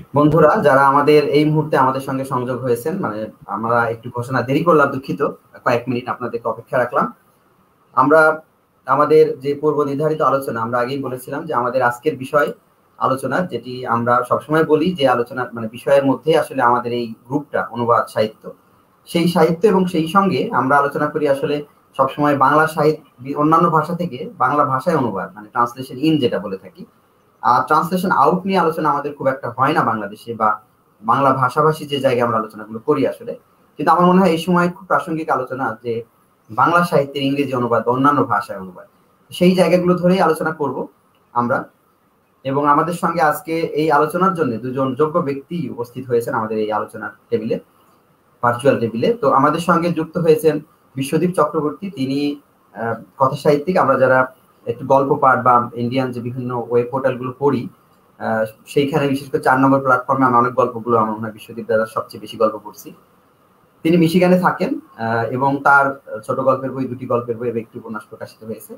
বন্ধুরা যারা আমাদের এই মুহূর্তে আমাদের সঙ্গে সংযোগ হয়েছেন, মানে আমরা একটু ঘোষণা দেরি করলাম, দুঃখিত, কয়েক মিনিট আপনাদেরকে অপেক্ষা রাখলাম। আমরা আমাদের যে পূর্ব নির্ধারিত আলোচনা, আমরা আগেই বলেছিলাম যে আমাদের আজকের বিষয় আলোচনা, যেটি আমরা সবসময় বলি যে আলোচনা মানে বিষয়ের মধ্যে আসলে আমাদের এই গ্রুপটা অনুবাদ সাহিত্য, সেই সাহিত্য এবং সেই সঙ্গে আমরা আলোচনা করি আসলে সবসময় বাংলা সাহিত্য অন্যান্য ভাষা থেকে বাংলা ভাষায় অনুবাদ, মানে ট্রান্সলেশন ইন যেটা বলে থাকি। আর ট্রান্সলেশন আউট নিয়ে আলোচনা আমাদের খুব একটা হয় না বাংলাদেশে, বা বাংলা ভাষাভাষী যে জায়গায় আমরা আলোচনাগুলো করি আসলে। কিন্তু আমার মনে হয় এই সময় খুব প্রাসঙ্গিক আলোচনা যে বাংলা সাহিত্যের ইংরেজি অনুবাদ বা অন্যান্য ভাষায় অনুবাদ, সেই জায়গাগুলো ধরেই আলোচনা করব আমরা। এবং আমাদের সঙ্গে আজকে এই আলোচনার জন্য দুজন যোগ্য ব্যক্তি উপস্থিত হয়েছেন আমাদের এই আলোচনার টেবিলে, ভার্চুয়াল টেবিলে। তো আমাদের সঙ্গে যুক্ত হয়েছেন বিশ্বদীপ চক্রবর্তী, তিনি কথা সাহিত্যিক। আমরা যারা একটু গল্প পাঠ বা ইন্ডিয়ান যে বিভিন্ন ওয়েব পোর্টালগুলো পড়ি, সেইখানে বিশেষ করে 4 নম্বর প্ল্যাটফর্মে আমরা অনেক গল্পগুলো, আমার মনে হয় বিশ্বদীপ দাদা সবচেয়ে বেশি গল্প পড়ছি। তিনি মিশিগানে থাকেন এবং তার ছোট গল্পের বই, 2টি গল্পের বই এবং একটি উপন্যাস প্রকাশিত হয়েছে।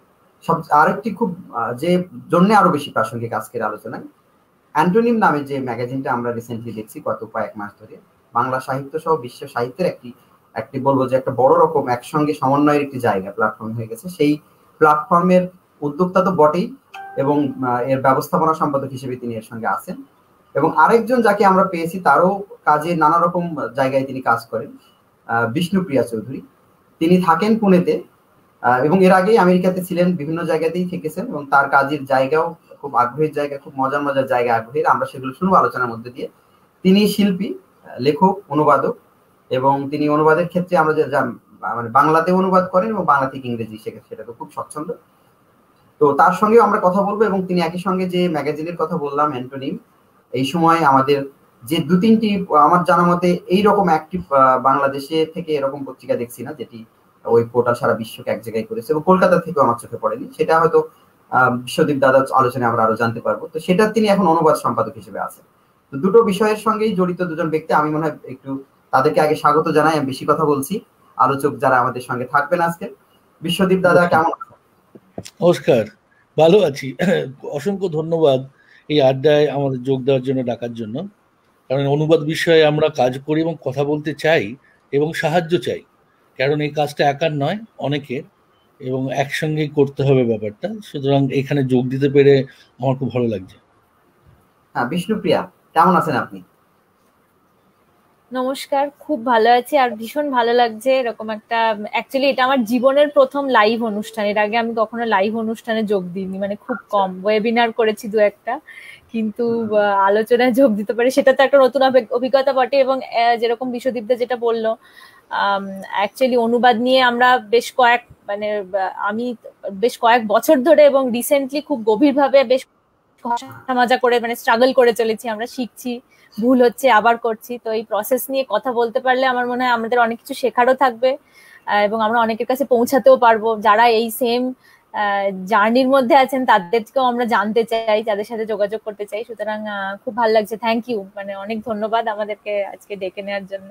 আরেকটি খুব যে জন্য আরো বেশি প্রাসঙ্গিক আজকের আলোচনায়, অ্যান্টোনিম নামে যে ম্যাগাজিনটা আমরা রিসেন্টলি দেখছি গত কয়েক মাস ধরে, বাংলা সাহিত্য সহ বিশ্ব সাহিত্যের একটি বলবো যে একটা বড় রকম একসঙ্গে সমন্বয়ের একটি জায়গা, প্ল্যাটফর্ম হয়ে গেছে। সেই প্ল্যাটফর্মের উদ্যোক্তা তো বটেই, এবং এর ব্যবস্থাপনা সম্পাদক হিসেবে তিনি এর সঙ্গে আছেন। এবং আরেকজন যাকে আমরা পেয়েছি, তারও কাজে নানা রকম জায়গায় তিনি কাজ করেন, বিষ্ণুপ্রিয়া চৌধুরী। তিনি থাকেন পুনেতে এবং এর আগেই আমেরিকাতে ছিলেন, বিভিন্ন জায়গাতেই থেকেছেন, এবং তার কাজের জায়গাও খুব আগ্রহের জায়গা, খুব মজার মজার জায়গা আগ্রহের। আমরা সেগুলো শুনবো আলোচনার মধ্যে দিয়ে। তিনি শিল্পী, লেখক, অনুবাদক, এবং তিনি অনুবাদের ক্ষেত্রে আমরা মানে বাংলাতে অনুবাদ করেন এবং বাংলা থেকে ইংরেজি শেখেন, সেটা তো খুব স্বচ্ছন্দ। তো তার সঙ্গেও আমরা কথা বলবো। এবং তিনি একই সঙ্গে যে ম্যাগাজিনের কথা বললাম, অ্যান্টোনিম, এই সময় আমাদের যে 2-3টি আমার জানা মতে এইরকম অ্যাক্টিভ বাংলাদেশে থেকে এরকম পত্রিকা দেখছি না যেটি ওই পোর্টাল সারা বিশ্বকে এক জায়গায় করেছে, এবং কলকাতা থেকেও আমার চোখে পড়েনি। সেটা হয়তো বিশ্বদীপ দাদার আলোচনায় আমরা আরো জানতে পারবো। তো সেটা তিনি এখন অনুবাদ সম্পাদক হিসেবে আছেন। তো দুটো বিষয়ের সঙ্গেই জড়িত দুজন ব্যক্তি। আমি মনে হয় একটু তাদেরকে আগে স্বাগত জানাই। আমি বেশি কথা বলছি, আলোচক যারা আমাদের সঙ্গে থাকবেন আজকে। বিশ্বদীপ দাদা কেমন আছেন? নমস্কার, ভালো আছি। অসংখ্য ধন্যবাদ এই আড্ডায় আমাদের যোগ দেওয়ার জন্য, ডাকার জন্য। কারণ অনুবাদ বিষয়ে আমরা কাজ করি এবং কথা বলতে চাই এবং সাহায্য চাই, কারণ এই কাজটা একার নয়, অনেকের, এবং একসঙ্গেই করতে হবে ব্যাপারটা। সুতরাং এখানে যোগ দিতে পেরে আমার খুব ভালো লাগছে। হ্যাঁ, বিষ্ণুপ্রিয়া কেমন আছেন আপনি? নমস্কার, খুব ভালো আছি। আর ভীষণ ভালো লাগছে এরকম একটা, অ্যাকচুয়ালি এটা আমার জীবনের প্রথম লাইভ অনুষ্ঠান। এর আগে আমি কখনো লাইভ অনুষ্ঠানে যোগ দিইনি, মানে খুব কম। ওয়েবিনার করেছি 2-1টা, কিন্তু আলোচনায় যোগ দিতে পারি সেটা তো একটা নতুন অভিজ্ঞতা বটে। এবং যেরকম বিশ্বদীপদা যেটা বললো, অ্যাকচুয়ালি অনুবাদ নিয়ে আমরা আমি বেশ কয়েক বছর ধরে এবং রিসেন্টলি খুব গভীরভাবে বেশ মজা করে মানে স্ট্রাগল করে চলেছি। আমরা শিখছি, ভুল হচ্ছে, আবার করছি। তো এই প্রসেস নিয়ে কথা বলতে পারলে আমার মনে হয় আমাদের অনেক কিছু শেখারও থাকবে, এবং আমরা অনেকের কাছে পৌঁছাতেও পারবো। যারা এই সেম জার্নির মধ্যে আছেন তাদেরকেও আমরা জানতে চাই, তাদের সাথে যোগাযোগ করতে চাই। সুতরাং খুব ভালো লাগছে। থ্যাংক ইউ, মানে অনেক ধন্যবাদ আমাদেরকে আজকে ডেকে নেওয়ার জন্য।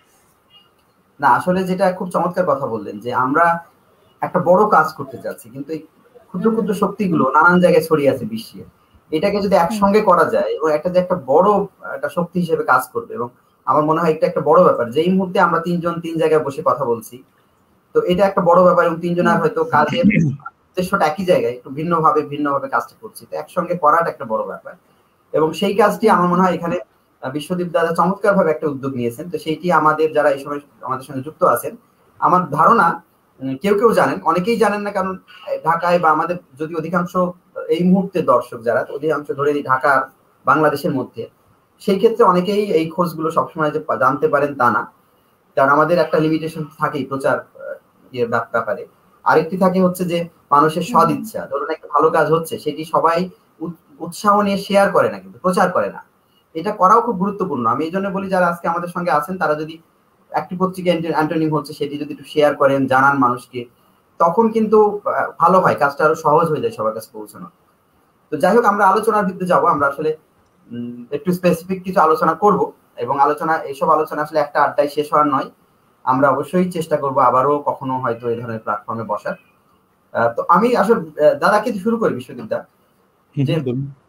না, আসলে যেটা খুব চমৎকার কথা বললেন যে আমরা একটা বড় কাজ করতে যাচ্ছি, কিন্তু এই ক্ষুদ্র ক্ষুদ্র শক্তিগুলো নানান জায়গায় ছড়িয়ে আছে বিশ্বে। এটাকে যদি একসঙ্গে করা যায় এবং একটা যে একটা বড় একটা শক্তি হিসেবে কাজ করবে, এবং আমার মনে হয় এটা একটা বড় ব্যাপার যে এই মুহূর্তে আমরা 3জন 3 জায়গায় বসে কথা বলছি। তো এটা একটা বড় ব্যাপার, এবং 3জনের হয়তো কাজের উদ্দেশ্যটা একই জায়গায়, একটু ভিন্নভাবে কাজটা করছি। তো একসঙ্গে করাটা একটা বড় ব্যাপার, এবং সেই কাজটি আমার মনে হয় এখানে বিশ্বদীপ দাদা চমৎকার ভাবে একটা উদ্যোগ নিয়েছেন। তো সেইটি আমাদের যারা এই সময় আমাদের সঙ্গে যুক্ত আছেন, আমার ধারণা কেউ কেউ জানেন, অনেকেই জানেন না। কারণ ঢাকায় বা আমাদের যদি অধিকাংশ এই মুহূর্তে দর্শক যারা, অধিকাংশ ধরে ঢাকা বাংলাদেশের মধ্যে, সেই ক্ষেত্রে অনেকেই এই খোঁজগুলো সবসময় যে জানতে পারেন তা না। কারণ আমাদের একটা লিমিটেশন থাকেই প্রচার ব্যাপারে। আরেকটি থাকে হচ্ছে যে মানুষের সদ ইচ্ছা। ধরুন একটা ভালো কাজ হচ্ছে, সেটি সবাই উৎসাহ নিয়ে শেয়ার করে না, কিন্তু প্রচার করে না। এটা করাও খুব গুরুত্বপূর্ণ। আমি এই জন্য বলি যারা আজকে আমাদের সঙ্গে আছেন তারা যদি একটি পত্রিকা অ্যান্টোনিম হচ্ছে সেটি যদি একটু শেয়ার করেন, জানান মানুষকে, তখন কিন্তু ভালো হয়, কাজটা আরো সহজ হয়ে যায় সবার কাছে পৌঁছানো। তো যাই হোক, আমরা আলোচনার ভিত্তিতে যাবো। আমরা আসলে একটু স্পেসিফিক কিছু আলোচনা করব, এবং এইসব আলোচনা আসলে একটা আড্ডায় শেষ হওয়ার নয়। আমরা অবশ্যই চেষ্টা করব আবারও কখনো হয়তো এই ধরনের প্ল্যাটফর্মে বসার। তো আমি আসলে দাদা কিন্তু শুরু করি, বিশ্বদীপ দা, যে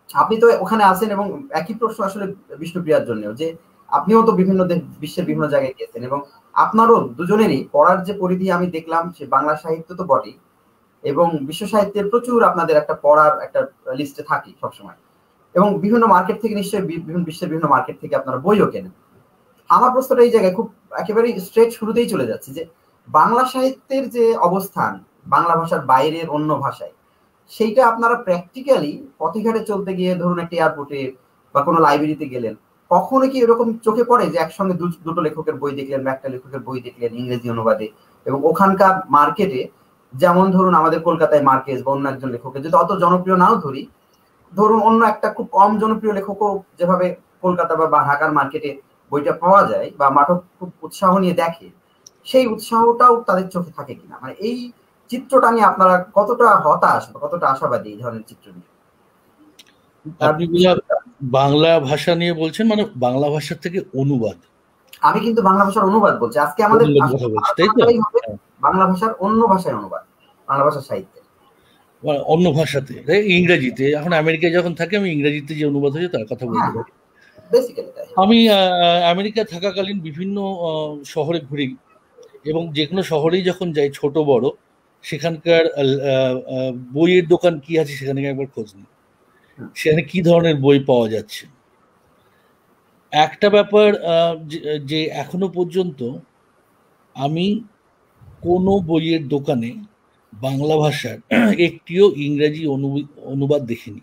আপনি তো ওখানে আছেন এবং একই প্রশ্ন আসলে বিষ্ণুপ্রিয়ার জন্য, যে আপনিও তো বিভিন্ন বিশ্বের বিভিন্ন জায়গায় গিয়েছেন এবং আপনারও দুজনেরই পড়ার যে পরিধি আমি দেখলাম, সে বাংলা সাহিত্য তো বটেই এবং বিশ্ব সাহিত্যের প্রচুর আপনাদের একটা পড়ার একটা লিস্টে থাকি সবসময়, এবং বিভিন্ন মার্কেট থেকে নিশ্চয়ই বিভিন্ন বিশ্বের বিভিন্ন মার্কেট থেকে আপনারা বইও কেনেন। আমার প্রশ্নটা এই জায়গায় খুব একেবারেই স্ট্রেট শুরুতেই চলে যাচ্ছে, যে বাংলা সাহিত্যের যে অবস্থান বাংলা ভাষার বাইরের অন্য ভাষায়, সেইটা আপনারা প্র্যাকটিক্যালি পথে ঘাটে চলতে গিয়ে, ধরুন একটা এয়ারপোর্টে বা কোনো লাইব্রেরিতে গেলেন, কখনো কি এরকম চোখে পড়ে যে একসঙ্গে দুটো লেখকের বই দেখলেন বা একটা লেখকের বই দেখলেন ইংরেজি অনুবাদে, এবং ওখানকার মার্কেটে, যেমন ধরুন আমাদের কলকাতায় মার্কেজ বা অন্য একজন লেখকের, যদি অত জনপ্রিয় নাও ধরি, ধরুন অন্য একটা খুব কম জনপ্রিয় লেখকও যেভাবে কলকাতা বা ঢাকার মার্কেটে বইটা পাওয়া যায় বা পাঠক খুব উৎসাহ নিয়ে দেখে, সেই উৎসাহটাও তাদের চোখে থাকে কিনা, মানে এই চিত্রটা নিয়ে আপনারা কতটা হতাশ বা কতটা আশাবাদী এই ধরনের চিত্র নিয়ে? আপনি বাংলা ভাষা নিয়ে বলছেন, মানে বাংলা ভাষার থেকে অনুবাদ? আমি কিন্তু বাংলা ভাষার অনুবাদ বলছি আজকে, আমাদের কথা বলছি, তাই তো? বাংলা ভাষার অন্য ভাষায় অনুবাদ, বাংলা ভাষার সাহিত্যে অন্য ভাষাতে, ইংরেজিতে। এখন আমেরিকায় যখন থাকি আমি ইংরেজিতে যে অনুবাদ হয়েছে তার কথা বলতে পারি। আমি আমেরিকা থাকাকালীন বিভিন্ন শহরে ঘুরি এবং যে কোনো শহরেই যখন যাই, ছোট বড়, সেখানকার বইয়ের দোকান কি আছে সেখানে একবার খোঁজ নিই, সেখানে কি ধরনের বই পাওয়া যাচ্ছে। একটা ব্যাপার যে এখনো পর্যন্ত আমি কোনো বইয়ের দোকানে বাংলা ভাষার একটিও ইংরেজি অনুবাদ দেখিনি।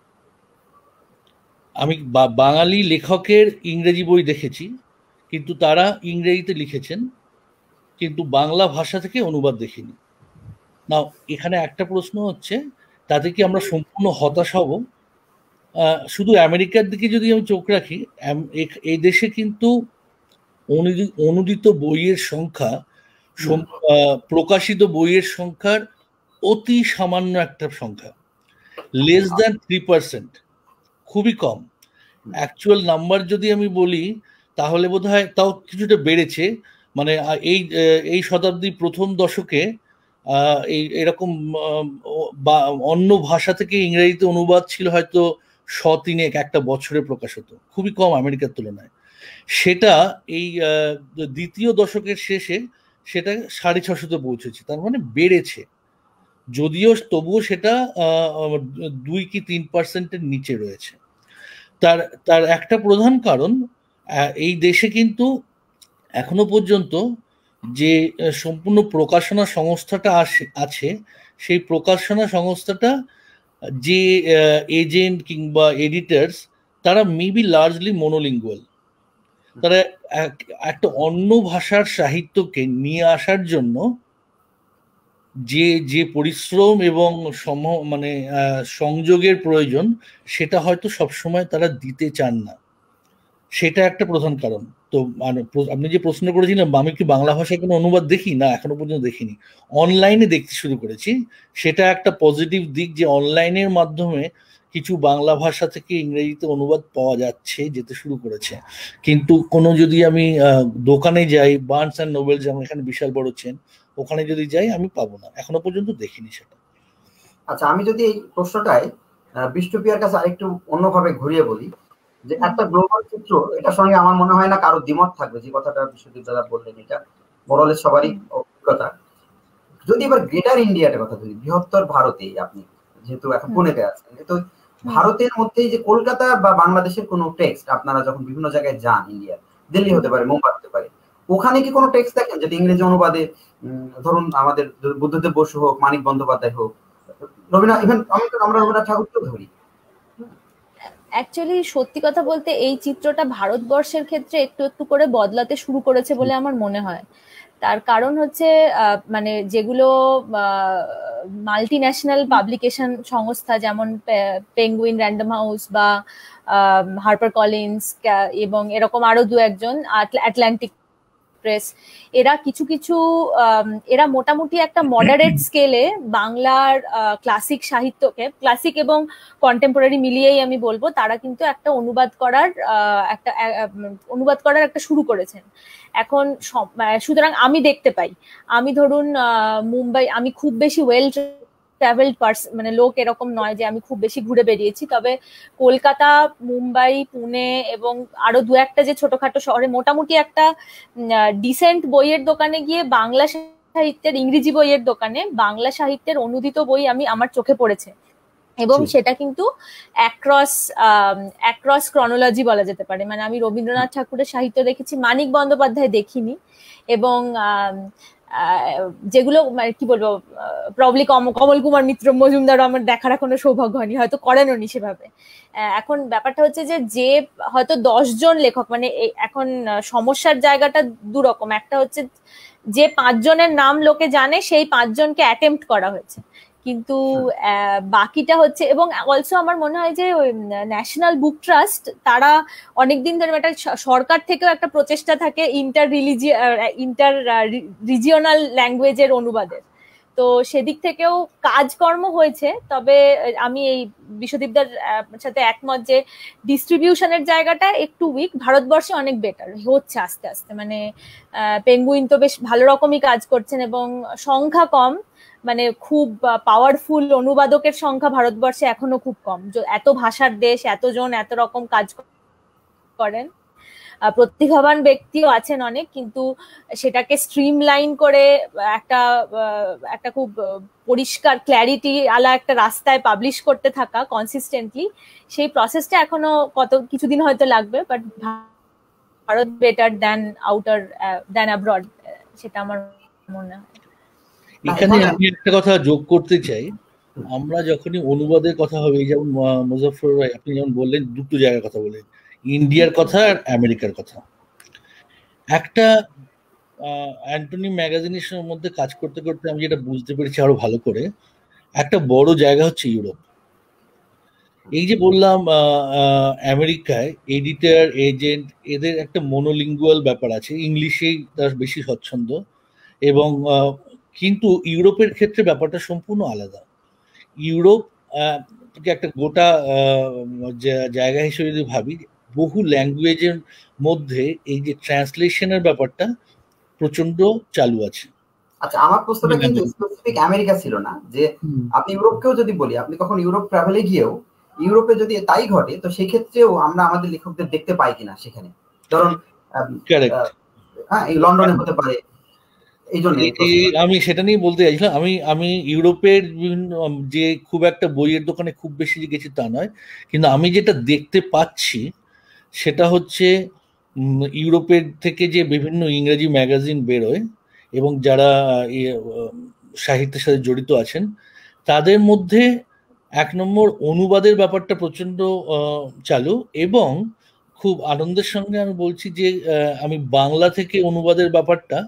আমি বাঙালি লেখকের ইংরেজি বই দেখেছি, কিন্তু তারা ইংরেজিতে লিখেছেন, কিন্তু বাংলা ভাষা থেকে অনুবাদ দেখিনি। না, এখানে একটা প্রশ্ন হচ্ছে, তাতে কি আমরা সম্পূর্ণ হতাশ হব? শুধু আমেরিকার দিকে যদি আমি চোখ রাখি, এই দেশে কিন্তু অনুদিত বইয়ের সংখ্যা, প্রকাশিত বইয়ের সংখ্যার অতি সামান্য একটা সংখ্যা, লেস দ্যান 3%, খুবই কম। অ্যাকচুয়াল নাম্বার যদি আমি বলি তাহলে বোধহয় তাও কিছুটা বেড়েছে, মানে এই শতাব্দীর প্রথম দশকে এরকম অন্য ভাষা থেকে ইংরেজিতে অনুবাদ ছিল হয়তো 100-3 একটা বছরে প্রকাশ হতো, খুবই কম আমেরিকার তুলনায়। সেটা এই দ্বিতীয় দশকের শেষে সেটা 650-তে পৌঁছেছে, তার মানে বেড়েছে, যদিও তবুও সেটা 2 কি 3%-এর নিচে রয়েছে। তার একটা প্রধান কারণ, এই দেশে কিন্তু এখনো পর্যন্ত যে সম্পূর্ণ প্রকাশনা সংস্থাটা আছে, সেই প্রকাশনা সংস্থাটা যে এজেন্ট কিংবা এডিটার্স, তারা মেবি লার্জলি মনোলিঙ্গুয়াল। তারা একটা অন্য ভাষার সাহিত্যকে নিয়ে আসার জন্য যে পরিশ্রম এবং মানে সংযোগের প্রয়োজন, সেটা হয়তো সবসময় তারা দিতে চান না, সেটা একটা প্রধান কারণ। তো মানে আপনি যে প্রশ্ন করেছিলেন আমি কি বাংলা ভাষায় কোনো অনুবাদ দেখি, না এখনো পর্যন্ত দেখিনি। অনলাইনে দেখতে শুরু করেছি, সেটা একটা পজিটিভ দিক, যে অনলাইনের মাধ্যমে কিছু বাংলা ভাষা থেকে ইংরেজিতে অনুবাদ পাওয়া যেতে শুরু করেছে। কিন্তু কোনো যদি আমি দোকানে যাই, বার্নস অ্যান্ড নোবেল যেমন এখানে বিশাল বড় চেন, ওখানে যদি যাই আমি পাবো না, এখনো পর্যন্ত দেখিনি সেটা। আচ্ছা, আমি যদি এই প্রশ্নটাই বিষ্ণুপ্রিয়ার কাছে আরেকটু অন্যভাবে ঘুরিয়ে বলি, যে একটা গ্লোবাল চিত্র, এটার সঙ্গে আমার মনে হয় না কারো দ্বিমত থাকবে, যে কথাটা বিশ্বজিৎ দাদা বললেন, এটা মোরালের সবারই অভিজ্ঞতা। যদি এবার গ্রেটার ইন্ডিয়ার কথা ধরি, বৃহত্তর ভারতে, আপনি যেহেতু এখন পুনেতে আছেন, তো ভারতের মধ্যে যে কলকাতা বা বাংলাদেশের কোনো টেক্সট আপনারা যখন বিভিন্ন জায়গায় যান, ইন্ডিয়া, দিল্লি হতে পারে, মুম্বাই হতে পারে, ওখানে কি কোনো টেক্সট দেখেন যেটা ইংরেজি অনুবাদে, ধরুন আমাদের বুদ্ধদেব বসু হোক, মানিক বন্দ্যোপাধ্যায় হোক, রবীন্দ্রনাথ, ইভেন আমরা রবীন্দ্রনাথ ঠাকুরকেও ধরি। অ্যাকচুয়ালি সত্যি কথা বলতে এই চিত্রটা ভারতবর্ষের ক্ষেত্রে একটু একটু করে বদলাতে শুরু করেছে বলে আমার মনে হয়। তার কারণ হচ্ছে মানে যেগুলো মাল্টি ন্যাশনাল পাবলিকেশন সংস্থা, যেমন পেঙ্গুইন, র্যান্ডম হাউস বা হার্পার কলিন্স এবং এরকম আরো দু একজন, আটলান্টিক প্রেস, এরা কিছু কিছু এরা মোটামুটি একটা মডারেট স্কেলে বাংলার ক্লাসিক সাহিত্যকে, ক্লাসিক এবং কন্টেম্পোরারি মিলিয়েই আমি বলবো, তারা কিন্তু একটা অনুবাদ করার একটা শুরু করেছেন এখন। সুতরাং আমি দেখতে পাই, আমি ধরুন মুম্বাই, আমি খুব বেশি ওয়েল ট্রাভেলড পার্সন, মানে লোক এরকম নয় যে আমি খুব বেশি ঘুরে বেরিয়েছি। তবে কলকাতা, মুম্বাই, পুনে এবং আরো দু একটা যে ছোটখাটো শহরে মোটামুটি একটা ডিসেন্ট বইয়ের দোকানে গিয়ে বাংলা সাহিত্যের, ইংরেজি বইয়ের দোকানে বাংলা সাহিত্যের অনুদিত বই আমার চোখে পড়েছে। এবং সেটা কিন্তু অ্যাক্রস ক্রনোলজি বলা যেতে পারে। মানে আমি রবীন্দ্রনাথ ঠাকুরের সাহিত্য দেখেছি, মানিক বন্দ্যোপাধ্যায় দেখিনি। এবং যেগুলো মানে কি বলবো, প্রবলি কমল কুমার মিত্র মজুমদার আমার দেখার এখনো সৌভাগ্য হয়নি, হয়তো করেননি সেভাবে। এখন ব্যাপারটা হচ্ছে যে হয়তো 10 জন লেখক, মানে এখন সমস্যার জায়গাটা দুরকম। একটা হচ্ছে যে 5 জনের নাম লোকে জানে, সেই 5 জনকে অ্যাটেম্প্ট করা হয়েছে, কিন্তু বাকিটা হচ্ছে। এবং অলসো আমার মনে হয় যে ন্যাশনাল বুক ট্রাস্ট তারা অনেকদিন ধরে একটা সরকার থেকেও একটা প্রচেষ্টা থাকে ইন্টার রিজিওনাল ল্যাঙ্গুয়েজের অনুবাদের, তো সেদিক থেকেও কাজকর্ম হয়েছে। তবে আমি এই বিশ্বদীপদার সাথে একমত যে ডিস্ট্রিবিউশনের জায়গাটা একটু উইক। ভারতবর্ষে অনেক বেটার হচ্ছে আস্তে আস্তে, মানে পেঙ্গুইন তো বেশ ভালো রকমই কাজ করছেন এবং সংখ্যা কম, মানে খুব পাওয়ারফুল অনুবাদকের সংখ্যা ভারতবর্ষে এখনো খুব কম। এত ভাষার দেশ, এতজন এত রকম কাজ করেন, প্রতিভাবান ব্যক্তিও আছেন অনেক, কিন্তু সেটাকে স্ট্রিমলাইন করে একটা খুব পরিষ্কার ক্ল্যারিটি আলা একটা রাস্তায় পাবলিশ করতে থাকা কনসিস্টেন্টলি, সেই প্রসেসটা এখনো কিছুদিন হয়তো লাগবে। But Bharat better than abroad, সেটা আমার মনে হয়। এখানে আমি একটা কথা যোগ করতে চাই। আমরা যখনই অনুবাদের কথা হবে, যেমন মুজাফফর ভাই আপনি যেমন বললেন, দুটো জায়গার কথা বললেন, ইন্ডিয়ার কথা আর আমেরিকার কথা। একটা অ্যান্টনি ম্যাগাজিনের মধ্যে কাজ করতে করতে আমি যেটা বুঝতে পেরেছি আরো ভালো করে, একটা বড় জায়গা হচ্ছে ইউরোপ। এই যে বললাম আমেরিকায় এডিটর, এজেন্ট, এদের একটা মনোলিঙ্গুয়াল ব্যাপার আছে, ইংলিশেই তার বেশি স্বচ্ছন্দ। এবং কিন্তু ইউরোপের ক্ষেত্রে ব্যাপারটা সম্পূর্ণ আলাদা। ইউরোপ একটা গোটা জায়গা হিসেবে যদি ভাবি, বহু ল্যাঙ্গুয়েজের মধ্যে এই যে ট্রান্সলেশনের ব্যাপারটা প্রচন্ড চালু আছে। আচ্ছা, আমার প্রশ্নটা কিন্তু স্পেসিফিক আমেরিকা ছিল না, যে আপনি ইউরোপকেও যদি বলি, আপনি কখন ইউরোপ ট্রাভেলে গিয়েও ইউরোপে যদি তাই ঘটে, তো সেই ক্ষেত্রেও আমরা আমাদের লেখকদের দেখতে পাই কিনা সেখানে, ধরুন লন্ডনে হতে পারে। এই জন্য আমি সেটা নিয়ে বলতে চাইছিলাম। আমি ইউরোপের বিভিন্ন যে খুব একটা বইয়ের দোকানে খুব বেশি গেছি তা নয়, কিন্তু আমি যেটা দেখতে পাচ্ছি সেটা হচ্ছে ইউরোপের থেকে যে বিভিন্ন ইংরেজি ম্যাগাজিন বেরোয় এবং যারা সাহিত্যের সাথে জড়িত আছেন, তাদের মধ্যে 1 নম্বর অনুবাদের ব্যাপারটা প্রচন্ড চালু। এবং খুব আনন্দের সঙ্গে আমি বলছি যে আমি বাংলা থেকে অনুবাদের ব্যাপারটা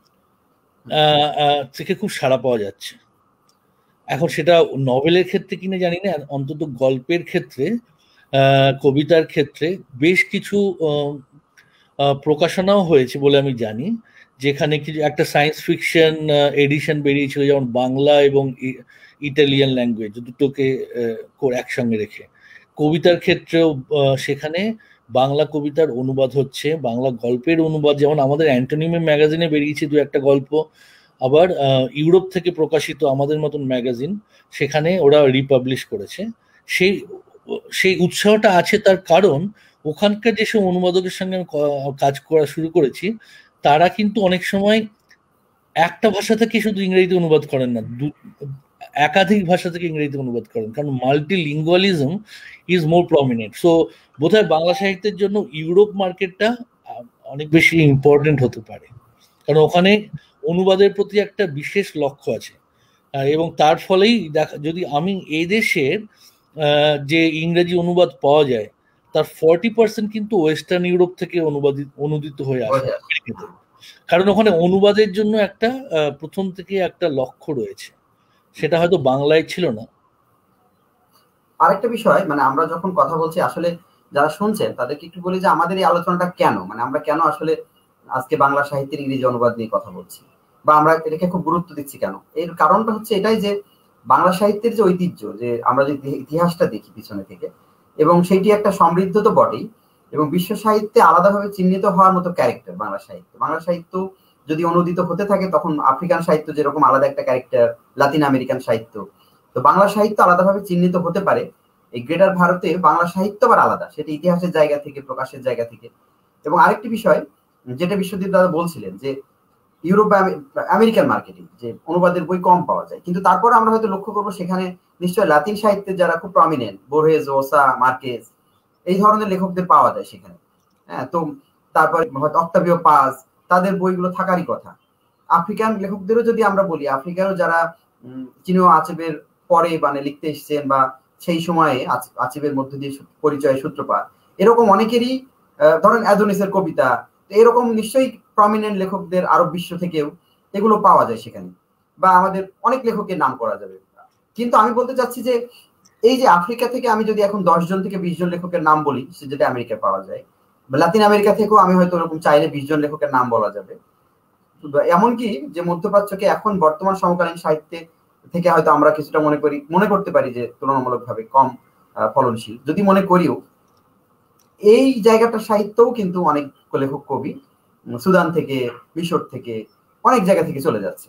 থেকে খুব সাড়া পাওয়া যাচ্ছে। এখন সেটা নভেলের ক্ষেত্রে কিনা জানি না, অন্তত গল্পের ক্ষেত্রে, কবিতার ক্ষেত্রে বেশ কিছু প্রকাশনাও হয়েছে বলে আমি জানি, যেখানে কিছু একটা সায়েন্স ফিকশন এডিশন বেরিয়েছিল, যেমন বাংলা এবং ইটালিয়ান ল্যাঙ্গুয়েজ দুটোকে একসঙ্গে রেখে। কবিতার ক্ষেত্রেও সেখানে বাংলা কবিতার অনুবাদ হচ্ছে, বাংলা গল্পের অনুবাদ, যেমন আমাদের অ্যান্টোনিমি ম্যাগাজিনে বেরিয়েছে 2-1টা গল্প। আবার ইউরোপ থেকে প্রকাশিত আমাদের মতন ম্যাগাজিন, সেখানে ওরা রিপাবলিশ করেছে। সেই উৎসাহটা আছে, তার কারণ ওখানকার যেসব অনুবাদকের সঙ্গে আমি কাজ করা শুরু করেছি, তারা কিন্তু অনেক সময় একটা ভাষা থেকে শুধু ইংরেজিতে অনুবাদ করেন না, একাধিক ভাষা থেকে ইংরেজিতে অনুবাদ করেন, কারণ multilingualism is more prominent. So বোধহয় বাংলা সাহিত্যের জন্য ইউরোপ মার্কেটটা অনেক বেশি ইম্পর্টেন্ট হতে পারে, কারণ ওখানে অনুবাদের প্রতি একটা বিশেষ লক্ষ্য আছে। এবং তার ফলেই যদি আমি এই দেশের যে ইংরেজি অনুবাদ পাওয়া যায়, তার 40% কিন্তু ওয়েস্টার্ন ইউরোপ থেকে অনুদিত হয়ে আসে, কারণ ওখানে অনুবাদের জন্য একটা প্রথম থেকে একটা লক্ষ্য রয়েছে, সেটা হয়তো বাংলায় ছিল না। আরেকটা বিষয়, মানে আমরা যখন কথা বলছি, আসলে যারা শুনছেন তাদেরকে একটু বলি যে আমাদের এই আলোচনাটা কেন, মানে আমরা কেন আসলে আজকে বাংলা সাহিত্যের ইংরেজি অনুবাদ নিয়ে কথা বলছি, বা আমরা এটাকে খুব গুরুত্ব দিচ্ছি কেন। এর কারণটা হচ্ছে এটাই যে বাংলা সাহিত্যের যে ঐতিহ্য, যে আমরা যদি ইতিহাসটা দেখি পিছনে থেকে, এবং সেইটি একটা সমৃদ্ধ তো বটেই, এবং বিশ্ব সাহিত্যে আলাদাভাবে চিহ্নিত হওয়ার মতো ক্যারেক্টার বাংলা সাহিত্য। বাংলা সাহিত্য যদি অনুদিত হতে থাকে, তখন আফ্রিকান সাহিত্য যেরকম আলাদা একটা ক্যারেক্টার, লাতিন আমেরিকান সাহিত্য, তো বাংলা সাহিত্য আলাদাভাবে চিহ্নিত হতে পারে, এই গ্রেটার ভারতে বাংলা সাহিত্য আবার আলাদা, সেটা ইতিহাসের জায়গা থেকে, প্রকাশের জায়গা থেকে। এবং আরেকটি বিষয় যেটা বিশ্বজিৎ দাদা বলছিলেন যে ইউরোপ বা আমেরিকান মার্কেটিং যে অনুবাদের বই কম পাওয়া যায়, কিন্তু তারপর আমরা হয়তো লক্ষ্য করবো সেখানে নিশ্চয় লাতিন সাহিত্যের যারা খুব প্রমিনেন্ট, বোর্হেজ, ওসা, মার্কেজ, এই ধরনের লেখকদের পাওয়া যায় সেখানে। হ্যাঁ, তো তারপরে হয়তো অক্টাভিও পাজ, তাদের বইগুলো থাকারই কথা। আফ্রিকান লেখকদেরও যদি আমরা বলি, আফ্রিকারও যারা চিনো আচেবের পরে মানে লিখতে এসেছেন বা সেই সময়ে আচেবের মধ্যে দিয়ে পরিচয় সূত্রপাত, এরকম অনেকেরই ধরেন অ্যাডোনিসের কবিতা, এরকম নিশ্চয়ই প্রমিনেন্ট লেখকদের আরব বিশ্ব থেকেও এগুলো পাওয়া যায় সেখানে, বা আমাদের অনেক লেখকের নাম করা যাবে। কিন্তু আমি বলতে চাচ্ছি যে এই যে আফ্রিকা থেকে আমি যদি এখন 10 জন থেকে 20 জন লেখকের নাম বলি, যেটা আমেরিকায় পাওয়া যায়, লাতিন আমেরিকা থেকেও আমি হয়তো ওরকম চাইলে 20 জন লেখকের নাম বলা যাবে। এমনকি যে মধ্যপ্রাচ্যকে এখন বর্তমান সমকালীন সাহিত্যে থেকে হয়তো আমরা কিছুটা মনে করতে পারি যে তুলনামূলকভাবে কম ফলনশীল, যদি মনে করিও এই জায়গাটার সাহিত্যও কিন্তু অনেক লেখক কবি সুদান থেকে, মিশর থেকে, অনেক জায়গা থেকে চলে যাচ্ছে।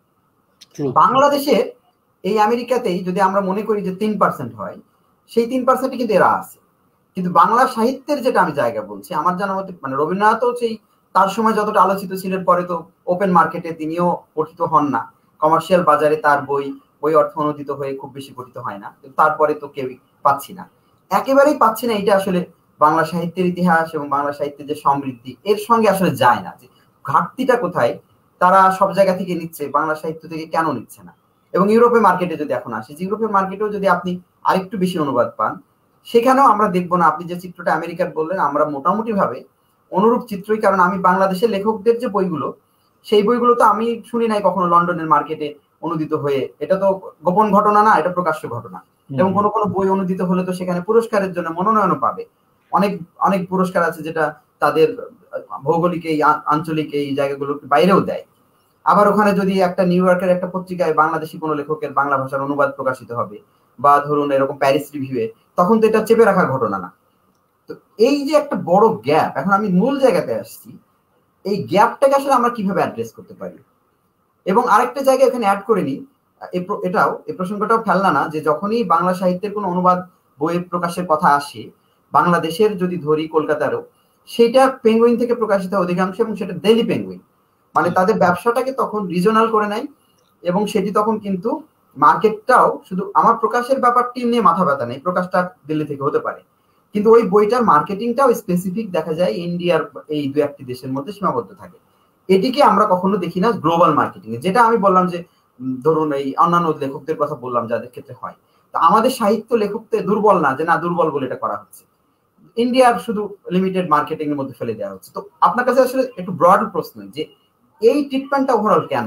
বাংলাদেশে এই আমেরিকাতেই যদি আমরা মনে করি যে 3% হয়, সেই 3% কিন্তু এরা আছে। কিন্তু বাংলা সাহিত্যের যেটা আমি জায়গা বলছি, আমার জানা মতে মানে রবীন্দ্রনাথও সেই তার সময় যতটা আলোচিত ছিলেন, পরে তো ওপেন মার্কেটে তিনিও পঠিত হন না, কমার্শিয়াল বাজারে তার বই অর্থ অনুদিত হয়ে খুব বেশি পঠিত হয় না, তারপরে তো কেউই পাচ্ছি না, একেবারেই পাচ্ছি না। এটা আসলে বাংলা সাহিত্যের ইতিহাস এবং বাংলা সাহিত্যের যে সমৃদ্ধি, এর সঙ্গে আসলে যায় না। যে ঘাটতিটা কোথায়, তারা সব জায়গা থেকে নিচ্ছে, বাংলা সাহিত্য থেকে কেন নিচ্ছে না? এবং ইউরোপের মার্কেটে যদি এখন আসি, ইউরোপের মার্কেটেও যদি আপনি আরেকটু বেশি অনুবাদ পান, সেখানেও আমরা দেখবো না আপনি যে চিত্রটা আমেরিকার বললেন, আমরা মোটামুটি ভাবে অনুরূপ চিত্রই। কারণ আমি বাংলাদেশের লেখকদের যে বইগুলো, সেই বইগুলো তো আমি শুনি নাই কখনো লন্ডনের মার্কেটে অনুদিত হয়ে। এটা তো গোপন ঘটনা না, এটা প্রকাশ্য ঘটনা। এবং কোনো কোনো বই অনুদিত হলে তো সেখানে পুরস্কারের জন্য মনোনয়নও পাবে। অনেক অনেক পুরস্কার আছে যেটা তাদের ভৌগোলিক এই আঞ্চলিক এই জায়গাগুলোর বাইরেও দেয়। আবার ওখানে যদি একটা নিউ ইয়র্কের একটা পত্রিকায় বাংলাদেশি কোনো লেখকের বাংলা ভাষার অনুবাদ প্রকাশিত হবে, বা ধরুন এরকম প্যারিস রিভিউয়ে, তখন তো এটা চেপে রাখার ঘটনা না। তো এই যে একটা বড় গ্যাপ, এখন আমি মূল জায়গাতে আসছি, এই গ্যাপটাকে আসলে আমরা কিভাবে অ্যাড্রেস করতে পারি? এবং আরেকটা জায়গা এখানে অ্যাড করে নিই, এটাও এই প্রসঙ্গটাও ফেলনা না, যে যখনই বাংলা সাহিত্যের কোনো অনুবাদ বই প্রকাশের কথা আসে, বাংলাদেশের যদি ধরি কলকাতারও, সেটা পেঙ্গুইন থেকে প্রকাশিত অধিকাংশ, এবং সেটা ডেইলি পেঙ্গুইন, মানে তাদের ব্যবসাটাকে তখন রিজনাল করে নেয়। এবং সেটি তখন কিন্তু মার্কেটটাও শুধু আমার প্রকাশের ব্যাপারটি নিয়ে মাথা ব্যথা নেই, প্রকাশটা দিল্লি থেকে হতে পারে, কিন্তু ওই বইটার মার্কেটিংটাও স্পেসিফিক দেখা যায় ইন্ডিয়ার এই 2-1টি দেশের মধ্যে সীমাবদ্ধ থাকে। এটিকে আমরা কখনো দেখি না গ্লোবাল মার্কেটিং এ, যেটা আমি বললাম যে ধরুন এই অন্যান্য লেখকদের কথা বললাম যাদের ক্ষেত্রে হয়। তো আমাদের সাহিত্য লেখকদের দুর্বল না, যে না দুর্বল বলে এটা করা হচ্ছে, ইন্ডিয়ার শুধু লিমিটেড মার্কেটিং এর মধ্যে ফেলে দেওয়া হচ্ছে। তো আপনার কাছে আসলে একটু ব্রড প্রশ্ন, যে এই ট্রিটমেন্টটা ওভারঅল কেন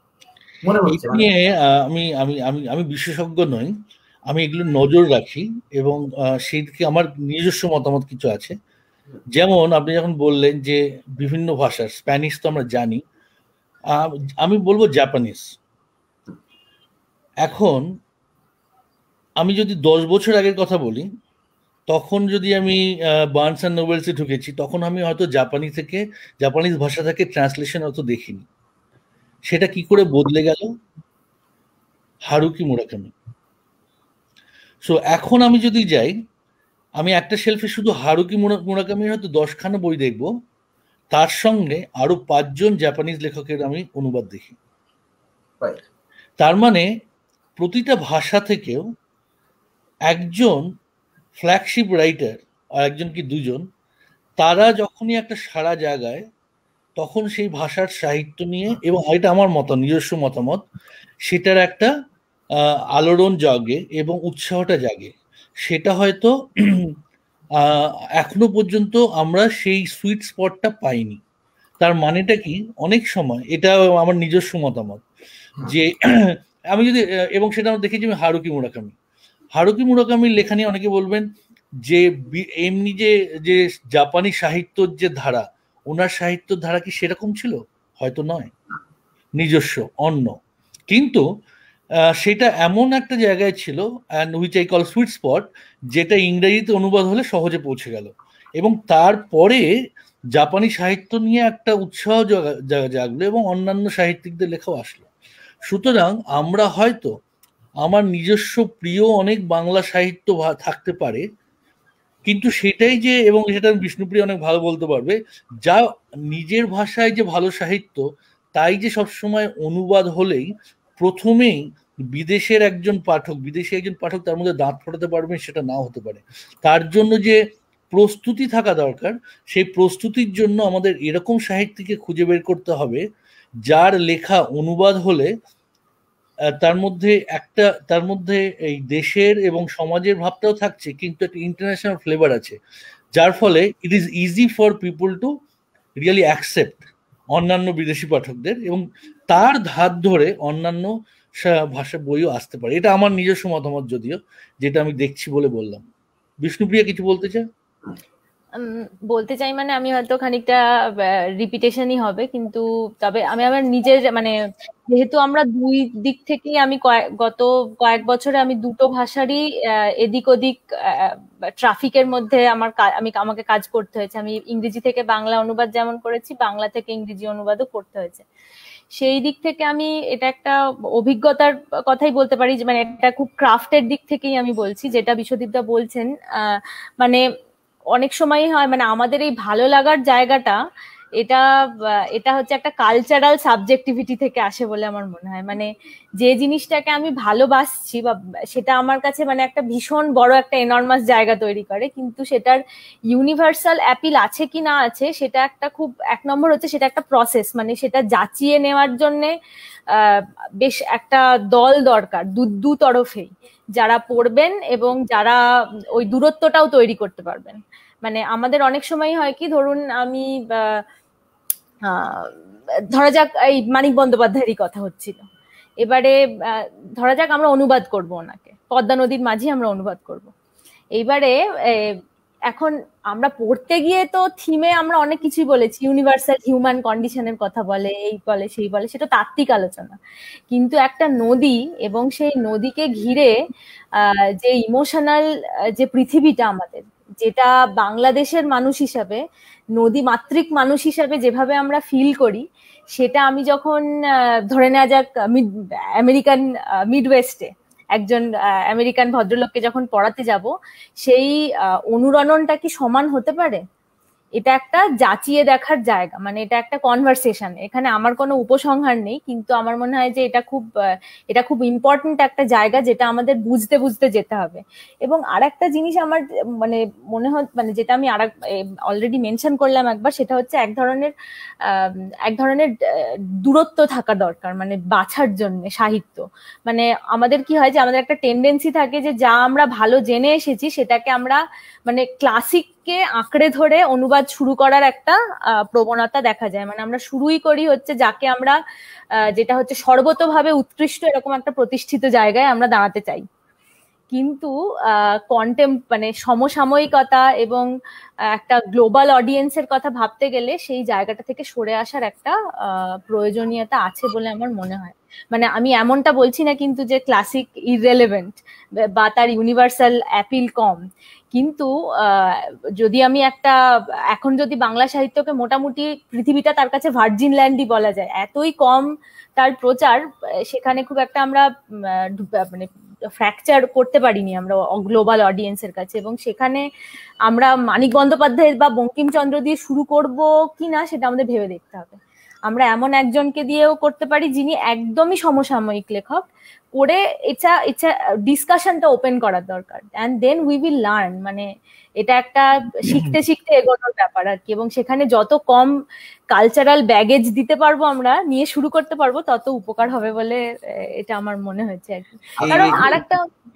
মনে হচ্ছে? আমি আমি আমি আমি বিশেষজ্ঞ নই, আমি এগুলো নজর রাখি এবং সেই দিকে আমার নিজস্ব মতামত কিছু আছে। যেমন আপনি যখন বললেন যে বিভিন্ন ভাষার, স্প্যানিশ তো আমরা জানি, আমি বলবো জাপানিজ। এখন আমি যদি 10 বছর আগের কথা বলি, তখন যদি আমি বার্নস অ্যান্ড নোবেলসে ঢুকেছি, তখন আমি হয়তো জাপানিজ ভাষা থেকে ট্রান্সলেশন অত দেখিনি। সেটা কি করে বদলে গেল? Haruki Murakami. সো এখন আমি যদি যাই, আমি একটা শেলফে শুধু হারুকি মুরাকামির হয়তো 10খানা বই দেখব, তার সঙ্গে আরো 5 জন জাপানিজ লেখকের আমি অনুবাদ দেখি। তার মানে প্রতিটা ভাষা থেকেও একজন ফ্ল্যাগশিপ রাইটার, আর একজন কি দুজন, তারা যখনই একটা সারা জায়গায়, তখন সেই ভাষার সাহিত্য নিয়ে, এবং এটা আমার নিজস্ব মতামত, সেটার একটা আলোড়ন জাগে এবং উৎসাহটা জাগে। সেটা হয়তো এখনো পর্যন্ত আমরা সেই সুইট স্পটটা পাইনি। তার মানেটা কি, অনেক সময়, এটা আমার নিজস্ব মতামত, যে আমি যদি, এবং সেটা আমরা দেখেছি আমি হারুকি মুরাকামির লেখা নিয়ে অনেকে বলবেন যে এমনি যে জাপানি সাহিত্যর যে ধারা, ওনার সাহিত্যর ধারা কি সেরকম ছিল? হয়তো নয়, নিজস্ব অন্য। কিন্তু সেটা এমন একটা জায়গায় ছিল, and which I call sweet spot, যেটা ইংরেজিতে অনুবাদ হলে সহজে পৌঁছে গেল, এবং তারপরে জাপানি সাহিত্য নিয়ে একটা উৎসাহ জাগলো এবং অন্যান্য সাহিত্যিকদের লেখাও আসলো। সুতরাং আমরা হয়তো আমার নিজস্ব প্রিয় অনেক বাংলা সাহিত্য থাকতে পারে, কিন্তু সেটাই যে, এবং সেটা বিষ্ণুপ্রিয়া অনেক ভালো বলতে পারবে, যা নিজের ভাষায় যে ভালো সাহিত্য তাই যে সবসময় অনুবাদ হলেই প্রথমেই বিদেশি একজন পাঠক তার মধ্যে দাঁত ফোটাতে পারবে সেটা নাও হতে পারে। তার জন্য যে প্রস্তুতি থাকা দরকার, সেই প্রস্তুতির জন্য আমাদের এরকম সাহিত্যিককে খুঁজে বের করতে হবে যার লেখা অনুবাদ হলে তার মধ্যে এই দেশের এবং সমাজের ভাবটাও থাকছে, কিন্তু একটা ইন্টারন্যাশনাল ফ্লেভার আছে, যার ফলে it is easy for people to really accept অন্যান্য বিদেশি পাঠকদের, এবং তার ধার ধরে অন্যান্য ভাষা বইও আসতে পারে। এটা আমার নিজস্ব মতামত, যদিও যেটা আমি দেখছি বলে বললাম। বিষ্ণুপ্রিয়া কিছু বলতে চাই? বলতে চাই মানে আমি হয়তো খানিকটা রিপিটেশনই হবে, কিন্তু তবে আমি আমার নিজের মানে যেহেতু আমরা দুই দিক থেকেই আমি গত কয়েক বছরে আমি দুটো ভাষারই এদিক ওদিক ট্রাফিকের মধ্যে আমাকে কাজ করতে হয়েছে। আমি ইংরেজি থেকে বাংলা অনুবাদ যেমন করেছি, বাংলা থেকে ইংরেজি অনুবাদও করতে হয়েছে। সেই দিক থেকে আমি এটা একটা অভিজ্ঞতার কথাই বলতে পারি, যে মানে এটা খুব ক্রাফটের দিক থেকেই আমি বলছি, যেটা বিশ্বদীপদা বলছেন। মানে অনেক সময় হয় মানে আমাদের এই ভালো লাগার জায়গাটা এটা হচ্ছে একটা কালচারাল সাবজেক্টিভিটি থেকে আসে বলে আমার মনে হয়। মানে যে জিনিসটাকে আমি ভালোবাসছি বা সেটা আমার কাছে মানে একটা ভীষণ বড় একটা এনর্মাস জায়গা তৈরি করে, কিন্তু সেটার ইউনিভার্সাল অ্যাপিল আছে কি না আছে সেটা একটা খুব এক নম্বর হচ্ছে সেটা একটা প্রসেস, মানে সেটা যাচিয়ে নেওয়ার জন্যে বেশ একটা দল দরকার দু তরফেই, যারা পড়বেন এবং যারা ওই দূরত্বটাও তৈরি করতে পারবেন। মানে আমাদের অনেক সময় হয় কি, ধরুন আমি ধরা যাক এই মানিক বন্দ্যোপাধ্যায়েরই কথা হচ্ছিল, এবারে ধরা যাক আমরা অনুবাদ করব ওনাকে, পদ্মা নদীর মাঝি আমরা অনুবাদ করব। এইবারে এখন আমরা পড়তে গিয়ে তো থিমে আমরা অনেক কিছুই বলেছি, ইউনিভার্সাল হিউম্যান কন্ডিশনের কথা বলে, এই বলে সেই বলে, সেটা তাত্ত্বিক আলোচনা। কিন্তু একটা নদী এবং সেই নদীকে ঘিরে যে ইমোশনাল যে পৃথিবীটা আমাদের, যেটা বাংলাদেশের মানুষ হিসাবে, নদী মাতৃক মানুষ হিসাবে যেভাবে আমরা ফিল করি, সেটা আমি যখন ধরে নেওয়া যাক আমেরিকান মিডওয়েস্টে একজন আমেরিকান ভদ্রলোককে যখন পড়াতে যাব, সেই অনুরণনটা কি সমান হতে পারে? এটা একটা যাচিয়ে দেখার জায়গা, মানে এটা একটা কনভারসেশন। এখানে আমার কোনো উপসংহার নেই, কিন্তু আমার মনে হয় যে এটা খুব ইম্পর্টেন্ট একটা জায়গা, যেটা আমাদের বুঝতে বুঝতে যেতে হবে। এবং আর একটা জিনিস আমার মানে মনে হয়, মানে যেটা আমি অলরেডি মেনশন করলাম একবার, সেটা হচ্ছে এক ধরনের দূরত্ব থাকা দরকার, মানে বাছার জন্য সাহিত্য। মানে আমাদের কি হয় যে আমাদের একটা টেন্ডেন্সি থাকে যে যা আমরা ভালো জেনে এসেছি সেটাকে আমরা মানে ক্লাসিককে আঁকড়ে ধরে অনুবাদ শুরু করার একটা প্রবণতা দেখা যায়। মানে আমরা শুরুই করি হচ্ছে যাকে আমরা যেটা হচ্ছে সর্বতোভাবে উৎকৃষ্ট এরকম একটা প্রতিষ্ঠিত জায়গায় আমরা দাঁড়াতে চাই, কিন্তু মানে সমসাময়িকতা এবং একটা গ্লোবাল অডিয়েন্সের কথা ভাবতে গেলে সেই জায়গাটা থেকে সরে আসার একটা প্রয়োজনীয়তা আছে বলে আমার মনে হয়। মানে আমি এমনটা বলছি না কিন্তু যে ক্লাসিক ইররেলেভেন্ট বা তার ইউনিভার্সাল অ্যাপিল কম, কিন্তু যদি আমি এখন যদি বাংলা সাহিত্যকে মোটামুটি পৃথিবীটা তার কাছে ভার্জিন ল্যান্ডই বলা যায়, এতই কম তার প্রচার, সেখানে খুব একটা আমরা মানে ফ্র্যাকচার করতে পারিনি আমরা গ্লোবাল অডিয়েন্সের কাছে। এবং সেখানে আমরা মানিক বন্দ্যোপাধ্যায় বা বঙ্কিমচন্দ্র দিয়ে শুরু করব কিনা সেটা আমাদের ভেবে দেখতে হবে। আমরা এমন একজনকে দিয়েও করতে পারি যিনি একদমই সমসাময়িক লেখক, করে এটা ডিসকাশনটা ওপেন করার দরকার, and then we will learn. মানে এটা একটা শিখতে শিখতে এগোনোর ব্যাপার আর কি, এবং সেখানে যত কম কালচারাল ব্যাগেজ দিতে পারবো আমরা, নিয়ে শুরু করতে পারবো, তত উপকার হবে বলে এটা আমার মনে হয়েছে আর কি। কারণ আরেকটা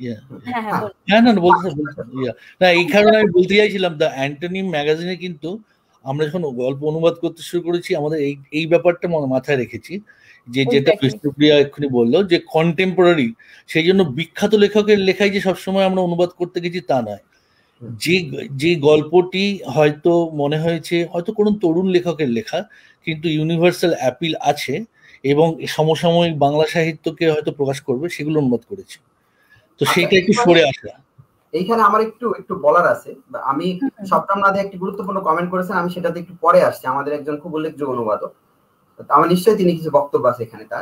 এই কারণে আমি বলতে চাইছিলাম, দ্য অ্যান্টনিম ম্যাগাজিনে কিন্তু আমরা যখন গল্প অনুবাদ করতে শুরু করেছি, আমাদের এই ব্যাপারটা মাথায় রেখেছি, যে যেটা বিষ্ণুপ্রিয়া এক্ষুনি বললো যে কন্টেম্পোরারি, সেই জন্য বিখ্যাত লেখকের লেখাই যে সবসময় আমরা অনুবাদ করতে গেছি তা নয়। যে গল্পটি হয়তো মনে হয়েছে হয়তো কোনো তরুণ লেখকের লেখা, কিন্তু ইউনিভার্সাল অ্যাপিল আছে এবং সমসাময়িক বাংলা সাহিত্যকে হয়তো প্রকাশ করবে, সেগুলো অনুবাদ করেছে। তো সেইটা একটু সরে আসা। এইখানে আমার একটু বলার আছে। আমি সপ্তম নাদে একটি গুরুত্বপূর্ণ কমেন্ট করেছেন, আমি সেটাতে একটু পরে আসছি। আমাদের একজন খুব উল্লেখযোগ্য অনুবাদক, আমার নিশ্চয়ই তিনি কিছু বক্তব্য আছে এখানে তার।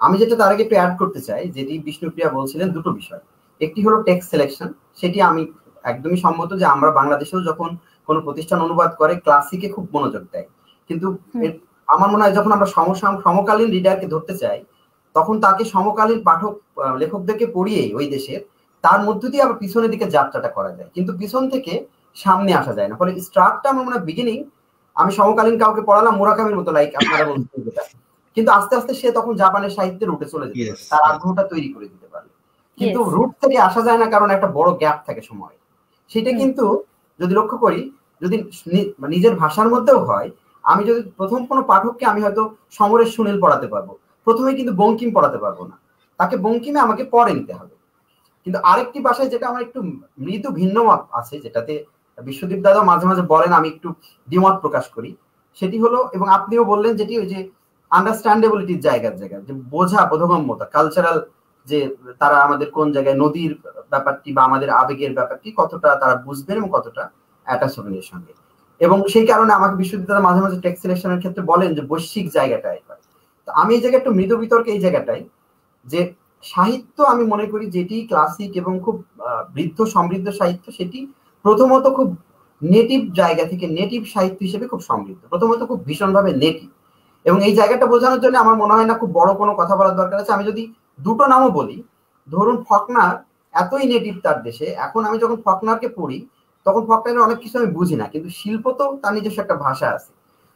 আমি যেটা তার আগে একটু অ্যাড করতে চাই, যেটি বিষ্ণুপ্রিয়া বলছিলেন, দুটো বিষয়। একটি হলো টেক্সট সিলেকশন, সেটি আমি একদমই সম্মত যে আমরা বাংলাদেশেও যখন কোনো প্রতিষ্ঠান অনুবাদ করে ক্লাসিকে খুব মনোযোগ দেয়, কিন্তু আমার মনে হয় যখন আমরা সমকালীন রিডারকে ধরতে চাই তখন তাকে সমকালীন পাঠক লেখকদেরকে পড়িয়ে ওই দেশের তার মধ্য দিয়ে আবার পিছনের দিকে যাত্রাটা করা যায়, কিন্তু পিছন থেকে সামনে আসা যায় না। ফলে স্টার্টটা আমার মনে হয় বিগিনিং আমি সমকালীন কাউকে পড়ালাম মুরাকামির মতো, লাইক আপনারা বলছেন যেটা, কিন্তু আস্তে আস্তে সে তখন জাপানের সাহিত্যের রুটে চলে যেতে পারে, তার আগ্রহটা তৈরি করে দিতে পারে। কিন্তু রুট থেকে আসা যায় না কারণ একটা বড় গ্যাপ থাকে সময়। সেটা কিন্তু যদি লক্ষ্য করি, যদি নিজের ভাষার মধ্যেও হয়, আমি যদি প্রথম কোনো পাঠককে আমি হয়তো সমরেশ সুনীল পড়াতে পারবো, প্রথমে কিন্তু বঙ্কিম পড়াতে পারবো না, তাকে বঙ্কিমে আমাকে পরে নিতে হবে। কিন্তু আরেকটি ভাষায় যেটা আমার একটু মৃদু ভিন্ন মত আছে, যেটাতে বিশ্বদীপ দাদা মাঝে মাঝে বলেন, আমি একটু দ্বিমত প্রকাশ করি, সেটি হলো, এবং আপনিও বললেন, যেটি ওই যে আন্ডারস্ট্যান্ডেবিলিটির জায়গায় যে বোধগম্যতা, কালচারাল, যে তারা আমাদের কোন জায়গায় নদীর ব্যাপারটি বা আমাদের আবেগের ব্যাপারটি কতটা তারা বুঝবেন এবং কতটা অ্যাটাচ হবেন এর সঙ্গে। এবং সেই কারণে আমাকে বিশ্ববিদ্যালয় মাঝে মাঝে টেক্সট সিলেকশনের ক্ষেত্রে বলেন যে বৈশ্বিক জায়গাটায়। তো আমি এই জায়গায় একটু মৃদু বিতর্কে এই জায়গাটাই, যে সাহিত্য আমি মনে করি যেটি ক্লাসিক এবং খুব বৃদ্ধ সমৃদ্ধ সাহিত্য, সেটি প্রথমত খুব নেটিভ জায়গা থেকে, নেটিভ সাহিত্য হিসেবে খুব সমৃদ্ধ, প্রথমত খুব ভীষণভাবে নেটিভ। এবং এই জায়গাটা বোঝানোর জন্য আমার মনে হয় না খুব বড় কোনো কথা বলার দরকার আছে। আমি যদি দুটো নামও বলি, ধরুন ফকনার এতই নেটিভ তার দেশে, এখন আমি যখন ফকনারকে পড়ি তখন ফকনারের অনেক কিছু আমি বুঝি না, কিন্তু শিল্প তো তার নিজস্ব একটা ভাষা আছে।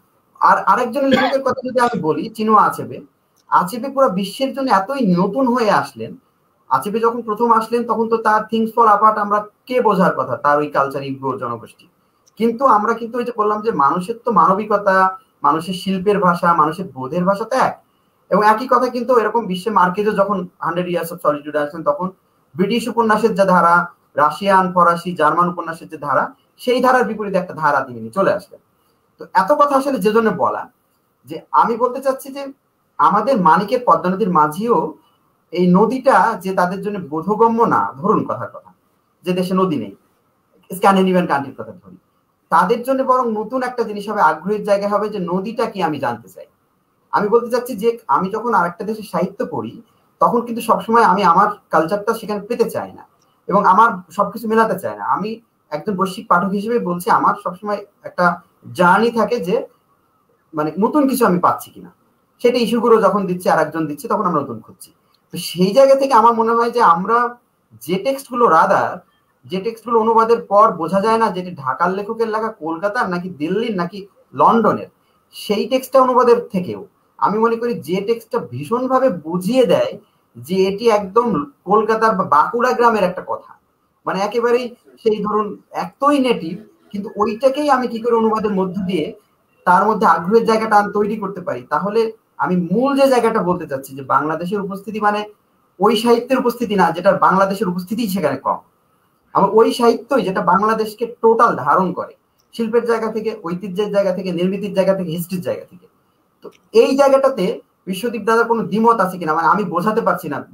আর আরেকজন লেখকের কথা যদি আমি বলি, চিনোয়া আচেবে, আচেবে পুরো বিশ্বের জন্য এতই নতুন হয়ে আসলেন। আচেবে যখন প্রথম আসলেন তখন তো তার থিংস ফল অ্যাপার্ট আমরা কে বোঝার কথা, তার ওই কালচার ইগো জনগোষ্ঠী, কিন্তু আমরা কিন্তু ওই যে বললাম যে মানুষের তো মানবিকতা, মানুষের শিল্পের ভাষা, মানুষের বোধের ভাষা তো এক। এবং একই কথা কিন্তু এরকম বিশ্বে মার্কেজও যখন 100 ইয়ার্স অফ সলিটিউড আসলেন, তখন ব্রিটিশ উপন্যাসের যে ধারা, রাশিয়ান, ফরাসি, জার্মান উপন্যাসের যে ধারা, সেই ধারার বিপরীতে একটা ধারা তিনি চলে আসলেন। তো এত কথা আসলে যে জন্য বলা, যে আমি বলতে চাচ্ছি যে আমাদের মানিকের পদ্মা নদীর মাঝিও এই নদীটা যে তাদের জন্য বোধগম্য না, ধরুন কথার কথা, যে দেশে নদী নেই, স্ক্যান্ডিনেভিয়ান কান্ট্রির কথা ধরি, তাদের জন্য বরং নতুন একটা জিনিস হবে, আগ্রহের জায়গা হবে, যে নদীটা কি আমি জানতে চাই। আমি বলতে চাচ্ছি যে আমি যখন আরেকটা দেশের সাহিত্য পড়ি তখন কিন্তু সবসময় আমি আমার কালচারটা সেখানে পেতে চাই না এবং আমার সবকিছু মেলাতে চাই না। আমি একজন বৈশ্বিক পাঠক হিসেবে বলছি, আমার সবসময় একটা জার্নি থাকে যে মানে নতুন কিছু আমি পাচ্ছি কিনা, সেটা ইস্যুগুলো যখন দিচ্ছে আর একজন দিচ্ছে তখন আমরা নতুন খুঁজছি। তো সেই জায়গা থেকে আমার মনে হয় যে আমরা যে টেক্সটগুলো যে টেক্সটগুলো অনুবাদের পর বোঝা যায় না যেটি ঢাকার লেখকের লেখা, কলকাতার নাকি দিল্লির নাকি লন্ডনের, সেই টেক্সটটা অনুবাদের থেকেও আমি মনে করি যে টেক্সটটা ভীষণভাবে বুঝিয়ে দেয় যে এটি একদম কলকাতার বা বাঁকুড়া গ্রামের একটা কথা, মানে একেবারেই সেই ধরুন এতই নেটিভ, কিন্তু ওইটাকেই আমি কি করে অনুবাদের মধ্য দিয়ে তার মধ্যে আগ্রহের জায়গাটা আমি তৈরি করতে পারি, তাহলে আমি মূল যে জায়গাটা বলতে চাচ্ছি যে বাংলাদেশের উপস্থিতি মানে ওই সাহিত্যের উপস্থিতি না যেটা বাংলাদেশের উপস্থিতি সেখানে কম, আমার ওই সাহিত্যই যেটা বাংলাদেশকে টোটাল ধারণ করে, শিল্পের জায়গা থেকে, ঐতিহ্যের জায়গা থেকে, নির্মিতির জায়গা থেকে, হিস্ট্রির জায়গা থেকে। তো এই জায়গাটাতে বিশ্বদীপ দাদার কোনো দ্বিমত আছে কিনা, মানে আমি বোঝাতে পারছি না।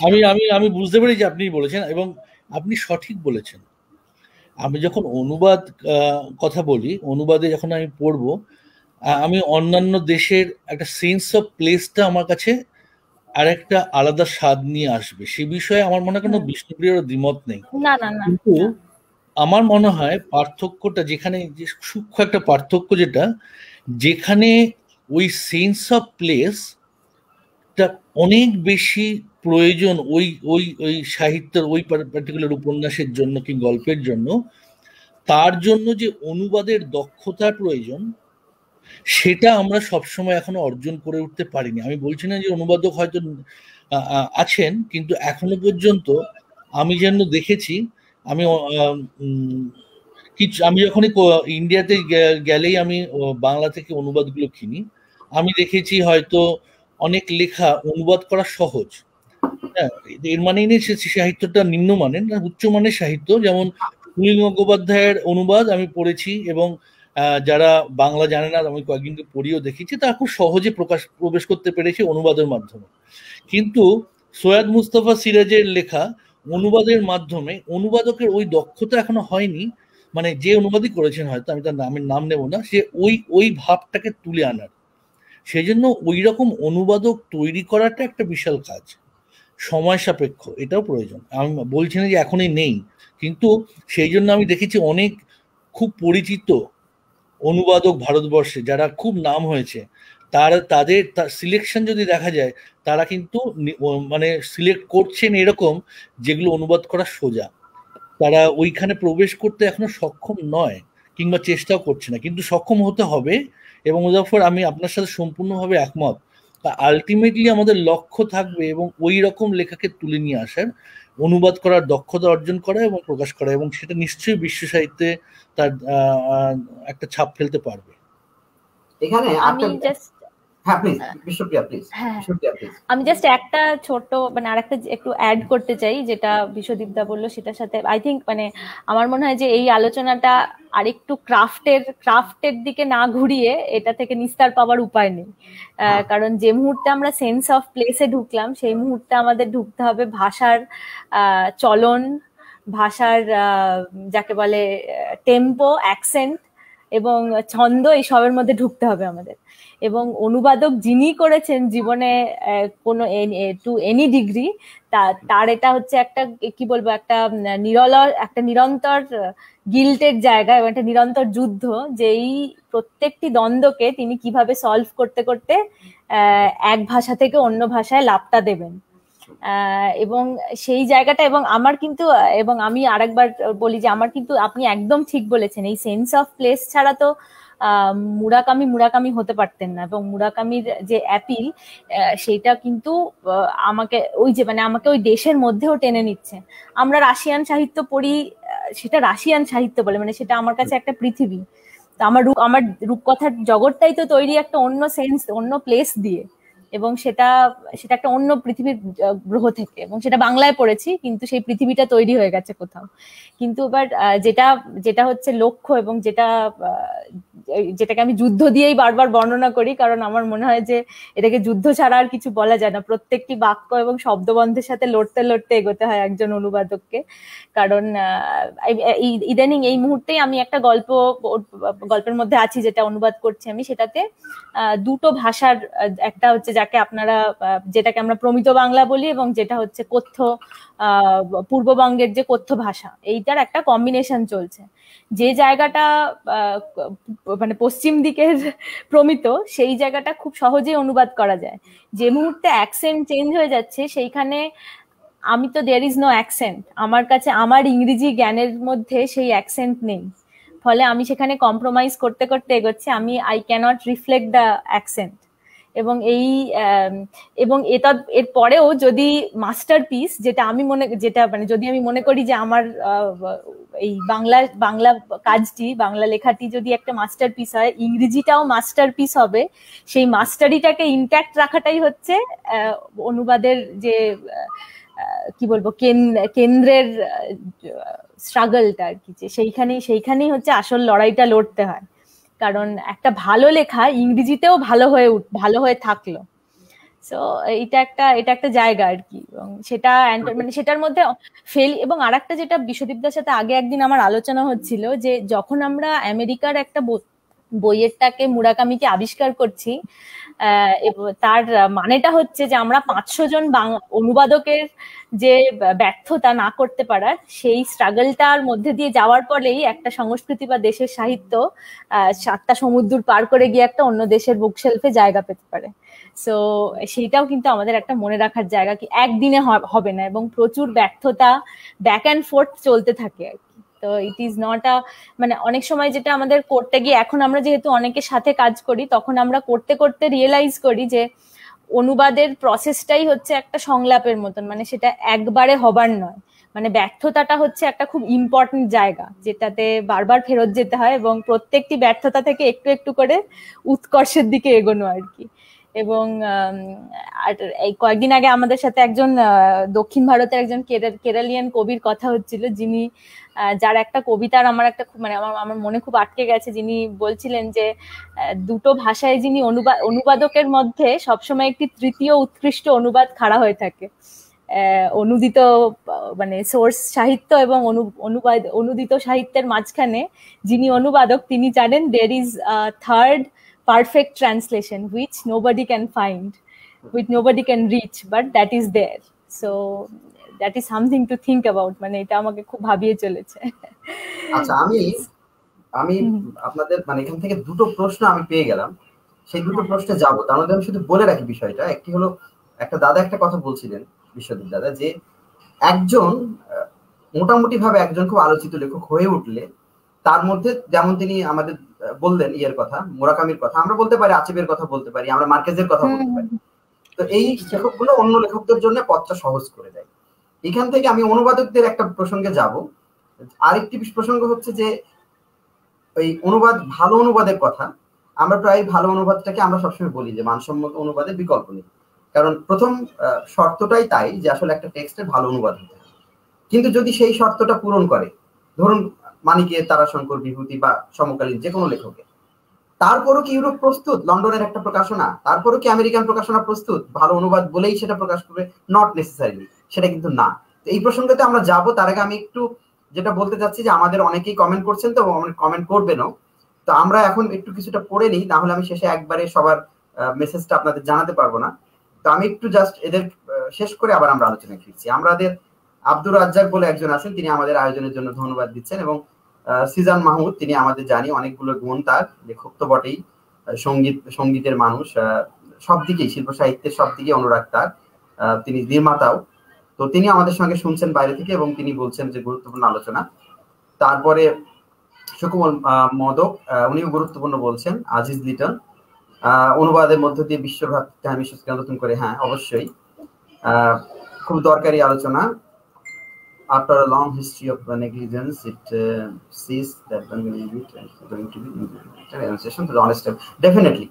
আমি বুঝতে পারি যে আপনি বলেছেন এবং আপনি সঠিক বলেছেন। আমি যখন অনুবাদ কথা বলি, অনুবাদে যখন আমি পড়বো, আমি অন্যান্য দেশের একটা সেন্স অফ প্লেসটা আমার কাছে আর একটা আলাদা স্বাদ নিয়ে আসবে। সে বিষয়ে আমার মনে হয় কোনো বিষ্ণুপ্রিয়র দ্বিমত নেই। কিন্তু আমার মনে হয় পার্থক্যটা যেখানে, যে সূক্ষ্ম একটা পার্থক্য, যেখানে ওই সেন্স অফ প্লেসটা অনেক বেশি প্রয়োজন ওই ওই ওই সাহিত্যের ওই পার্টিকুলার উপন্যাসের জন্য কি গল্পের জন্য, তার জন্য যে অনুবাদের দক্ষতার প্রয়োজন, সেটা আমরা সবসময় এখনো অর্জন করে উঠতে পারিনি। আমি বলছি না যে অনুবাদক হয়তো আছেন, কিন্তু এখনো পর্যন্ত আমি যেন দেখেছি, আমি যখনই ইন্ডিয়াতে গেলেই আমি বাংলা থেকে অনুবাদগুলো কিনি, আমি দেখেছি হয়তো অনেক লেখা অনুবাদ করা সহজ, হ্যাঁ, এর মানে নেই সাহিত্যটা নিম্নমানের না, উচ্চমানের সাহিত্য। যেমন সুনীল গঙ্গোপাধ্যায়ের অনুবাদ আমি পড়েছি এবং যারা বাংলা জানে না, আমি কয়েকদিনকে পড়িও দেখেছি, তারা খুব সহজে প্রবেশ করতে পেরেছে অনুবাদের মাধ্যমে। কিন্তু সৈয়দ মুস্তফা সিরাজের লেখা অনুবাদের মাধ্যমে অনুবাদকের ওই দক্ষতা এখনো হয়নি, মানে যে অনুবাদই করেছেন, হয়তো আমি তার নাম নেব না, সে ওই ভাবটাকে তুলে আনার। সেই জন্য ওই রকম অনুবাদক তৈরি করাটা একটা বিশাল কাজ, সময় সাপেক্ষ, এটাও প্রয়োজন। আমি বলছি না যে এখনই নেই, কিন্তু সেই জন্য আমি দেখেছি অনেক খুব পরিচিত অনুবাদক ভারতবর্ষে যারা খুব নাম হয়েছে, তাদের সিলেকশন যদি দেখা যায়, তারা কিন্তু মানে সিলেক্ট করছেন এরকম যেগুলো অনুবাদ করা সোজা, তারা ওইখানে প্রবেশ করতে এখনো সক্ষম নয় কিংবা চেষ্টাও করছে না, কিন্তু সক্ষম হতে হবে। এবং মুজাফফর, আমি আপনার সাথে সম্পূর্ণভাবে একমত। আলটিমেটলি আমাদের লক্ষ্য থাকবে এবং ওই রকম লেখাকে তুলে নিয়ে আসার, অনুবাদ করার দক্ষতা অর্জন করা এবং প্রকাশ করা, এবং সেটা নিশ্চয়ই বিশ্ব সাহিত্যে তার একটা ছাপ ফেলতে পারবে। এখানে আমি জাস্ট হ্যাঁ প্লিজ বিশ্বপ্রিয়া প্লিজ আমি জাস্ট একটা ছোট মানে আরেকটা একটু অ্যাড করতে চাই, যেটা বিশ্বদীপদা বললো সেটার সাথে আই থিঙ্ক মানে আমার মনে হয় যে এই আলোচনাটা আরেকটু ক্রাফটের দিকে না ঘুরিয়ে এটা থেকে নিস্তার পাওয়ার উপায় নেই। কারণ যে মুহূর্তে আমরা সেন্স অফ প্লেসে ঢুকলাম, সেই মুহূর্তে আমাদের ঢুকতে হবে ভাষার চলন, ভাষার যাকে বলে টেম্পো, অ্যাকসেন্ট এবং ছন্দ, এই সবের মধ্যে ঢুকতে হবে আমাদের। এবং অনুবাদক যিনি করেছেন জীবনে কোনো টু এনি ডিগ্রি, তার এটা হচ্ছে একটা কি বলবো, একটা নিরন্তর গিল্টের জায়গা এবং একটা নিরন্তর যুদ্ধ, যে এই প্রত্যেকটি দ্বন্দ্বকে তিনি কিভাবে সলভ করতে করতে এক ভাষা থেকে অন্য ভাষায় লাপটা দেবেন। এবং সেই জায়গাটা, এবং আমার কিন্তু, এবং আমি আরেকবার বলি যে আমার কিন্তু, আপনি একদম ঠিক বলেছেন, এই সেন্স অফ প্লেস ছাড়া তো মুরাকামি হতে পারতেন না। এবং মুরাকামির যে অ্যাপিল, সেইটা কিন্তু আমাকে ওই যে মানে আমাকে ওই দেশের মধ্যেও টেনে নিচ্ছে। আমরা রাশিয়ান সাহিত্য পড়ি, সেটা রাশিয়ান সাহিত্য বলে, মানে সেটা আমার কাছে একটা পৃথিবী। তো আমার রূপকথার জগৎটাই তো তৈরি একটা অন্য সেন্স, অন্য প্লেস দিয়ে, এবং সেটা একটা অন্য পৃথিবীর গ্রহ থেকে, এবং সেটা বাংলায় পড়েছি, কিন্তু সেই পৃথিবীটা তৈরি হয়ে গেছে কোথাও। কিন্তু এবার যেটা হচ্ছে লক্ষ্য, এবং যেটাকে আমি যুদ্ধ দিয়েই বারবার বর্ণনা করি, কারণ আমার মনে হয় যে এটাকে যুদ্ধ ছাড়া আর কিছু বলা যায় না। প্রত্যেকটি বাক্য এবং শব্দবন্ধের সাথে লড়তে লড়তে এগোতে হয় একজন অনুবাদককে। কারণ ইদানিং এই মুহূর্তেই আমি একটা গল্পের মধ্যে আছি, যেটা অনুবাদ করছি আমি, সেটাতে দুটো ভাষার, একটা হচ্ছে যেটাকে আমরা প্রমিত বাংলা বলি, এবং যেটা হচ্ছে কথ্য, পূর্ববঙ্গের যে কথ্য ভাষা, এইটার একটা কম্বিনেশন চলছে। যে জায়গাটা মানে পশ্চিম দিকের প্রমিত, সেই জায়গাটা খুব সহজেই অনুবাদ করা যায়। যে মুহূর্তে অ্যাকসেন্ট চেঞ্জ হয়ে যাচ্ছে, সেইখানে আমি তো দেয়ার ইজ নো অ্যাকসেন্ট, আমার কাছে আমার ইংরেজি জ্ঞানের মধ্যে সেই অ্যাকসেন্ট নেই, ফলে আমি সেখানে কম্প্রোমাইজ করতে করতে এগোচ্ছি, I cannot reflect the accent. এবং এর পরেও যদি মাস্টারপিস, যদি আমি মনে করি যে আমার এই বাংলা কাজটি, বাংলা লেখাটি যদি একটা মাস্টারপিস হয়, ইংরেজিটাও মাস্টারপিস হবে। সেই মাস্টারিটাকে ইনট্যাক্ট রাখাটাই হচ্ছে অনুবাদের যে কি বলবো, কেন্দ্রের স্ট্রাগলটা আর কি, যে সেইখানেই হচ্ছে আসল লড়াইটা লড়তে হয়। কারণ একটা ভালো লেখা ইংরেজিতেও ভালো হয়ে থাকলো। সো এটা একটা জায়গা আর কি, এবং সেটা মানে সেটার মধ্যে ফেল। এবং আরেকটা যেটা বিশ্বদীপদার সাথে আগে একদিন আমার আলোচনা হচ্ছিল, যে যখন আমরা আমেরিকার একটা বইয়েরটাকে, মুরাকামিকে আবিষ্কার করছি, তার মানেটা হচ্ছে যে আমরা 500 জন অনুবাদকের যে ব্যর্থতা না করতে পারার, সেই স্ট্রাগলটার মধ্যে দিয়ে যাওয়ার পরেই একটা সংস্কৃতি বা দেশের সাহিত্য 7টা সমুদ্র পার করে গিয়ে একটা অন্য দেশের বুকশেলফে জায়গা পেতে পারে। সো সেইটাও কিন্তু আমাদের একটা মনে রাখার জায়গা, কি একদিনে হবে না, এবং প্রচুর ব্যর্থতা ব্যাক অ্যান্ড ফোর্থ চলতে থাকে আর কি। তো ইট ইজ নট মানে অনেক সময় যেটা আমাদের করতে গিয়ে, এখন আমরা যেহেতু অনেকের সাথে কাজ করি, তখন আমরা করতে করতে রিয়েলাইজ করি যে অনুবাদের প্রসেসটাই হচ্ছে একটা সংলাপের মতন, মানে সেটা একবারে হবার নয়। মানে ব্যর্থতাটা হচ্ছে একটা খুব ইম্পর্টেন্ট জায়গা, যেটাতে বারবার ফেরত যেতে হয়, এবং প্রত্যেকটি ব্যর্থতা থেকে একটু একটু করে উৎকর্ষের দিকে এগোনো আর কি। এবং এই কয়েকদিন আগে আমাদের সাথে একজন দক্ষিণ ভারতের একজন কেরালিয়ান কবির কথা হচ্ছিল, যার একটা কবিতার আমার মনে খুব আটকে গেছে। যিনি বলছিলেন যে দুটো ভাষায় যিনি অনুবাদকের মধ্যে সবসময় একটি তৃতীয় উৎকৃষ্ট অনুবাদ খাড়া হয়ে থাকে। অনুদিত মানে সোর্স সাহিত্য এবং অনুদিত সাহিত্যের মাঝখানে যিনি অনুবাদক, তিনি জানেন there is third perfect translation which nobody can find, which nobody can reach, but that is there. So that is something to think about, মানে এটা আমাকে খুব ভাবিয়ে চলেছে। আচ্ছা, আমি আপনাদের মানে এখান থেকে দুটো প্রশ্ন আমি পেয়ে গেলাম, সেই দুটো প্রশ্নে যাবো। তার মধ্যে আমি শুধু বলে রাখি বিষয়টা, একটি হলো একটা দাদা একটা কথা বলছিলেন, বিশ্বজিৎ দাদা, যে একজন মোটামুটি ভাবে একজন খুব আলোচিত লেখক হয়ে উঠলে তার মধ্যে, যেমন তিনি আমাদের বললেন ইয়ের কথা, মুরাকামির কথা, আমরা বলতে পারি আচিবের কথা বলতে পারি, আমরা মার্কেজের কথা বলতে পারি, তো এই লেখকগুলো অন্য লেখকদের জন্য পথটা সহজ করে দেয়। এখান থেকে আমি অনুবাদকদের একটা প্রসঙ্গে যাব। আরেকটি প্রসঙ্গ হচ্ছে যে ওই অনুবাদ, ভালো অনুবাদের কথা, আমরা প্রায় ভালো অনুবাদটাকে আমরা সবসময় বলি যে মানসম্মত অনুবাদের বিকল্প নেই, কারণ প্রথম শর্তটাই তাই যে আসলে একটা টেক্সটের ভালো অনুবাদ হতে হবে। কিন্তু যদি সেই শর্তটা পূরণ করে, ধরুন মানিকের তারাশঙ্কর বিভূতি বা সমকালীন যে কোনো লেখকের, তারপরও কি ইউরোপ প্রস্তুত, লন্ডনের একটা প্রকাশনা, তারপরও কি আমেরিকান প্রকাশনা প্রস্তুত ভালো অনুবাদ বলেই সেটা প্রকাশ করবে? নট নেসেসারিলি, সেটা কিন্তু না। এই প্রসঙ্গতে আমরা যাব, তার আগে আমি একটু যেটা বলতে চাচ্ছি যে আমাদের অনেকেই কমেন্ট করছেন, তো কমেন্ট করবেনও, তো আমরা এখন একটু কিছুটা পড়ে নিই, তাহলে আমি শেষে একবারে সবার মেসেজটা আপনাদের জানাতে পারবো না। তো আমি একটু জাস্ট এদের শেষ করে আবার আমরা আলোচনায় ফিরছি। আমাদের আব্দুর রাজ্জাক বলে একজন আছেন, তিনি আমাদের আয়োজনের জন্য ধন্যবাদ দিচ্ছেন, এবং সিজান মাহমুদ, তিনি আমাদের জানি অনেকগুলো গুণ তার, লেখক তো বটেই, সঙ্গীতের মানুষ, সব দিকেই শিল্প সাহিত্যের সব দিকে অনুরাগ তার, তিনি নির্মাতাও, তো তিনি আমাদের সঙ্গে শুনছেন বাইরে থেকে এবং তিনি বলছেন যে গুরুত্বপূর্ণ আলোচনা। তারপরে সুকুমল মদক, উনিও গুরুত্বপূর্ণ বলছেন। আজিজ লিটন, অনুবাদের মধ্য দিয়ে বিশ্বভ্রাতৃত্বে আমি নতুন করে, হ্যাঁ অবশ্যই খুব দরকারি আলোচনা। After a long history of negligence, it sees that when we going to be organization to the honest step. Definitely.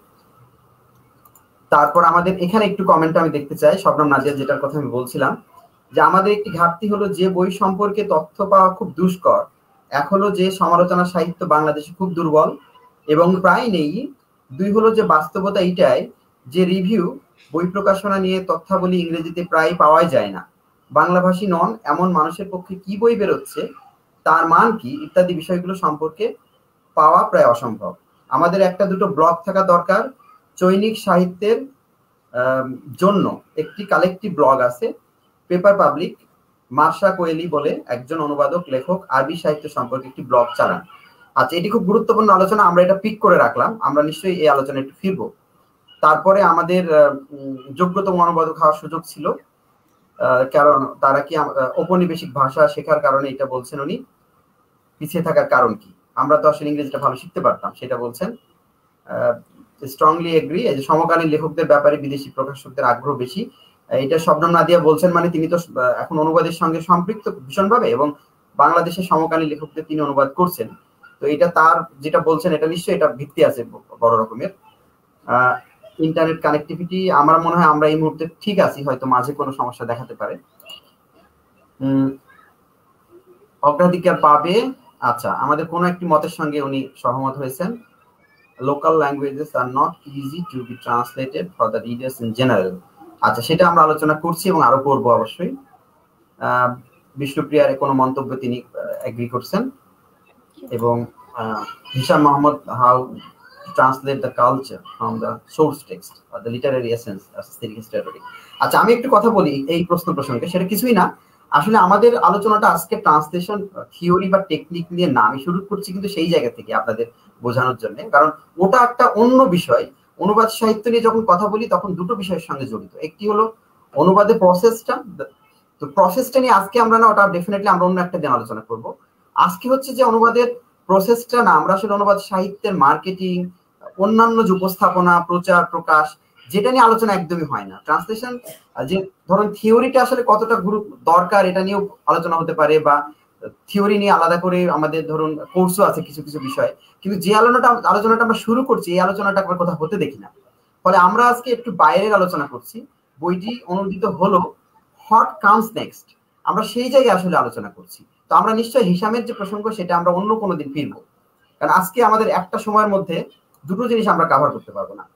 তারপর আমাদের এখানে একটু কমেন্ট আমি দেখতে চাই, শবনম নাজিয়া, যেটার কথা আমি বলছিলাম, যে আমাদের একটি ঘাটতি হলো যে বই সম্পর্কে তথ্য পাওয়া খুব দুষ্কর। এক হলো যে সমালোচনা সাহিত্য বাংলাদেশে খুব দুর্বল এবং প্রায় নেই। দুই হলো যে বাস্তবতা এইটাই যে রিভিউ, বই প্রকাশনা নিয়ে তথ্যাবলী ইংরেজিতে প্রায় পাওয়াই যায় না। বাংলাভাষী নন এমন মানুষের পক্ষে কি বই বেরোচ্ছে, তার মান কি, ইত্যাদি বিষয়গুলো সম্পর্কে পাওয়া প্রায় অসম্ভব। আমাদের একটা দুটো ব্লগ থাকা দরকার। চৈনিক সাহিত্যের জন্য একটি কালেকটিভ ব্লগ আছে, পেপার পাবলিক, মার্শা কোয়েলি বলে একজন অনুবাদক লেখক আরবি সাহিত্য সম্পর্কে একটি ব্লগ চালান। আচ্ছা, এটি খুব গুরুত্বপূর্ণ আলোচনা, আমরা এটা পিক করে রাখলাম, আমরা নিশ্চয়ই এই আলোচনা একটু ফিরবো। তারপরে আমাদের যোগ্যতম অনুবাদক হওয়ার সুযোগ ছিল, কারণ তারা কি ঔপনিবেশিক ভাষা শেখার কারণে, এটা বলছেন উনি, পিছিয়ে থাকার কারণ কি, আমরা তো আসলে ইংরেজিটা ভালো শিখতে পারতাম, সেটা বলছেন। স্ট্রংলি এগ্রি, এই যে সমকালীন লেখকদের ব্যাপারে বিদেশি প্রকাশকদের আগ্রহ বেশি, এটা শবনম নাদিয়া বলছেন, মানে তিনি তো এখন অনুবাদের সঙ্গে সম্পৃক্ত ভীষণভাবে এবং বাংলাদেশের সমকালীন লেখকদের তিনি অনুবাদ করছেন, তো এটা তার যেটা বলছেন এটা নিশ্চয়ই এটা ভিত্তি আছে বড় রকমের। ইন্টারনেট কানেক্টিভিটি, আমার মনে হয় আমরা এই মুহূর্তে ঠিক আছি, হয়তো মাঝে কোনো সমস্যা দেখাতে পারে। অগ্রাধিকার পাবে, আচ্ছা, আমাদের কোনো একটি মতের সঙ্গে উনি সহমত হয়েছেন। Local languages are not easy to be translated for the readers in general, আচ্ছা সেটা আমরা আলোচনা করছি এবং আরো করবো অবশ্যই। বিষ্ণুপ্রিয়ার কোনো মন্তব্য তিনি এগ্রি করছেন, এবং Hisham Mohammad, how translate the culture from the source text or the literary essence as aesthetic historic. আচ্ছা, আমি একটু কথা বলি এই প্রশ্ন প্রসঙ্গে, সেটা কিছুই না, আসলে আমাদের আলোচনাটা আজকে ট্রান্সলেশন থিওরি বা টেকনিক নিয়ে না, আমি শুরু করছি কিন্তু সেই জায়গা থেকে আপনাদের বোঝানোর জন্য, কারণ ওটা একটা অন্য বিষয়। অনুবাদ সাহিত্য নিয়ে যখন কথা বলি তখন দুটো বিষয়ের সঙ্গে জড়িত, একটি হলো অনুবাদের প্রসেসটা, তো প্রসেসটা নিয়ে আজকে আমরা না, ওটা ডেফিনেটলি আমরা অন্য একটা দিন আলোচনা করব। আজকে হচ্ছে যে অনুবাদের প্রসেসটা না, আমরা আসলে অনুবাদ সাহিত্যের মার্কেটিং, অন্যান্য যে উপস্থাপনা, প্রচার প্রকাশ, যেটা নিয়ে আলোচনা একদমই হয় না। ট্রান্সলেশন যে ধরুন থিওরিটা আসলে কতটা দরকার এটা নিয়েও আলোচনা হতে পারে, বা থিওরি নিয়ে আলাদা করে আমাদের ধরুন কোর্সও আছে কিছু কিছু বিষয়, কিন্তু যে আলোচনাটা আমরা শুরু করছি এই আলোচনাটা আমরা কোথাও হতে দেখি না। ফলে আমরা আজকে একটু বাইরের আলোচনা করছি। বইটি অনুদিত হলো, হোয়াট কামস নেক্সট, আমরা সেই জায়গায় আসলে আলোচনা করছি। তো আমরা নিশ্চয়ই হিসামের যে প্রসঙ্গ সেটা আমরা অন্য কোনো দিন ফিরবো, কারণ আজকে আমাদের একটা সময়ের মধ্যে দুটো জিনিস আমরা কভার করতে পারবো না।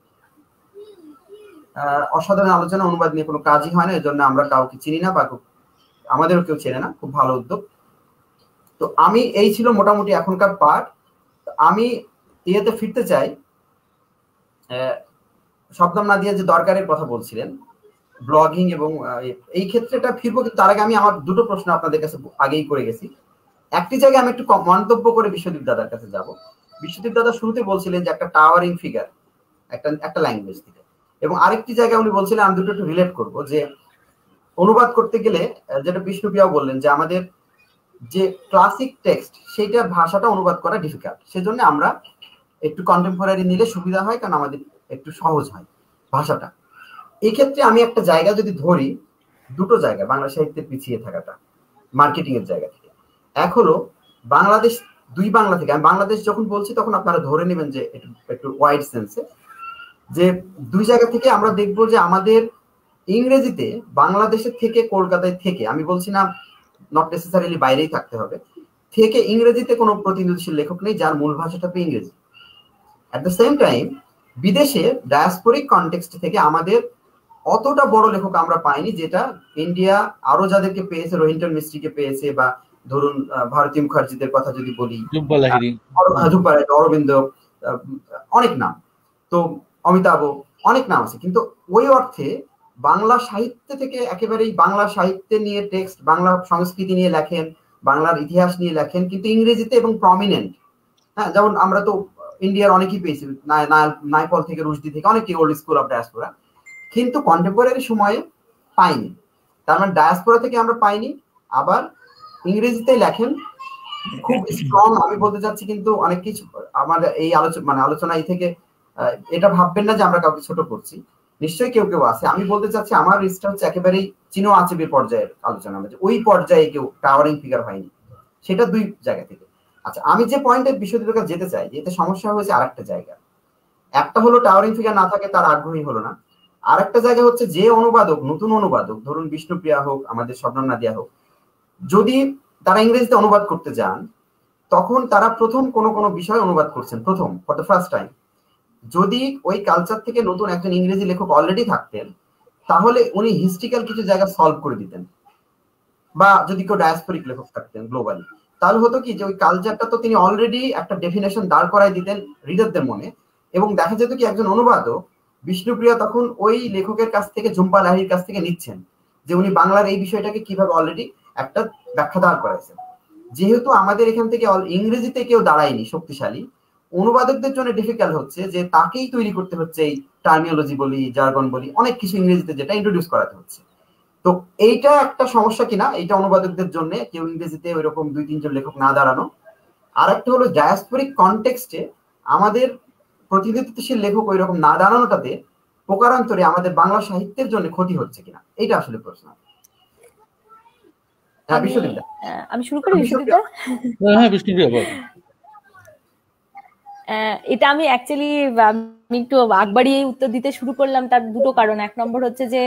অসাধারণ আলোচনা, অনুবাদ নিয়ে কোনো কাজই হয় না, এর জন্য আমরা কাউকে চিনি না বা আমাদেরও কেউ চেনে না, খুব ভালো উদ্যোগ। তো আমি এই ছিল মোটামুটি এখনকার পার্ট। আমি ইয়েতে ফিরতে চাই, শব্দম না দিয়ে যে দরকারের কথা বলছিলেন ব্লগিং এবং এই ক্ষেত্রেটা ফিরবো, কিন্তু তার আগে আমি আমার দুটো প্রশ্ন আপনাদের কাছে আগেই করে গেছি। একটি জায়গায় আমি একটু মন্তব্য করে বিশ্বদীপ দাদার কাছে যাব। বিশ্বদীপ দাদা শুরুতে বলছিলেন যে একটা টাওয়ারিং ফিগার একটা ল্যাঙ্গুয়েজ থেকে, এবং আরেকটি জায়গায় উনি বলছিলেন, আমি দুটো একটু রিলেট করবো, যে অনুবাদ করতে গেলে যেটা বিষ্ণুপ্রিয়াও বললেন যে আমাদের যে ক্লাসিক টেক্সট সেইটার ভাষাটা অনুবাদ করা ডিফিকাল্ট, সেজন্য আমরা একটু কন্টেম্পোরারি নিলে সুবিধা হয়, কারণ আমাদের একটু সহজ হয় ভাষাটা। এই ক্ষেত্রে আমি একটা জায়গা যদি ধরি, দুটো জায়গা বাংলা সাহিত্যের পিছিয়ে থাকাটা মার্কেটিং এর জায়গা থেকে। এক হলো বাংলাদেশ, দুই বাংলা থেকে, আমি বাংলাদেশ যখন বলছি তখন আপনারা ধরে নেবেন যে একটু ওয়াইড সেন্সে, যে দুই জায়গা থেকে আমরা দেখবো যে আমাদের ইংরেজিতে বাংলাদেশের থেকে, কলকাতায় থেকে, আমি বলছি না নট নেসেসারিলি বাইরেই থাকতে হবে, থেকে ইংরেজিতে কোনো প্রতিনিধিশীল লেখক নেই যার মূল ভাষাটা ইংরেজি। অ্যাট দ্য সেম টাইম বিদেশে ডায়াসপোরিক কনটেক্সট থেকে আমাদের অতটা বড় লেখক আমরা পাইনি, যেটা ইন্ডিয়া আরো যাদেরকে পেয়েছে, রোহিন্টন মিস্ত্রিকে পেয়েছে, বা ধরুন ভারতী মুখার্জিদের কথা যদি বলি, অরবিন্দ, অনেক নাম, তো অমিতাভ, অনেক নাম আছে, কিন্তু ওই অর্থে বাংলা সাহিত্য থেকে একেবারেই বাংলা সাহিত্য নিয়ে টেক্সট, বাংলা সংস্কৃতি নিয়ে লেখেন, বাংলার ইতিহাস নিয়ে লেখেন, কিন্তু ইংরেজিতে এবং প্রমিনেন্ট। হ্যাঁ, যেমন আমরা তো ইন্ডিয়ার অনেকেই পেয়েছি, নাইপল থেকে, রুশদি থেকে, অনেকে ওল্ড স্কুল অফ ডায়াসপোরা, কিন্তু কন্টেম্পোরারি সময়ে পাইনি। তার মানে ডায়াসপোরা থেকে আমরা পাইনি, আবার ইংরেজিতেই লেখেন খুব স্ট্রং। আমি বলতে চাচ্ছি কিন্তু অনেক কিছু আমার এই আলোচনা এই থেকে এটা ভাববেন না যে আমরা কাউকে ছোট করছি, নিশ্চয়ই কেউ কেউ আছে। আমি বলতে চাচ্ছি আমার রিস্কটা হচ্ছে একেবারেই চিনো আচেবের পর্যায়ের আলোচনা, ওই পর্যায়ে কেউ টাওয়ারিং ফিগার হয়নি, সেটা দুই জায়গা থেকে। আচ্ছা, আমি যে পয়েন্টের বিষয়টির কাছে যেতে চাই, এতে সমস্যা হয়েছে আরেকটা জায়গা। একটা হলো টাওয়ারিং ফিগার না থাকে তার আগ্রহী হলো না, আরেকটা জায়গা হচ্ছে যে অনুবাদক, নতুন অনুবাদক, ধরুন বিষ্ণুপ্রিয়া হোক, আমাদের শবনম নাদিয়া হোক, যদি তারা ইংরেজিতে অনুবাদ করতে যান, তখন তারা প্রথম কোনো বিষয় অনুবাদ করছেন, প্রথম ফর দ্য ফার্স্ট টাইম। যদি ওই কালচার থেকে নতুন একজন ইংরেজি লেখক অলরেডি থাকতেন, তাহলে উনি হিস্ট্রিক্যাল কিছু জায়গা সলভ করে দিতেন, বা যদি কেউ ডায়াসপোরিক লেখক থাকতেন গ্লোবালি, তাহলে হতো কি যে ওই কালচারটা তো তিনি অলরেডি একটা ডেফিনেশন দাঁড় করাই দিতেন রিডারদের মনে, এবং দেখা যেত কি একজন অনুবাদক বিষ্ণুপ্রিয়া তখন ওই লেখকের কাছ থেকে, ঝুম্পা লাহিড়ীর কাছ থেকে নিচ্ছেন যে উনি বাংলার এই বিষয়টাকে কিভাবে অলরেডি একটা ব্যাখ্যা দাঁড় করাইছেন। যেহেতু আমাদের এখান থেকে ইংরেজিতে কেউ দাঁড়ায়নি শক্তিশালী, অনুবাদকদের জন্য ডিফিকাল্ট হচ্ছে যে তাকেই তৈরি করতে হচ্ছে, এই টার্মিনোলজি বলি, জার্গন বলি, অনেক কিছু ইংরেজিতে যেটা ইন্ট্রোডিউস করাতে হচ্ছে। তো এইটা একটা সমস্যা কিনা, এইটা অনুবাদকদের জন্য, কেউ ইংরেজিতে ওইরকম 2-3 জন লেখক না দাঁড়ানো। আর একটা হলো ডায়াসপোরিক কনটেক্সটে আমাদের প্রতিনিধিত্বশীল লেখক ওইরকম না দাঁড়ানোটাতে প্রকারান্তরে আমাদের বাংলা সাহিত্যের জন্য ক্ষতি হচ্ছে কিনা, এইটা আসলে প্রশ্ন। আমি শুরু করি বিশ্বদীপ। এটা আমি অ্যাকচুয়ালি আমি একটু আকবাড়ি উত্তর দিতে শুরু করলাম, তার দুটো কারণ। এক নম্বর হচ্ছে যে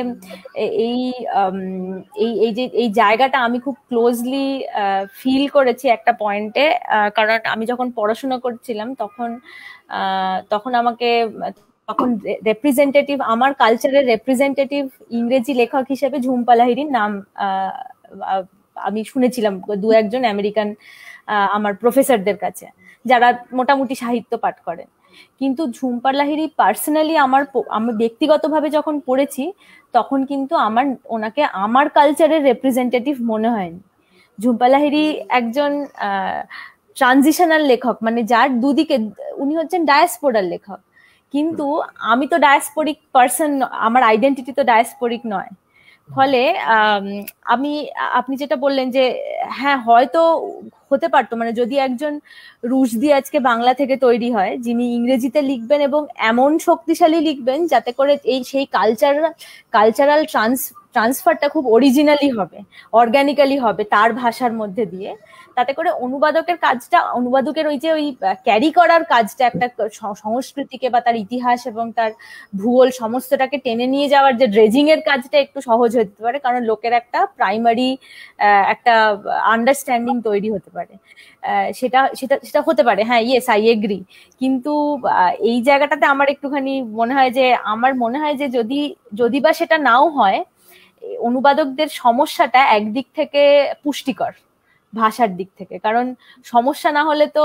এই জায়গাটা আমি খুব ক্লোজলি ফিল করেছি একটা পয়েন্টে, কারণ আমি যখন পড়াশোনা করছিলাম তখন আমাকে রেপ্রেজেন্টেটিভ, আমার কালচারের রেপ্রেজেন্টেটিভ ইংরেজি লেখক হিসেবে ঝুম্পা লাহিড়ীর নাম আমি শুনেছিলাম 2-1 জন আমেরিকান আমার প্রফেসরদের কাছে, যারা মোটামুটি সাহিত্য পাঠ করেন। কিন্তু ঝুম্পা লাহিড়ী পার্সোনালি আমি ব্যক্তিগতভাবে যখন পড়েছি, তখন কিন্তু ওনাকে আমার কালচারের রেপ্রেজেন্টেটিভ মনে হয়নি। ঝুম্পা লাহিড়ী একজন ট্রানজিশনাল লেখক, মানে যার দুদিকে, উনি হচ্ছেন ডায়াসপোরার লেখক, কিন্তু আমি তো ডায়াসপোরিক পার্সন, আমার আইডেন্টিটি তো ডায়াসপোরিক নয়। ফলে আপনি যেটা বললেন যে হ্যাঁ, হয়তো হতে পারতো, মানে যদি একজন রুশদি আজকে বাংলা থেকে তৈরি হয়, যিনি ইংরেজিতে লিখবেন এবং এমন শক্তিশালী লিখবেন যাতে করে সেই কালচারাল ট্রান্সফারটা খুব অরিজিনালি হবে, অর্গানিক্যালি হবে তার ভাষার মধ্যে দিয়ে, তাতে করে অনুবাদকের ওই ক্যারি করার কাজটা, একটা সংস্কৃতিকে বা তার ইতিহাস এবং তার ভূগোল সমস্তটাকে টেনে নিয়ে যাওয়ার যে ড্রেজিং এর কাজটা একটু সহজ হতে পারে, কারণ লোকের একটা প্রাইমারি একটা আন্ডারস্ট্যান্ডিং তৈরি হতে পারে। সেটা হতে পারে, হ্যাঁ, ইয়েস, আই এগ্রি। কিন্তু এই জায়গাটাতে আমার একটুখানি মনে হয় যে যদি বা সেটা নাও হয়, অনুবাদকদের সমস্যাটা একদিক থেকে পুষ্টিকর ভাষার দিক থেকে, কারণ সমস্যা না হলে তো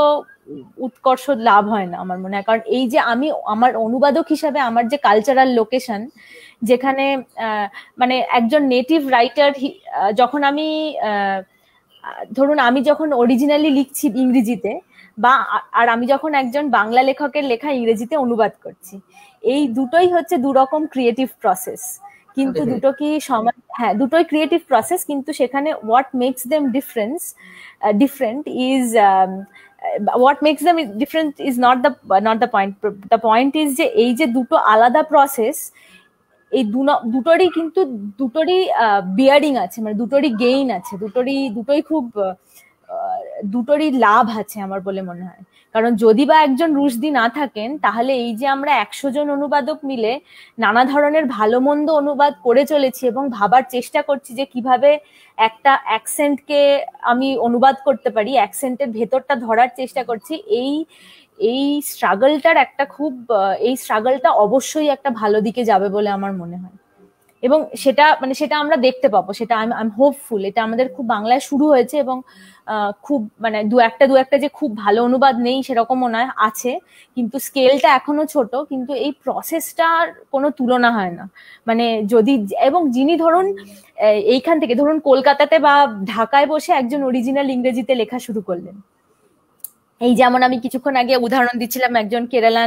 উৎকর্ষ লাভ হয় না আমার মনে হয়। কারণ এই যে আমি আমার অনুবাদক হিসাবে আমার যে কালচারাল লোকেশন, যেখানে মানে একজন নেটিভ রাইটার যখন আমি ধরুন আমি যখন অরিজিনালি লিখছি ইংরেজিতে, বা আর আমি যখন একজন বাংলা লেখকের লেখা ইংরেজিতে অনুবাদ করছি, এই দুটোই হচ্ছে দুরকম ক্রিয়েটিভ প্রসেস, কিন্তু দুটো কি সমান? হ্যাঁ, দুটোই ক্রিয়েটিভ প্রসেস, কিন্তু সেখানে what makes them different is what makes them different is not the point. The point is যে এই যে দুটো আলাদা প্রসেস, এই দুটোরই কিন্তু দুটোরই বিয়ারিং আছে, মানে দুটোরই গেইন আছে, দুটোই খুব দুটোরই লাভ আছে আমার বলে মনে হয়। কারণ যদি বা একজন রুশদি না থাকেন, তাহলে এই যে আমরা 100 জন অনুবাদক মিলে নানা ধরনের ভালো মন্দ অনুবাদ করে চলেছি এবং ভাবার চেষ্টা করছি যে কিভাবে একটা অ্যাকসেন্টকে আমি অনুবাদ করতে পারি, অ্যাকসেন্টের ভেতরটা ধরার চেষ্টা করছি, এই স্ট্রাগলটার একটা এই স্ট্রাগলটা অবশ্যই একটা ভালো দিকে যাবে বলে আমার মনে হয়। এবং সেটা আমরা দেখতে পাবো, সেটা আই এম হোপফুল। এটা আমাদের খুব বাংলায় শুরু হয়েছে এবং খুব মানে দু একটা যে খুব ভালো অনুবাদ নেই সেরকমও নয়, আছে, কিন্তু স্কেলটা এখনো ছোট, কিন্তু এই প্রসেসটার কোনো তুলনা হয় না। মানে যদি এবং যিনি ধরুন এইখান থেকে ধরুন কলকাতাতে বা ঢাকায় বসে একজন অরিজিনাল ইংরেজিতে লেখা শুরু করলেন, এই যেমন আমি কিছুক্ষণ আগে উদাহরণ দিচ্ছিলাম একজন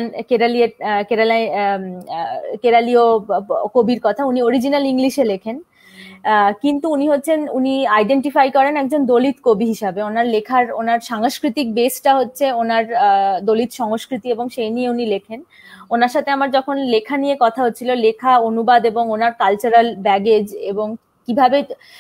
কেরালীয় কবির কথা, উনি অরিজিনাল ইংলিশে লেখেন, কিন্তু উনি আইডেন্টিফাই করেন একজন দলিত কবি হিসাবে। ওনার সাংস্কৃতিক বেসটা হচ্ছে ওনার দলিত সংস্কৃতি এবং সেই নিয়ে উনি লেখেন। ওনার সাথে আমার যখন লেখা নিয়ে কথা হচ্ছিল, লেখা, অনুবাদ এবং ওনার কালচারাল ব্যাগেজ এবং কিভাবে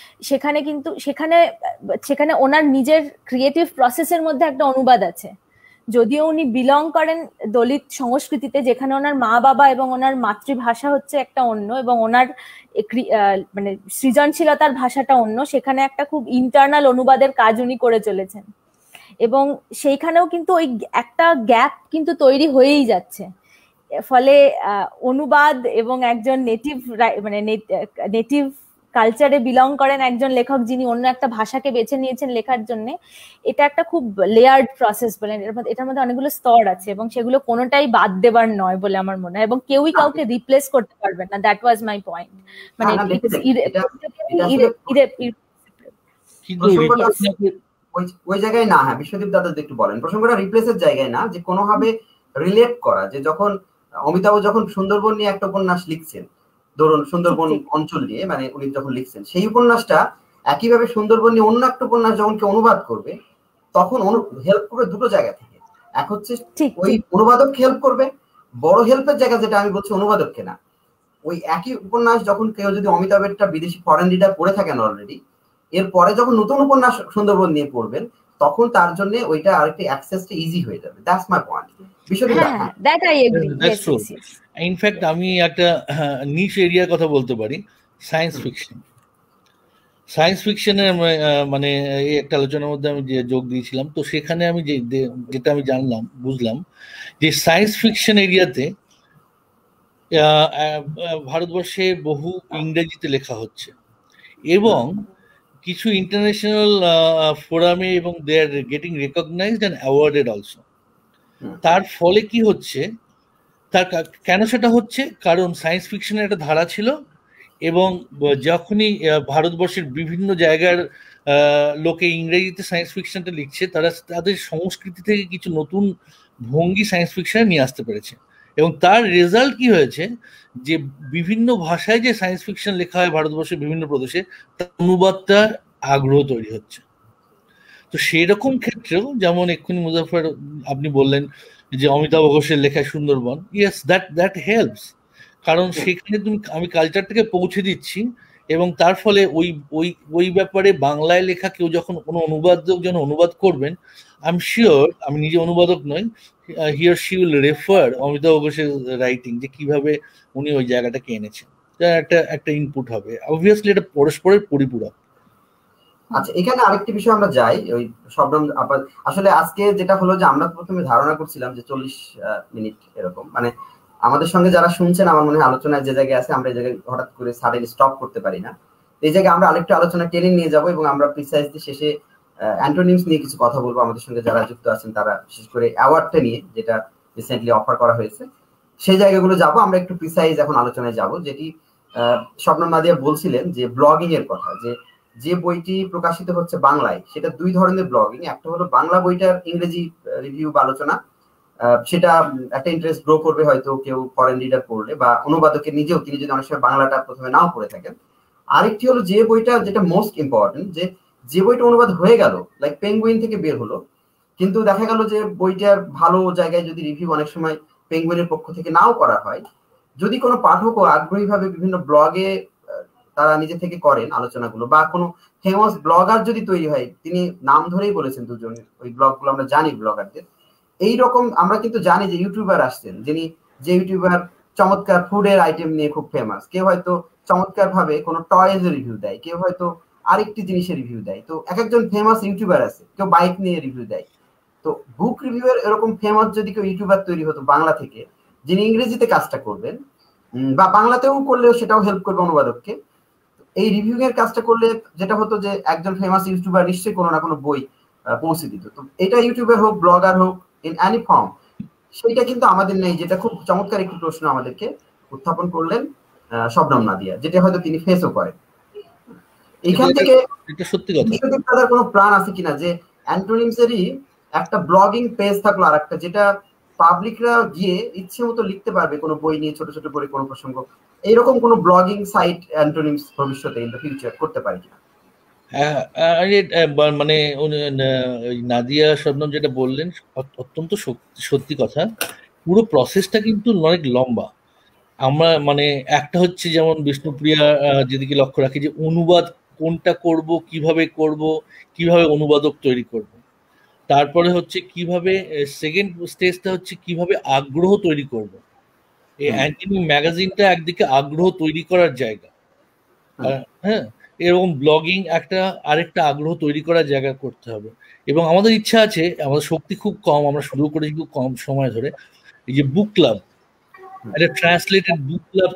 সেখানে ওনার নিজের ক্রিয়েটিভ প্রসেসের মধ্যে একটা অনুবাদ আছে। যদিও উনি বিলং করেন দলিত সংস্কৃতিতে, যেখানে ওনার মা বাবা এবং ওনার মাতৃভাষা হচ্ছে একটা অন্য এবং ওনার মানে সৃজনশীলতার ভাষাটা অন্য, সেখানে একটা খুব ইন্টারনাল অনুবাদের কাজ উনি করে চলেছেন এবং সেইখানেও কিন্তু ওই একটা গ্যাপ কিন্তু তৈরি হয়েই যাচ্ছে। ফলে অনুবাদ এবং একজন নেটিভ কালচারে বিলং করেন একজন লেখক যিনি অন্য একটা ভাষাকে বেছে নিয়েছেন লেখার জন্য, এটা একটা খুব লেয়ার্ড প্রসেস বলেন, এটার মধ্যে অনেকগুলো স্তর আছে এবং সেগুলো কোনোটাই বাদ দেবার নয় বলে আমার মনে হয়, এবং কেউই কাউকে রিপ্লেস করতে পারবে না। That was my point. মানে ওই জায়গায় না, হ্যাঁ বিশ্বদীপ দাদা একটু বলেন, প্রসঙ্গটা রিপ্লেসের জায়গায় না, যে কোনোভাবে রিলেট করা, যে যখন অমিতাভ যখন সুন্দরবন নিয়ে একটা উপন্যাস লিখছেন, ধরুন সুন্দরবন অঞ্চল নিয়ে, মানে উনি যখন লিখছেন সেই উপন্যাসটা একইভাবে সুন্দরবন নিয়ে অন্য একটা উপন্যাস যখন কেউ অনুবাদ করবে, তখন হেল্প করবে দুটো জায়গা থেকে। এক হচ্ছে ওই অনুবাদক হেল্প করবে, বড় হেল্পের জায়গা যেটা আমি বলছি অনুবাদককে না। ওই একই উপন্যাস যখন কেউ যদি অমিতাভেরটা বিদেশি ফরেন রিডার পড়ে থাকেন অলরেডি, এরপরে যখন নতুন উপন্যাস সুন্দরবন নিয়ে পড়বেন, তখন তার জন্য ওইটা আরেকটি অ্যাক্সেসটা ইজি হয়ে যাবে। That's my point. That I agree. In fact আমি একটা নিশ এরিয়ার কথা বলতে পারি, সায়েন্স ফিকশন। সায়েন্স ফিকশনের মানে এই একটা আলোচনার মধ্যে আমি যে যোগ দিয়েছিলাম, তো সেখানে আমি যেটা আমি বুঝলাম যে সায়েন্স ফিকশন এরিয়াতে ভারতবর্ষে বহু ইংরেজিতে লেখা হচ্ছে এবং কিছু ইন্টারন্যাশনাল ফোরামে এবং they are getting recognised and awarded also. তার ফলে কি হচ্ছে, কেন সেটা হচ্ছে, কারণ সায়েন্স ফিকশনের একটা ধারা ছিল এবং যখনই ভারতবর্ষের বিভিন্ন জায়গার লোকে ইংরেজিতে সায়েন্স ফিকশনটা লিখছে, তারা তাদের সংস্কৃতি থেকে কিছু নতুন ভঙ্গি সায়েন্স ফিকশনে নিয়ে আসতে পেরেছে এবং তার রেজাল্ট কি হয়েছে, যে বিভিন্ন ভাষায় যে সায়েন্স ফিকশন লেখা হয় ভারতবর্ষের বিভিন্ন প্রদেশে, তার অনুবাদটা আগ্রহ তৈরি হচ্ছে। তো সেই রকম ক্ষেত্রেও যেমন এক্ষুনি মুজাফফর আপনি বললেন যে অমিতাভ ঘোষের লেখা সুন্দরবন, ইয়েস, দ্যাট হেল্পস, কারণ সেখানে আমি কালচারটাকে পৌঁছে দিচ্ছি এবং তার ফলে ওই ব্যাপারে বাংলায় লেখা কেউ যখন কোনো অনুবাদক যখন অনুবাদ করবেন, আই এম শিওর, আমি নিজে অনুবাদক নই, he or she will refer Amitav ঘোষের রাইটিং, যে কিভাবে উনি ওই জায়গাটাকে এনেছেন। একটা ইনপুট হবে, অবভিয়াসলি এটা পরস্পরের পরিপূরক। আচ্ছা, এখানে আরেকটি বিষয় আমরা যাই, ওই শবনম আসলে আজকে যেটা হলো যে আমরা প্রথমে ধারণা করছিলাম যে 40 মিনিট এরকম, মানে আমাদের সঙ্গে যারা শুনছেন আমার মনে হয় আলোচনায় যে জায়গায় আছে আমরা এই জায়গায় হঠাৎ করে সাডেনলি স্টপ করতে পারি না। এই জায়গায় আমরা আরেকটু আলোচনা টেনে নিয়ে যাব এবং আমরা প্রিসাইজলি শেষে অ্যান্টোনিমস নিয়ে কিছু কথা বলবো আমাদের সঙ্গে যারা যুক্ত আছেন তারা, বিশেষ করে অ্যাওয়ার্ডটা নিয়ে যেটা রিসেন্টলি অফার করা হয়েছে সেই জায়গাগুলো যাব। আমরা একটু প্রিসাইজ এখন আলোচনায় যাব, যেটি শবনম নাদিয়া বলছিলেন যে ব্লগিং এর কথা, যে বইটি প্রকাশিত হচ্ছে বাংলায় সেটা দুই ধরনের ব্লগিং। একটা হলো বাংলা বইটার ইংরেজি রিভিউ বা আলোচনা, সেটা একটা ইন্টারেস্ট গ্রো করবে হয়তো কেউ ফরেন রিডার পড়লে, বা অনুবাদকের নিজেও তিনি যদি অনেক সময় বাংলাটা প্রথমে নাও পড়ে থাকেন। আরেকটি হলো যে বইটা, যেটা মোস্ট ইম্পর্টেন্ট, যে বইটা অনুবাদ হয়ে গেল, লাইক পেঙ্গুইন থেকে বের হলো, কিন্তু দেখা গেল যে বইটার ভালো জায়গায় যদি রিভিউ অনেক সময় পেঙ্গুইনের পক্ষ থেকে নাও করা হয়, যদি কোনো পাঠকও আগ্রহীভাবে বিভিন্ন ব্লগে তারা নিজে থেকে করেন আলোচনাগুলো, বা কোনো ফেমাস ব্লগার যদি তৈরি হয়, তিনি নাম ধরেই বলেছেন দুজন, ওই ব্লগগুলো আমরা জানি ব্লগারদের। এইরকম আমরা কিন্তু জানি যে ইউটিউবার আসছেন, যে ইউটিউবার চমৎকার ফুডের আইটেম নিয়ে খুব ফেমাস, কেউ হয়তো চমৎকার ভাবে কোনো টয়েজ রিভিউ দেয়, কেউ হয়তো আরেকটি জিনিসের রিভিউ দেয়। তো এক একজন ফেমাস ইউটিউবার আছে, কেউ বাইক নিয়ে রিভিউ দেয়। তো বুক রিভিউয়ের এরকম ফেমাস যদি কেউ ইউটিউবার তৈরি হতো বাংলা থেকে, যিনি ইংরেজিতে কাজটা করবেন বা বাংলাতেও করলেও সেটাও হেল্প করবে অনুবাদককে, এই রিভিউ এর কাজটা করলে যেটা হতো যে একজন ফেমাস ইউটিউবার নিশ্চয়ই কোনো না কোনো বই পৌঁছে দিত। তো এটা ইউটিউবার হোক, ব্লগার হোক, ইন এনি ফর্ম, সেইটা কিন্তু আমাদের নেই, যেটা খুব চমৎকার একটি প্রশ্ন আমাদেরকে উত্থাপন করলেন শবনম নাদিয়া, যেটা হয়তো তিনি ফেসও করেন। এখান থেকে এটা সত্যি কথা, তাদের কোনো প্ল্যান আছে কিনা যে অ্যান্টোনিমসেরই একটা ব্লগিং পেজ থাকলো, আর একটা যেটা পাবলিকরা গিয়ে ইচ্ছে মতো লিখতে পারবে কোনো বই নিয়ে, ছোট ছোট করে কোনো প্রসঙ্গ, এইরকম কোনো ব্লগিং সাইট অ্যান্টোনিমস ভবিষ্যতে ইন দ্য ফিউচার করতে পারে কিনা? মানে নাদিয়া শবনম যেটা বললেন অত্যন্ত সত্যি কথা। পুরো প্রসেসটা কিন্তু অনেক লম্বা। আমরা মানে একটা হচ্ছে যেমন বিষ্ণুপ্রিয়া যেদিকে লক্ষ্য রাখি যে অনুবাদ কোনটা করব, কিভাবে অনুবাদক তৈরি করব। তারপরে হচ্ছে কিভাবে সেকেন্ড স্টেজটা হচ্ছে কিভাবে আগ্রহ তৈরি করব। এই অ্যান্টিনিম ম্যাগাজিনটা একদিকে আগ্রহ তৈরি করার জায়গা, হ্যাঁ, এরকম ব্লগিং আরেকটা আগ্রহ তৈরি করার জায়গা করতে হবে। এবং আমাদের ইচ্ছা আছে, আমাদের শক্তি খুব কম, আমরা শুরু করেছি খুব কম সময় ধরে, এই যে বুক ক্লাব, একটা ট্রান্সলেটেড বুক ক্লাব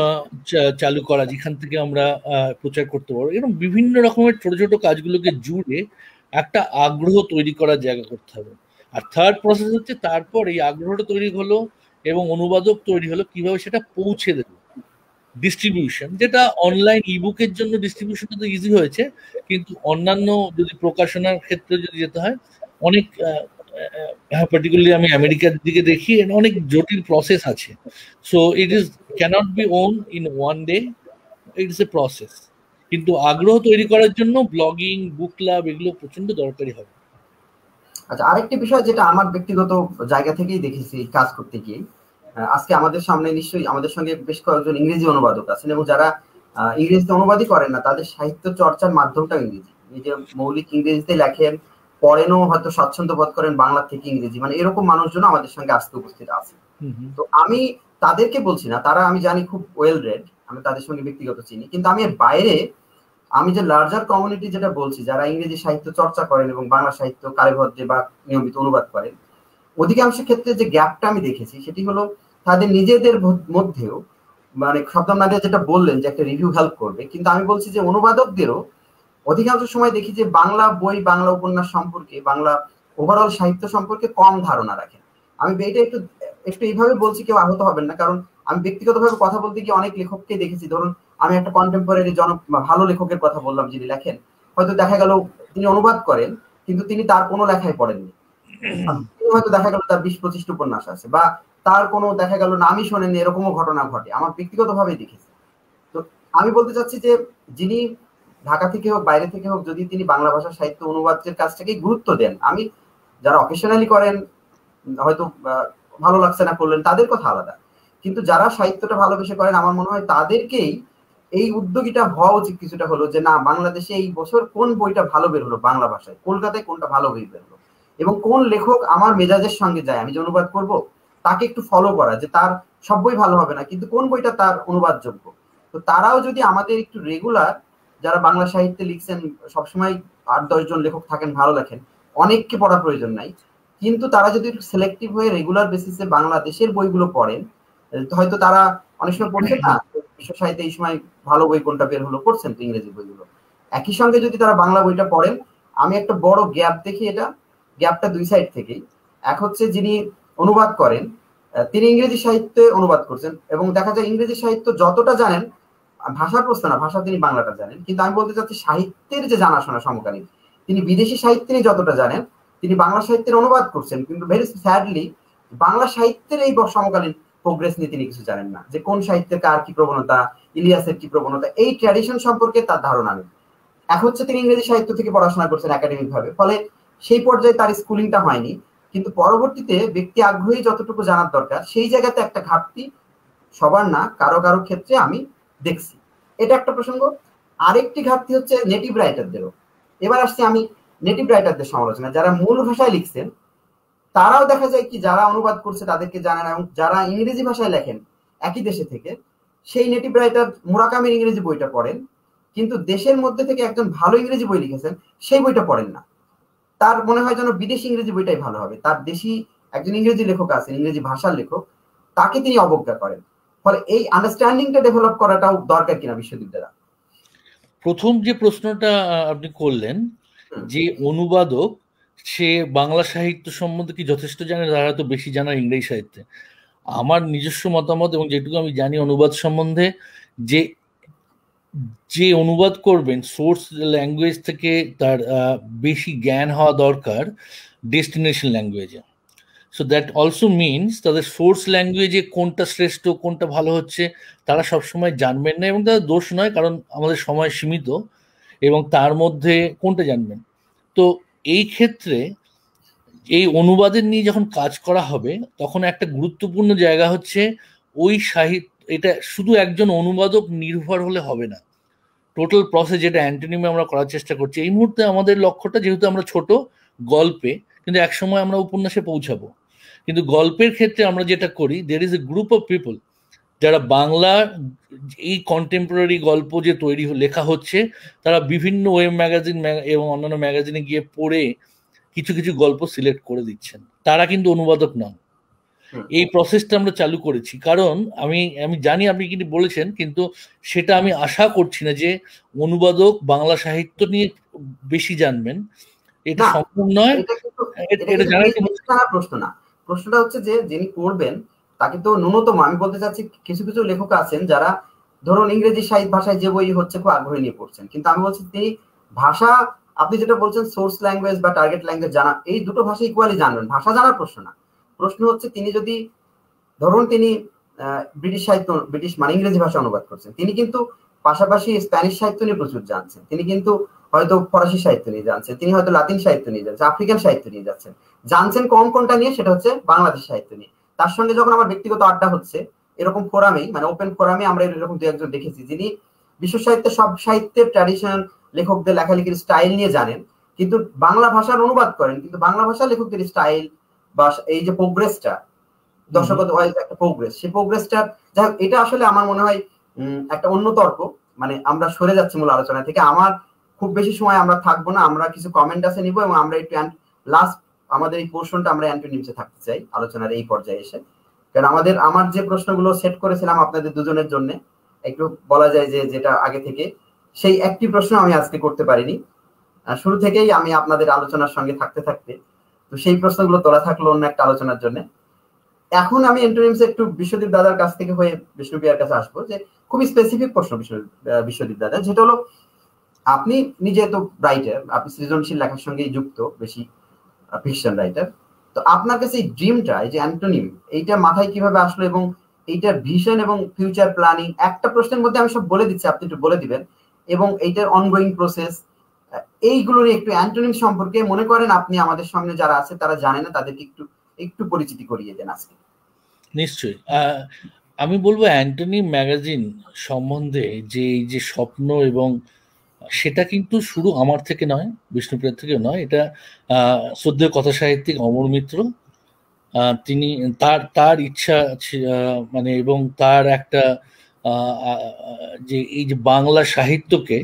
চালু করা, যেখান থেকে আমরা প্রচার করতে পারবো। এরকম বিভিন্ন রকমের ছোট ছোট কাজগুলোকে জুড়ে একটা আগ্রহ তৈরি করার জায়গা করতে হবে। আর থার্ড প্রসেস হচ্ছে তারপর এই আগ্রহটা তৈরি হলো এবং অনুবাদক তৈরি হলো, কিভাবে সেটা পৌঁছে দেবে। ডিস্ট্রিবিউশন, যেটা অনলাইন ইবুকের জন্য ডিস্ট্রিবিউশনটা তো ইজি হয়েছে, কিন্তু অন্যান্য যদি প্রকাশনার ক্ষেত্রে যদি যেতে হয়, অনেক পার্টিকুলারলি আমি আমেরিকার দিকে দেখি, অনেক জটিল প্রসেস আছে। So it is cannot be won in one day, it is a process. কিন্তু আগ্রহ তৈরি করার জন্য ব্লগিং, বুক ক্লাব এগুলো প্রচন্ড দরকারি হবে। আচ্ছা, আরেকটি বিষয় যেটা আমার ব্যক্তিগত জায়গা থেকেই দেখেছি কাজ করতে গিয়ে, আজকে আমাদের সামনে নিশ্চয়ই আমাদের সঙ্গে বেশ কয়েকজন ইংরেজি অনুবাদক আছেন, এবং যারা ইংরেজিতে অনুবাদই করেন না, তাদের সাহিত্য চর্চার মাধ্যমটা ইংরেজি, নিজে মৌলিক ইংরেজিতে লেখেন, পড়েনও, হয়তো স্বাচ্ছন্দ্য বোধ করেন বাংলা থেকে ইংরেজি, মানে এরকম মানুষজন আমাদের সঙ্গে আজকে উপস্থিত আছে। তো আমি তাদেরকে বলছি না, তারা আমি জানি খুব ওয়েল রেড, আমি তাদের সঙ্গে ব্যক্তিগত চিনি, কিন্তু আমি এর বাইরে আমি যে লার্জার কমিউনিটি যেটা বলছি, যারা ইংরেজি সাহিত্য চর্চা করেন এবং বাংলা সাহিত্য কালেভদ্রে বা নিয়মিত অনুবাদ করেন, অধিকাংশ ক্ষেত্রে যে গ্যাপটা আমি দেখেছি সেটি হলো তাদের নিজেদের মধ্যেও, মানে শবনম নাদিয়া যেটা বললেন যে একটা রিভিউ হেল্প করবে, কিন্তু আমি বলছি যে অনুবাদকদেরও অধিকাংশ সময় দেখি যে বাংলা বই, বাংলা উপন্যাস সম্পর্কে, বাংলা ওভারঅল সাহিত্য সম্পর্কে কম ধারণা রাখেন। আমি এটা একটু এইভাবে বলছি, কেউ আহত হবেন না, কারণ আমি ব্যক্তিগতভাবে কথা বলতে গিয়ে অনেক লেখককে দেখেছি। ধরুন আমি একটা কন্টেম্পোরারি ভালো লেখকের কথা বললাম, যিনি লেখেন, হয়তো দেখা গেল তিনি অনুবাদ করেন, কিন্তু তিনি তার কোনো লেখায় পড়েননি, হয়তো দেখা গেল তার 20-25টি উপন্যাস আছে, বা তার কোনো দেখা গেল নামই শোনেননি, এরকমও ঘটনা ঘটে, আমার ব্যক্তিগতভাবেই দেখেছি। তো আমি বলতে চাচ্ছি যে যিনি ঢাকা থেকে হোক, বাইরে থেকে হোক, যদি তিনি বাংলা ভাষা সাহিত্য অনুবাদের কাজটাকে গুরুত্ব দেন, আমি যারা অকেশনালি করেন হয়তো ভালো লাগছে না করলেন, তাদের কথা আলাদা, কিন্তু যারা সাহিত্যটা ভালোবেসে করেন, আমার মনে হয় তাদেরকেই এই উদ্যোগীটা হওয়া উচিত কিছুটা হলো, যে না, বাংলাদেশে এই বছর কোন বইটা ভালো বের হলো বাংলা ভাষায়, কলকাতায় কোনটা ভালো বই বের হলো, এবং কোন লেখক আমার মেজাজের সঙ্গে যায়, আমি যে অনুবাদ করব তাকে একটু ফলো করা, যে তার সব বই ভালো হবে না, কিন্তু কোন বইটা তার অনুবাদযোগ্য। তো তারাও যদি আমাদের একটু রেগুলার, যারা বাংলা সাহিত্যে লিখছেন, সবসময় 8-10 জন লেখক থাকেন, ভালো লেখেন, অনেককে পড়া প্রয়োজন নাই, কিন্তু তারা যদি সিলেক্টিভ হয়ে রেগুলার বেসিসে বাংলাদেশের বইগুলো পড়েন, হয়তো তারা অনেক সময় পড়ছেন না বিশ্ব সাহিত্যে এই সময় ভালো বই কোনটা বের হলো, পড়ছেন তো ইংরেজি বইগুলো, একই সঙ্গে যদি তারা বাংলা বইটা পড়েন, আমি একটা বড় গ্যাপ দেখি, এটা গ্যাপটা দুই সাইড থেকেই। এক হচ্ছে যিনি অনুবাদ করেন তিনি ইংরেজি সাহিত্যে অনুবাদ করছেন, এবং দেখা যায় ইংরেজি সাহিত্য যতটা জানেন, ভাষার প্রশ্ন না, ভাষা তিনি বাংলাটা জানেন, কিন্তু আমি বলতে চাচ্ছি সাহিত্যের যে জানাশোনা সমকালীন, তিনি বিদেশি সাহিত্যে যতটা জানেন, তিনি বাংলা সাহিত্যের অনুবাদ করছেন, কিন্তু ভেরি স্যাডলি বাংলা সাহিত্যের এই সমকালীন প্রোগ্রেস নিয়ে তিনি কিছু জানেন না, যে কোন সাহিত্যের কার কি প্রবণতা, ইলিয়াসের কি প্রবণতা, এই ট্র্যাডিশন সম্পর্কে তার ধারণা নেই। এক হচ্ছে তিনি ইংরেজি সাহিত্য থেকে পড়াশোনা করছেন একাডেমিক ভাবে, ফলে সেই পর্যায়ে তার স্কুলিংটা হয়নি, কিন্তু পরবর্তীতে ব্যক্তি আগ্রহী যতটুকু জানার দরকার সেই জায়গাতে একটা ঘাটতি সবার না, কারো কারো ক্ষেত্রে আমি দেখছি। এটা একটা প্রসঙ্গ। আরেকটি ঘাটতি হচ্ছে নেটিভ রাইটারদেরও। এবার আসছি আমি নেটিভ রাইটারদের সমালোচনা। যারা মূল ভাষায় লিখছেন তারাও দেখা যায় কি, যারা অনুবাদ করছে তাদেরকে জানে না, এবং যারা ইংরেজি ভাষায় লেখেন একই দেশে থেকে, সেই নেটিভ রাইটার মুরাকামির ইংরেজি বইটা পড়েন, কিন্তু দেশের মধ্যে থেকে একজন ভালো ইংরেজি বই লিখেছেন সেই বইটা পড়েন না। তার মনে হয় যেন বিদেশি ইংরেজি বইটাই ভালো হবে। তার দেশি একজন ইংরেজি লেখক আছেন, ইংরেজি ভাষার লেখক, তাকে তিনি অবজ্ঞা করেন। ফলে এই আন্ডারস্ট্যান্ডিংটা ডেভেলপ করাটাও দরকার কিনা বিশ্ববিদ্যালয়। প্রথম যে প্রশ্নটা আপনি করলেন, যে অনুবাদক সে বাংলা সাহিত্য সম্বন্ধে কি যথেষ্ট জানে, তারা তো বেশি জানার ইংরেজি সাহিত্যে। আমার নিজস্ব মতামত এবং যেটুকু আমি জানি অনুবাদ সম্বন্ধে, যে যে অনুবাদ করবেন সোর্স ল্যাঙ্গুয়েজ থেকে তার বেশি জ্ঞান হওয়া দরকার ডেস্টিনেশন ল্যাঙ্গুয়েজে। সো দ্যাট অলসো মিনস তাদের সোর্স ল্যাঙ্গুয়েজে কোনটা শ্রেষ্ঠ, কোনটা ভালো হচ্ছে তারা সবসময় জানবেন না, এবং তাদের দোষ নয়, কারণ আমাদের সময় সীমিত, এবং তার মধ্যে কোনটা জানবেন। তো এই ক্ষেত্রে এই অনুবাদের নিয়ে যখন কাজ করা হবে তখন একটা গুরুত্বপূর্ণ জায়গা হচ্ছে ওই সাহিত্য, এটা শুধু একজন অনুবাদক নির্ভর হলে হবে না, টোটাল প্রসেস যেটা অ্যান্টোনিমে আমরা করার চেষ্টা করছি এই মুহূর্তে আমাদের লক্ষ্যটা, যেহেতু আমরা ছোট গল্পে, কিন্তু একসময় আমরা উপন্যাসে পৌঁছাবো, কিন্তু গল্পের ক্ষেত্রে আমরা যেটা করি, there is a group of people যারা বাংলা এই কন্টেম্পোরারি গল্প যে তৈরি লেখা হচ্ছে, তারা বিভিন্ন ওয়েব ম্যাগাজিন এবং অন্যান্য ম্যাগাজিনে গিয়ে পড়ে কিছু কিছু গল্প সিলেক্ট করে দিচ্ছেন, তারা কিন্তু অনুবাদক নন। এই প্রসেসটা আমরা চালু করেছি, কারণ আমি জানি আপনি কি বলেছেন, কিন্তু সেটা আমি আশা করছি না যে অনুবাদক বাংলা সাহিত্য নিয়ে বেশি জানবেন, এটা সম্ভব নয়। এটা জানার প্রশ্ন না, প্রশ্নটা হচ্ছে যে যিনি পড়বেন তাকে তো ন্যূনতম, আমি বলতে চাচ্ছি কিছু কিছু লেখক আছেন যারা ধরুন ইংরেজি সাহিত্য ভাষায় যে বই হচ্ছে খুব আগ্রহী নিয়ে পড়ছেন, কিন্তু আমি বলছি তিনি ভাষা, আপনি যেটা বলছেন সোর্স ল্যাঙ্গুয়েজ বা টার্গেট ল্যাঙ্গুয়েজ জানা, এই দুটো ভাষা ইকুয়ালি জানবেন, ভাষা জানার প্রশ্ন না। প্রশ্ন হচ্ছে তিনি যদি ধরুন তিনি ব্রিটিশ সাহিত্য, ব্রিটিশ মানে ইংরেজি ভাষা অনুবাদ করছেন, তিনি কিন্তু পাশাপাশি স্প্যানিশ সাহিত্য নিয়ে প্রচুর জানছেন, তিনি কিন্তু হয়তো ফরাসি সাহিত্য নিয়ে জানছেন, তিনি হয়তো লাতিন সাহিত্য নিয়ে যাচ্ছেন, আফ্রিকান সাহিত্য নিয়ে যাচ্ছেন, জানছেন কোনটা নিয়ে, সেটা হচ্ছে বাংলাদেশ সাহিত্য নিয়ে। তার সঙ্গে যখন আমার ব্যক্তিগত আড্ডা হচ্ছে এরকম ফোরামেই, মানে ওপেন ফোরামে আমরা এরকম দু একজন দেখেছি যিনি বিশ্ব সাহিত্যের সব সাহিত্যের ট্র্যাডিশন, লেখকদের লেখালেখির স্টাইল নিয়ে জানেন, কিন্তু বাংলা ভাষার অনুবাদ করেন, কিন্তু বাংলা ভাষার লেখকদের স্টাইল বা এই যে প্রোগ্রেসটা, দর্শকগত ওয়াইজ একটা প্রোগ্রেস, সেই প্রোগ্রেসটা, যাই হোক, এটা আসলে আমার মনে হয় একটা অন্য তর্ক, মানে আমরা সরে যাচ্ছি মূল আলোচনা থেকে। আমার খুব বেশি সময় আমরা থাকবো না, আমরা কিছু কমেন্ট আছে নিব, এবং আমরা একটু লাস্ট আমাদের এই পোর্শনটা আমরা অ্যান্টোনিমসে থাকতে চাই আলোচনার এই পর্যায়ে এসে, কারণ আমার যে প্রশ্নগুলো সেট করেছিলাম আপনাদের দুজনের জন্য, একটু বলা যায় যে যেটা আগে থেকে, সেই একটি প্রশ্ন আমি আজকে করতে পারিনি, শুরু থেকেই আমি আপনাদের আলোচনার সঙ্গে থাকতে তো সেই প্রশ্নগুলো তোলা থাকলো অন্য একটা আলোচনার জন্য। এখন আমি অ্যান্টোনিমসে একটু বিশ্বদীপ দাদার কাছ থেকে হয়ে বিষ্ণুপ্রিয়ার কাছে আসবো, যে খুবই স্পেসিফিক প্রশ্ন বিশ্বদীপ দাদা, যেটা হলো আপনি নিজে তো রাইটার, আপনি সৃজনশীল লেখার সঙ্গেই যুক্ত, বেশি ফিকশন রাইটার, তো আপনার কাছে এই ড্রিমটা, এই যে অ্যান্টোনিম, এইটা মাথায় কিভাবে আসলো, এবং এইটার ভিশন এবং ফিউচার প্ল্যানিং, একটা প্রশ্নের মধ্যে আমি সব বলে দিচ্ছি, আপনি একটু বলে দিবেন, এবং এইটার অনগোয়িং প্রসেস, এইগুলো নিয়ে একটু অ্যান্টোনিম সম্পর্কে মনে করেন আপনি আমাদের সামনে যারা আছে তারা জানে না, তাদেরকে একটু পরিচিতি করিয়ে দেন আজকে। নিশ্চয়ই। আমি বলবো অ্যান্টোনিম ম্যাগাজিন সম্বন্ধে যে এই যে স্বপ্ন, এবং সেটা কিন্তু শুরু আমার থেকে নয়, বিষ্ণুপ্রিয়ার থেকেও নয়, এটা শ্রদ্ধেয় কথা সাহিত্যিক অমর মিত্র, তিনি তার ইচ্ছা মানে, এবং তার একটা যে এই যে বাংলা সাহিত্যকে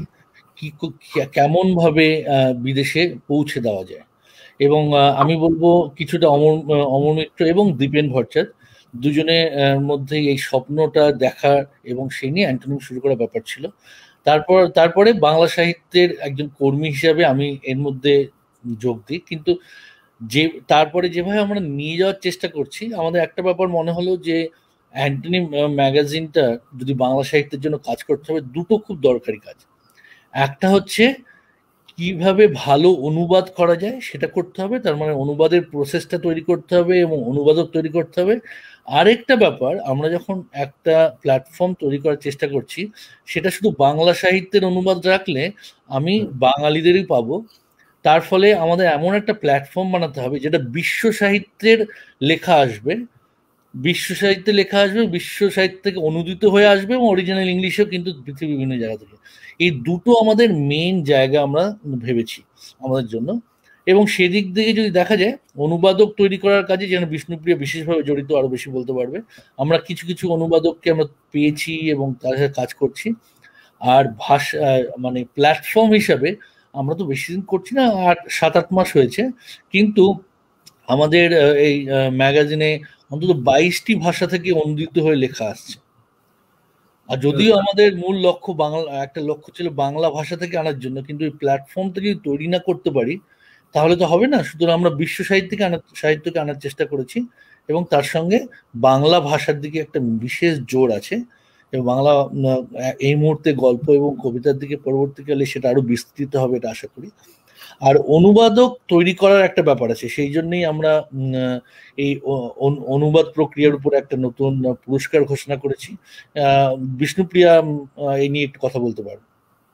কেমন ভাবে বিদেশে পৌঁছে দেওয়া যায়, এবং আমি বলবো কিছুটা অমর মিত্র এবং দীপেন ভট্টাচার্য দুজনের মধ্যে এই স্বপ্নটা দেখার এবং সেই নিয়ে অ্যান্টোনিম শুরু করার ব্যাপার ছিল। তারপরে বাংলা সাহিত্যের একজন কর্মী হিসাবে আমি এর মধ্যে যোগ দিই। কিন্তু তারপরে যেভাবে আমরা নিয়ে যাওয়ার চেষ্টা করছি, আমাদের একটা ব্যাপার মনে হলো যে অ্যান্টনি ম্যাগাজিনটা যদি বাংলা সাহিত্যের জন্য কাজ করতে হবে, দুটো খুব দরকারি কাজ। একটা হচ্ছে কিভাবে ভালো অনুবাদ করা যায় সেটা করতে হবে, তার মানে অনুবাদের প্রসেসটা তৈরি করতে হবে এবং অনুবাদক তৈরি করতে হবে। আরেকটা ব্যাপার, আমরা যখন একটা প্ল্যাটফর্ম তৈরি করার চেষ্টা করছি, সেটা শুধু বাংলা সাহিত্যের অনুবাদ রাখলে আমি বাঙালিদেরই পাবো। তার ফলে আমাদের এমন একটা প্ল্যাটফর্ম বানাতে হবে যেটা বিশ্ব সাহিত্যের লেখা আসবে, বিশ্ব সাহিত্য থেকে অনুদিত হয়ে আসবে এবং অরিজিনাল ইংলিশেও কিন্তু পৃথিবীর বিভিন্ন জায়গা থেকে। এই দুটো আমাদের মেইন জায়গা আমরা ভেবেছি আমাদের জন্য। এবং সেদিক থেকে যদি দেখা যায়, অনুবাদক তৈরি করার কাজে যেন বিষ্ণুপ্রিয়া বিশেষভাবে জড়িত, আরো বেশি বলতে পারবে। আমরা কিছু কিছু অনুবাদককে আমরা পেয়েছি এবং তাদের সাথে কাজ করছি। আর ভাষা মানে প্ল্যাটফর্ম হিসাবে আমরা তো বেশি দিন করছি না, 7-8 মাস হয়েছে, কিন্তু আমাদের এই ম্যাগাজিনে অন্তত 22টি ভাষা থেকে অনুদিত হয়ে লেখা আসছে। আর যদিও আমাদের মূল লক্ষ্য একটা লক্ষ্য ছিল বাংলা ভাষা থেকে আনার জন্য, কিন্তু এই প্ল্যাটফর্মটা যদি তৈরি না করতে পারি তাহলে তো হবে না। সুতরাং আমরা বিশ্ব সাহিত্যকে আনার চেষ্টা করেছি এবং তার সঙ্গে বাংলা ভাষার দিকে একটা বিশেষ জোর আছে। এবং বাংলা এই মুহূর্তে গল্প এবং কবিতার দিকে পরবর্তীকালে সেটা আরো বিস্তৃত হবে, এটা আশা করি। আর অনুবাদক তৈরি করার একটা ব্যাপার আছে, সেই জন্যই আমরা এই অনুবাদ প্রক্রিয়ার উপর একটা নতুন পুরস্কার ঘোষণা করেছি। বিষ্ণুপ্রিয়া এই নিয়ে একটু কথা বলতে পারবে।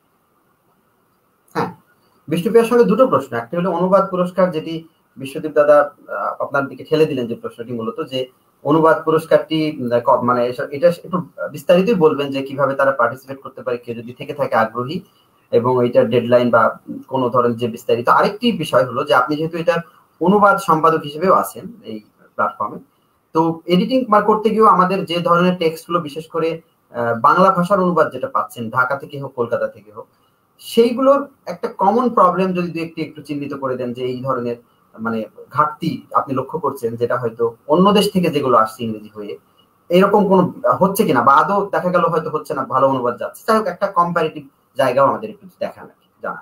হ্যাঁ, বিষ্ণুপ্রিয়ার সঙ্গে দুটো প্রশ্ন। একটা হলো অনুবাদ পুরস্কার, যেটি বিশ্বদীপ দাদা আপনার দিকে ঠেলে দিলেন, যে প্রশ্নটি মূলত যে অনুবাদ পুরস্কারটি মানে এটা একটু বিস্তারিতই বলবেন যে কিভাবে তারা পার্টিসিপেট করতে পারে, কেউ যদি থেকে থাকে আগ্রহী, এবং এটার ডেডলাইন বা কোনো ধরনের যে বিস্তারিত। আরেকটি বিষয় হলো যে আপনি যেহেতু এটার অনুবাদ সম্পাদক হিসেবেও আছেন এই প্ল্যাটফর্মে, তো এডিটিং করতে গিয়েও আমাদের যে ধরনের টেক্সটগুলো, বিশেষ করে বাংলা ভাষার অনুবাদ যেটা পাচ্ছেন ঢাকা থেকে হোক কলকাতা থেকে হোক, সেইগুলোর একটা কমন প্রবলেম যদি একটু চিহ্নিত করে দেন, যে এই ধরনের মানে ঘাটতি আপনি লক্ষ্য করছেন, যেটা হয়তো অন্য দেশ থেকে যেগুলো আসছে ইংরেজি হয়ে, এরকম কোন হচ্ছে কিনা, বা আদৌ দেখা গেল হয়তো হচ্ছে না, ভালো অনুবাদ যাচ্ছে, যাই হোক একটা কম্পারেটিভ জায়গাও আমাদের একটু দেখান, জানা।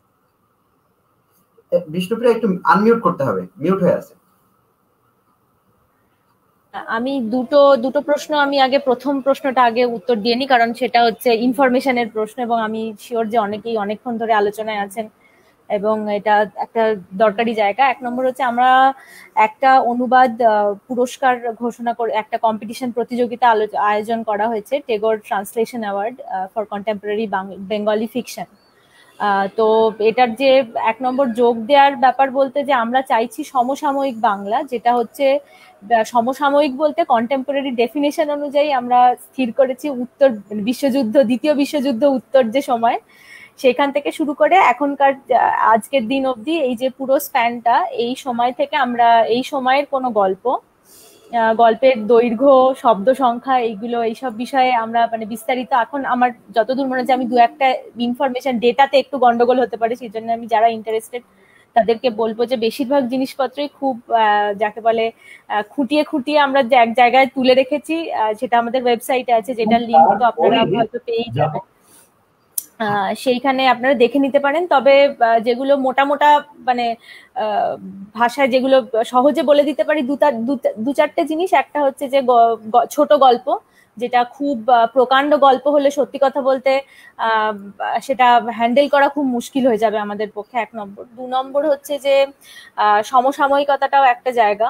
বিষ্ণুপ্রিয়া একটু আনমিউট করতে হবে, মিউট হয়ে আছে। আমি দুটো প্রশ্ন, আমি আগে প্রথম প্রশ্নটা আগে উত্তর দিয়ে নি, কারণ সেটা হচ্ছে ইনফরমেশনের প্রশ্ন, এবং আমি শিওর যে অনেকেই অনেকক্ষণ ধরে আলোচনায় আছেন এবং এটা একটা দরকারি জায়গা। 1 নম্বর হচ্ছে আমরা একটা অনুবাদ পুরস্কার ঘোষণা করে একটা কম্পিটিশন প্রতিযোগিতা আয়োজন করা হয়েছে, Tagore translation award for contemporary Bengali fiction. তো এটার যে 1 নম্বর যোগ দেওয়ার ব্যাপার বলতে, যে আমরা চাইছি সমসাময়িক বাংলা, যেটা হচ্ছে সমসাময়িক বলতে কন্টেম্পোরারি ডেফিনেশন অনুযায়ী আমরা স্থির করেছি উত্তর দ্বিতীয় বিশ্বযুদ্ধ উত্তর যে সময়, সেখান থেকে শুরু করে এখনকার আজকের দিন অবধি এই যে পুরো স্প্যানটা, এই সময় থেকে আমরা এই সময়ের কোনো গল্পের দৈর্ঘ্য, শব্দ সংখ্যা, এইসব বিষয়ে আমরা মানে বিস্তারিত, এখন আমার যতদূর মনে হচ্ছে আমি 2-1টা ইনফরমেশন ডেটাতে একটু গন্ডগোল হতে পারে, সেই জন্য আমি যারা ইন্টারেস্টেড তাদেরকে বলবো যে বেশিরভাগ জিনিসপত্রই খুব যাকে বলে খুঁটিয়ে আমরা এক জায়গায় তুলে রেখেছি, সেটা আমাদের ওয়েবসাইটে আছে, যেটার লিঙ্ক তো আপনারা হয়তো পেয়েই যাবেন, সেইখানে আপনারা দেখে নিতে পারেন। তবে যেগুলো মোটা মানে ভাষায় যেগুলো সহজে বলে দিতে পারি, 2-4টে জিনিস। একটা হচ্ছে যে ছোট গল্প, যেটা খুব প্রকাণ্ড গল্প হলে সত্যি কথা বলতে সেটা হ্যান্ডেল করা খুব মুশকিল হয়ে যাবে আমাদের পক্ষে, 1 নম্বর। 2 নম্বর হচ্ছে যে সমসাময়িকতাটাও একটা জায়গা।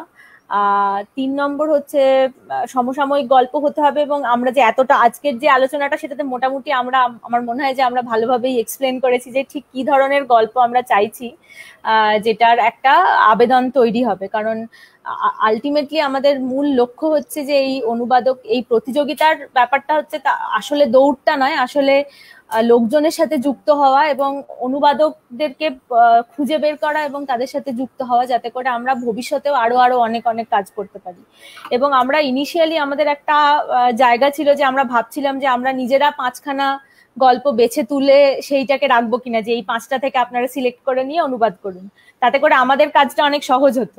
3 নম্বর হচ্ছে সমসাময়িক গল্প হতে হবে, এবং আমরা যে এতটা আজকের যে আলোচনাটা, সেটাতে মোটামুটি আমার মনে হয় যে আমরা ভালোভাবেই এক্সপ্লেন করেছি যে ঠিক কি ধরনের গল্প আমরা চাইছি, যেটার একটা আবেদন তৈরি হবে। কারণ আলটিমেটলি আমাদের মূল লক্ষ্য হচ্ছে যে এই অনুবাদক, এই প্রতিযোগিতার ব্যাপারটা হচ্ছে আসলে দৌড়টা নয়, আসলে লোকজনের সাথে যুক্ত হওয়া এবং অনুবাদকদেরকে খুঁজে বের করা এবং তাদের সাথে যুক্ত হওয়া, যাতে করে আমরা ভবিষ্যতেও আরো অনেক কাজ করতে পারি। এবং আমরা ইনিশিয়ালি আমাদের একটা জায়গা ছিল যে আমরা ভাবছিলাম যে আমরা নিজেরা 5খানা গল্প বেছে তুলে সেইটাকে রাখবো কিনা, যে এই 5টা থেকে আপনারা সিলেক্ট করে নিয়ে অনুবাদ করুন, তাতে করে আমাদের কাজটা অনেক সহজ হতো।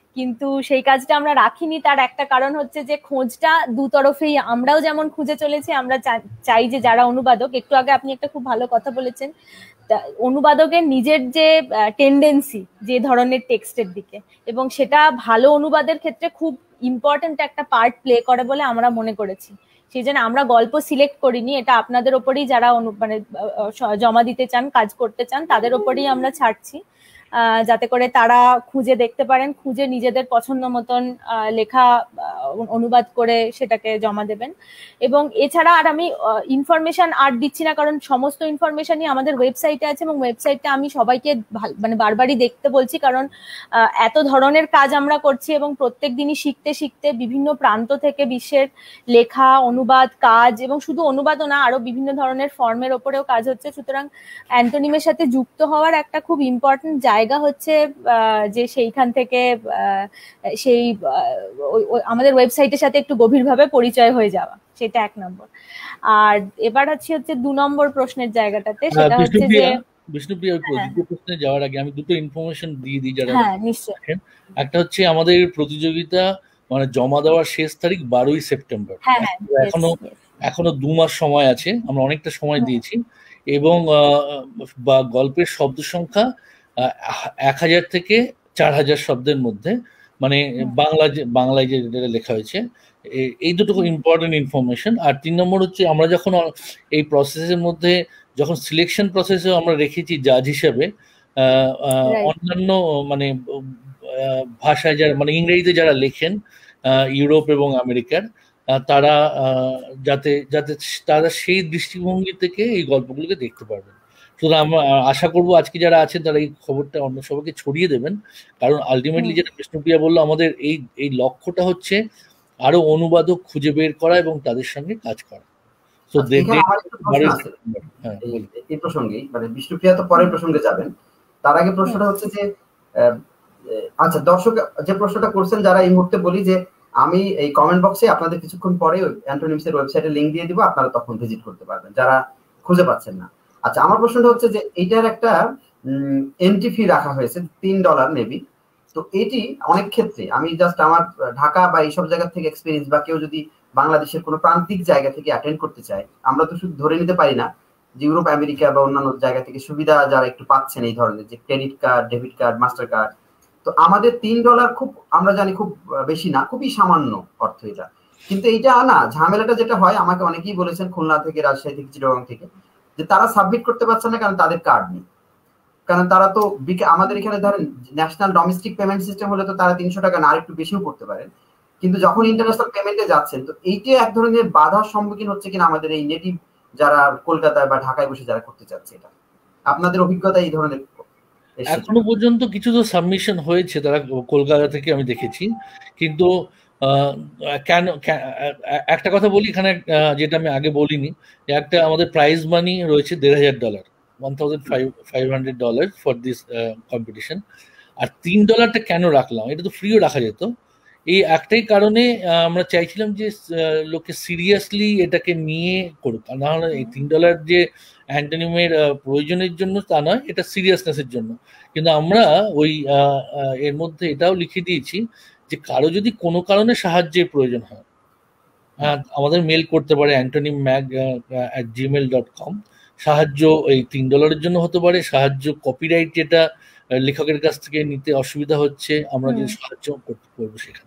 কিন্তু সেই কাজটা আমরা রাখিনি। তার একটা কারণ হচ্ছে যে খোঁজটা দুতরফেই, আমরাও যেমন খুঁজে চলেছি, আমরা চাই যে যারা অনুবাদক, একটু আগে আপনি একটা খুব ভালো কথা বলেছেন, অনুবাদকের নিজের যে টেন্ডেন্সি যে ধরনের টেক্সটের দিকে, এবং সেটা ভালো অনুবাদের ক্ষেত্রে খুব ইম্পর্টেন্ট একটা পার্ট প্লে করে বলে আমরা মনে করেছি। সেই জন্য আমরা গল্প সিলেক্ট করিনি, এটা আপনাদের ওপরেই, যারা মানে জমা দিতে চান, কাজ করতে চান, তাদের ওপরেই আমরা ছাড়ছি, যাতে করে তারা খুঁজে দেখতে পারেন, খুঁজে নিজেদের পছন্দ মতন লেখা অনুবাদ করে সেটাকে জমা দেবেন। এবং এছাড়া আর আমি ইনফরমেশন আর দিচ্ছি না, কারণ সমস্ত ইনফরমেশনই আমাদের ওয়েবসাইটে আছে, এবং ওয়েবসাইটটা আমি সবাইকে মানে বারবারই দেখতে বলছি, কারণ এত ধরনের কাজ আমরা করছি এবং প্রত্যেক দিনই শিখতে শিখতে বিভিন্ন প্রান্ত থেকে বিশ্বের লেখা, অনুবাদ, কাজ, এবং শুধু অনুবাদও না, আরো বিভিন্ন ধরনের ফর্মের ওপরেও কাজ হচ্ছে। সুতরাং অ্যান্টোনিমের সাথে যুক্ত হওয়ার একটা খুব ইম্পর্টেন্ট জায়গা হচ্ছে যে সেইখান থেকে সেই আমাদের ওয়েবসাইটের সাথে একটু গভীরভাবে পরিচয় হয়ে যাওয়া, সেটা 1 নম্বর। আর এবার হচ্ছে 2 নম্বর প্রশ্নের জায়গাটাতে, সেটা হচ্ছে যে বিষ্ণুপ্রিয়া, দ্বিতীয় প্রশ্নে যাওয়ার আগে আমি দুটো ইনফরমেশন দিয়ে দিই যারা। হ্যাঁ, নিশ্চয়। একটা হচ্ছে আমাদের প্রতিযোগিতা মানে জমা দেওয়ার শেষ তারিখ 12ই সেপ্টেম্বর। এখনো 2 মাস সময় আছে, আমরা অনেকটা সময় দিয়েছি। এবং গল্পের শব্দ সংখ্যা 1000 থেকে 4000 শব্দের মধ্যে, মানে বাংলায় যেটা লেখা হয়েছে। এই দুটো ইম্পর্টেন্ট ইনফরমেশন। আর 3 নম্বর হচ্ছে আমরা যখন এই প্রসেসের মধ্যে যখন সিলেকশন প্রসেসে আমরা রেখেছি জাজ হিসেবে অন্যান্য মানে ভাষায় যারা, মানে ইংরেজিতে যারা লেখেন ইউরোপ এবং আমেরিকার, তারা যাতে তারা সেই দৃষ্টিভঙ্গি থেকে এই গল্পগুলোকে দেখতে পারবেন। সুতরাং আমরা আশা করবো আজকে যারা আছেন তারা এই খবরটা অন্য সবাইকে ছড়িয়ে দেবেন, কারণ আলটিমেটলি যেটা বিষ্ণুপ্রিয়া বললো, আমাদের এই লক্ষ্যটা হচ্ছে আরো অনুবাদক খুঁজে বের করা এবং তাদের সঙ্গে কাজ করা। এই প্রসঙ্গে মানে বিষ্ণুপ্রিয়া তো পরের প্রসঙ্গে যাবেন, তার আগে প্রশ্নটা হচ্ছে যে আচ্ছা, দর্শক যে প্রশ্নটা করছেন, যারা এই মুহূর্তে বলি যে আমি এই কমেন্ট বক্সে আপনাদের কিছুক্ষণ পরে অ্যান্টোনিমসের ওয়েবসাইটে লিংক দিয়ে দিব, আপনারা তখন ভিজিট করতে পারবেন যারা খুঁজে পাচ্ছেন না। আচ্ছা, আমার প্রশ্নটা হচ্ছে যে এইটার একটা এন্ট্রি ফি রাখা হয়েছে $3 মেবি। তো এটি অনেক ক্ষেত্রে আমি জাস্ট আমার ঢাকা বা এইসব জায়গা থেকে এক্সপিরিয়েন্স, বা কেউ যদি বাংলাদেশের কোনো প্রান্তিক জায়গা থেকে অ্যাটেন্ড করতে চায়, আমরা তো শুধু ধরে নিতে পারি না যে ইউরোপ, আমেরিকা বা অন্যান্য জায়গা থেকে সুবিধা যারা একটু পাচ্ছেন এই ধরনের, যে credit card, debit card, Mastercard. তো আমাদের $3 খুব, আমরা জানি খুব বেশি না, খুবই সামান্য অর্থ এটা। কিন্তু এইটা না, ঝামেলাটা যেটা হয়, আমাকে অনেকেই বলেছেন খুলনা থেকে, রাজশাহী থেকে, চিটাগাং থেকে, যে তারা সাবমিট করতে পারছে না কারণ তাদের কার্ড নেই। কারণ তারা তো আমাদের এখানে ধরেন ন্যাশনাল ডোমেস্টিক পেমেন্ট সিস্টেম হলে তো তারা 300 টাকা না আর একটু বেশিও করতে পারেন, কিন্তু যখন ইন্টারন্যাশনাল পেমেন্টে যাচ্ছেন, তো এইটা এক ধরনের বাধার সম্মুখীন হচ্ছে কিনা আমাদের এই নেটিভ যারা কলকাতায় বা ঢাকায় বসে যারা করতে চাচ্ছে, এটা আপনাদের অভিজ্ঞতা এই ধরনের? এখনো পর্যন্ত কিছু তো সাবমিশন হয়েছে তারা কলকাতা থেকে, আমি দেখেছি। কিন্তু কেন, একটা কথা বলি এখানে, যেটা আমি আগে বলিনি, একটা আমাদের প্রাইজ মানি রয়েছে $1,500, $1,500 ফর দিস কম্পিটিশন। আর $3টা কেন রাখলাম, এটা তো ফ্রিও রাখা যেত। এই একটাই কারণে আমরা চাইছিলাম যে লোকে সিরিয়াসলি এটাকে নিয়ে করুক, না হলে এই $3 যে অ্যান্টোনিমের প্রয়োজনের জন্য তা নয়, এটা সিরিয়াসনেসের জন্য। কিন্তু আমরা ওই এর মধ্যে এটাও লিখে দিয়েছি যে কারো যদি কোনো কারণে সাহায্যের প্রয়োজন হয়, আমাদের মেল করতে পারে antonimag@gmail.com। সাহায্য এই $3 জন্য হতে পারে, সাহায্য কপিরাইট যেটা লেখকের কাছ থেকে নিতে অসুবিধা হচ্ছে, আমরা যে সাহায্য করবো সেখানে।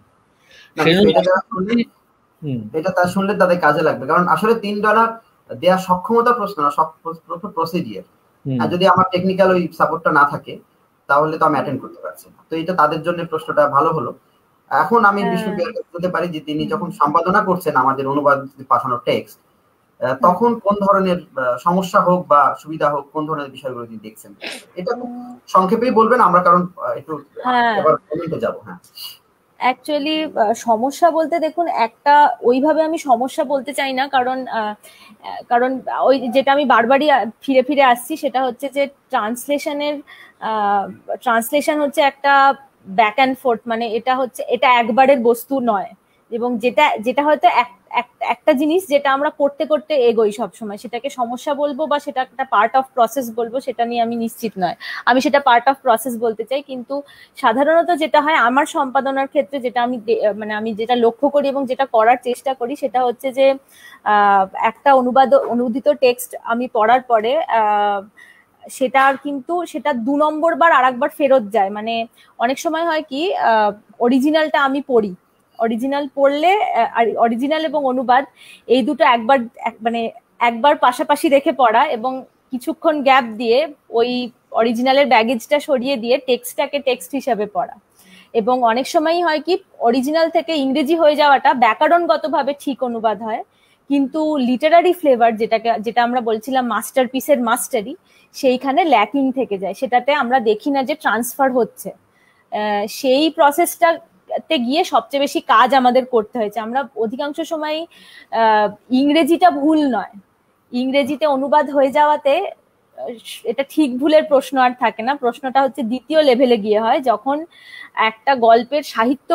এটা তার শুনলে তাদের কাজে লাগবে, কারণ আসলে $3 দেওয়ার সক্ষমতা প্রশ্ন না, প্রসিডিয়ার। আর যদি আমার টেকনিক্যাল ওই সাপোর্টটা না থাকে তাহলে তো আমি অ্যাটেন্ড করতে পারছি না। তো এটা তাদের জন্য প্রশ্নটা ভালো হলো। এখন আমি বিষ্ণুপ্রিয়াকে বলতে পারি যে তিনি যখন সম্পাদনা করছেন আমাদের অনুবাদ পাঠানো টেক্সট, তখন কোন ধরনের সমস্যা হোক বা সুবিধা হোক, কোন ধরনের বিষয়গুলো তিনি দেখছেন, এটা খুব সংক্ষেপেই বলবেন আমরা, কারণ একটু এবার কমেন্টে যাব। হ্যাঁ, অ্যাকচুয়ালি সমস্যা বলতে দেখুন, একটা ওইভাবে আমি সমস্যা বলতে চাই না, কারণ ওই যেটা আমি বারবারই ফিরে ফিরে আসছি, সেটা হচ্ছে যে ট্রান্সলেশন হচ্ছে একটা ব্যাক অ্যান্ড ফোর্থ, মানে এটা একবারের বস্তু নয়, এবং যেটা হয়তো একটা জিনিস যেটা আমরা করতে করতে এগোই সবসময়, সেটাকে সমস্যা বলবো বা সেটা একটা পার্ট অফ প্রসেস বলবো সেটা নিয়ে আমি নিশ্চিত নয়, আমি সেটা পার্ট অফ প্রসেস বলতে চাই। কিন্তু সাধারণত যেটা হয় আমার সম্পাদনার ক্ষেত্রে, যেটা আমি মানে আমি যেটা লক্ষ্য করি এবং যেটা করার চেষ্টা করি, সেটা হচ্ছে যে একটা অনুদিত টেক্সট আমি পড়ার পরে সেটা 2 নম্বর বার আরেকবার ফেরত যায়। মানে অনেক সময় হয় কি, অরিজিনালটা আমি পড়ি, অরিজিনাল পড়লে অরিজিনাল এবং অনুবাদ এই দুটো একবার পাশাপাশি রেখে পড়া এবং কিছুক্ষণ গ্যাপ দিয়ে ওই অরিজিনালের ব্যাগেজটা সরিয়ে দিয়ে টেক্সটটাকে টেক্সট হিসাবে পড়া। এবং অনেক সময়ই হয় কি, অরিজিনাল থেকে ইংরেজি হয়ে যাওয়াটা ব্যাকরণগতভাবে ঠিক অনুবাদ হয়, কিন্তু লিটারারি ফ্লেভার যেটা আমরা বলছিলাম মাস্টারপিসের মাস্টারি, সেইখানে ল্যাকিং থেকে যায়, সেটাতে আমরা দেখি না যে ট্রান্সফার হচ্ছে। সেই প্রসেসটাতে গিয়ে সবচেয়ে বেশি কাজ আমাদের করতে হয়েছে। আমরা অধিকাংশ সময় ইংরেজিটা ভুল নয়, ইংরেজিতে অনুবাদ হয়ে যাওয়াতে এটা ঠিক ভুলের প্রশ্ন আর থাকে না, প্রশ্নটা হচ্ছে দ্বিতীয় লেভেলে গিয়ে হয়, যখন একটা গল্পের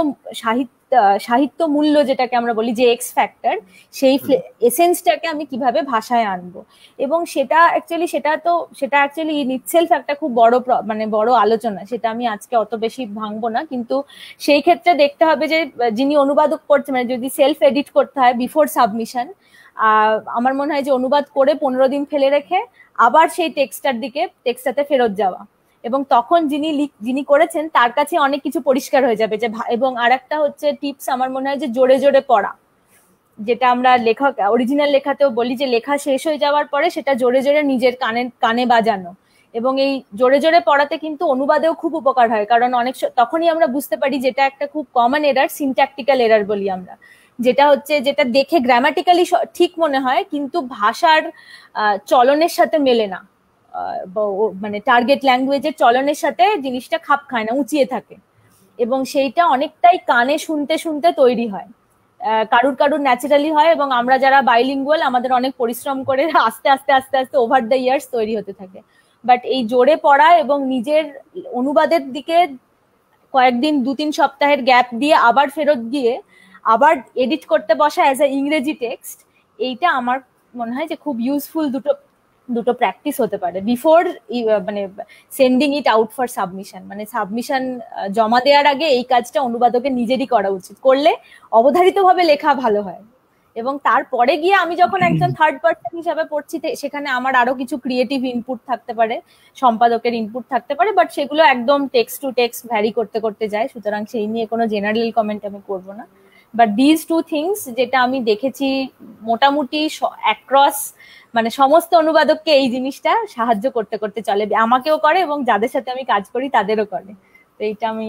সাহিত্য মূল্য যেটাকে আমরা বলি যে এক্স ফ্যাক্টর, সেই এসেন্সটাকে আমি কিভাবে ভাষায় আনবো। এবং সেটা অ্যাকচুয়ালি ইন ইটসেলফ একটা খুব বড় আলোচনা, সেটা আমি আজকে অত বেশি ভাঙবো না। কিন্তু সেই ক্ষেত্রে দেখতে হবে যে যিনি অনুবাদক করছে, মানে যদি সেলফ এডিট করতে হয় বিফোর সাবমিশন, আমার মনে হয় যে অনুবাদ করে 15 দিন ফেলে রেখে আবার সেই টেক্সটটাতে ফেরত যাওয়া, এবং তখন যিনি করেছেন তার কাছে অনেক কিছু পরিষ্কার হয়ে যাবে। যে এবং আরেকটা হচ্ছে টিপস আমার মনে হয় যে জোরে জোরে পড়া, যেটা আমরা অরিজিনাল লেখাতেও বলি, যে লেখা শেষ হয়ে যাওয়ার পরে সেটা জোরে জোরে নিজের কানে বাজানো। এবং এই জোরে জোরে পড়াতে কিন্তু অনুবাদেও খুব উপকার হয়, কারণ তখনই আমরা বুঝতে পারি, যেটা একটা খুব কমন এরার, সিনট্যাকটিক্যাল এরার বলি আমরা, যেটা দেখে গ্রামাটিক্যালি ঠিক মনে হয় কিন্তু ভাষার চলনের সাথে মেলে না, মানে টার্গেট ল্যাঙ্গুয়েজের চলনের সাথে জিনিসটা খাপ খায় না, উঁচিয়ে থাকে। এবং সেইটা অনেকটাই কানে শুনতে শুনতে তৈরি হয়, কারুর ন্যাচারালি হয়, এবং আমরা যারা বাইলিঙ্গুয়াল আমাদের অনেক পরিশ্রম করে আস্তে আস্তে আস্তে আস্তে ওভার দ্য ইয়ার্স তৈরি হতে থাকে। বাট এই জোরে পড়া এবং নিজের অনুবাদের দিকে কয়েকদিন 2-3 সপ্তাহের গ্যাপ দিয়ে আবার ফেরত গিয়ে আবার এডিট করতে বসা অ্যাজ এ ইংরেজি টেক্সট, এইটা আমার মনে হয় যে খুব ইউজফুল দুটো প্র্যাকটিস হতে পারে বিফোর মানে sending it out for submission. মানে সাবমিশন জমা দেওয়ার আগে এই কাজটা অনুবাদকের নিজেরই করা উচিত, করলে অবধারিতভাবে লেখা ভালো হয়। এবং তারপরে গিয়ে আমি যখন একজন থার্ড পার্সন হিসাবে পড়ছি, সেখানে আমার আরো কিছু ক্রিয়েটিভ ইনপুট থাকতে পারে, সম্পাদকের ইনপুট থাকতে পারে, বাট সেগুলো একদম টেক্সট টু টেক্সট ভ্যারি করতে করতে যায়, সুতরাং সেই নিয়ে কোনো জেনারেল কমেন্ট আমি করবো না। বাট দিস 2 থিংস যেটা আমি দেখেছি মোটামুটি অ্যাক্রস মানে সমস্ত অনুবাদককে এই জিনিসটা সাহায্য করতে করতে চলে, আমাকেও করে এবং যাদের সাথে আমি কাজ করি তাদেরও করে। তো এইটা আমি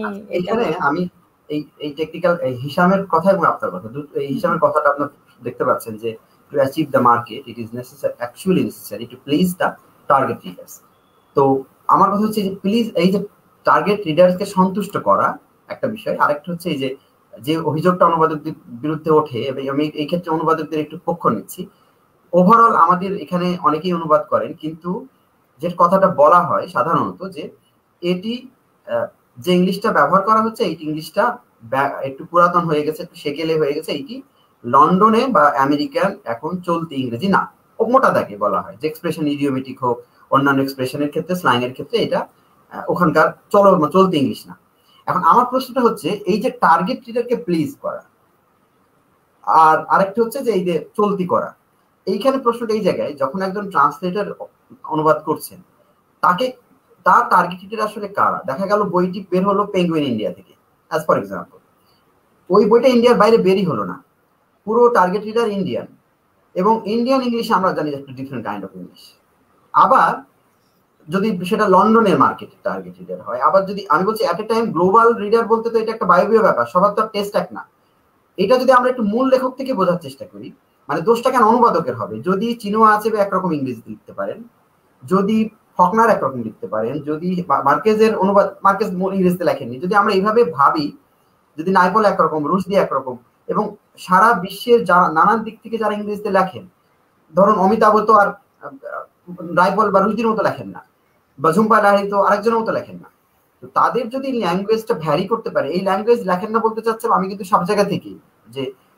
এই টেকনিক্যাল হিসামের কথা এবং আপনার কথা, এই হিসামের কথাটা আপনি দেখতে পাচ্ছেন যে to achieve the market it is actually necessary to please the target readers। তো আমার কথা হচ্ছে যে প্লিজ, এই যে টার্গেট রিডারকে সন্তুষ্ট করা একটা বিষয়, আরেকটা হচ্ছে এই যে অভিযোগটা অনুবাদকদের বিরুদ্ধে ওঠে, এবং আমি এই ক্ষেত্রে অনুবাদকদের একটু পক্ষ নিচ্ছি। ওভারঅল আমাদের এখানে অনেকেই অনুবাদ করেন, কিন্তু যে কথাটা বলা হয় সাধারণত যে এটি যে ইংলিশটা ব্যবহার করা হচ্ছে, এই ইংলিশটা একটু পুরাতন হয়ে গেছে, একটু সেকেলে হয়ে গেছে, এইটি লন্ডনে বা আমেরিকান এখন চলতি ইংরেজি না। মোটা দাগে বলা হয় যে এক্সপ্রেশন ইডিওমেটিক হোক, অন্যান্য এক্সপ্রেশনের ক্ষেত্রে, স্ল্যাং এর ক্ষেত্রে এটা ওখানকার চলতি ইংলিশ না। এখন আমার প্রশ্নটা হচ্ছে এই যে টার্গেট রিডারকে প্লিজ করা, আর আরেকটা হচ্ছে যে এই যে চলতি করা, এইখানে প্রশ্নটা এই জায়গায়, যখন একজন ট্রান্সলেটর অনুবাদ করছেন তার টার্গেট রিডার আসলে কারা? দেখা গেল বইটি বের হলো পেঙ্গুইন ইন্ডিয়া থেকে, অ্যাজ ফর এক্সাম্পল, ওই বইটা ইন্ডিয়ার বাইরে বেরই হলো না, পুরো টার্গেট রিডার ইন্ডিয়ান, এবং ইন্ডিয়ান ইংলিশ আমরা জানি একটা ডিফারেন্ট কাইন্ড অফ ইংলিশ। আবার যদি সেটা লন্ডনের মার্কেট টার্গেট রিডার হয়, আবার যদি আমি বলছি at a time global reader বলতে তো এটা একটা বায়বীয় ব্যাপার, সবার তো টেস্ট এক না। এটা যদি আমরা একটু মূল লেখক থেকে বোঝার চেষ্টা করি, মানে দোষটা কেন অনুবাদকের হবে? যদি চিনোয়া আছে একরকম ইংরেজি লিখতে পারেন, যদি ফকনার একরকম লিখতে পারেন, যদি মার্কেজের অনুবাদ মার্কেজ ইংরেজিতে লেখেননি, যদি আমরা এইভাবে ভাবি, যদি নাইপল একরকম, রুশদি একরকম, এবং সারা বিশ্বের যারা নানান দিক থেকে যারা ইংরেজিতে লেখেন, ধরুন অমিতাভ তো আর নাইপল বা রুশদির মতো লেখেন না, বা ঝুম্পা লাহিড়ী তো আরেকজনের মতো লেখেন না। তো তাদের যদি ল্যাঙ্গুয়েজটা ভ্যারি করতে পারে, এই ল্যাঙ্গুয়েজ লেখেন না বলতে চাচ্ছেন আমি কিন্তু সব জায়গা থেকেই, যে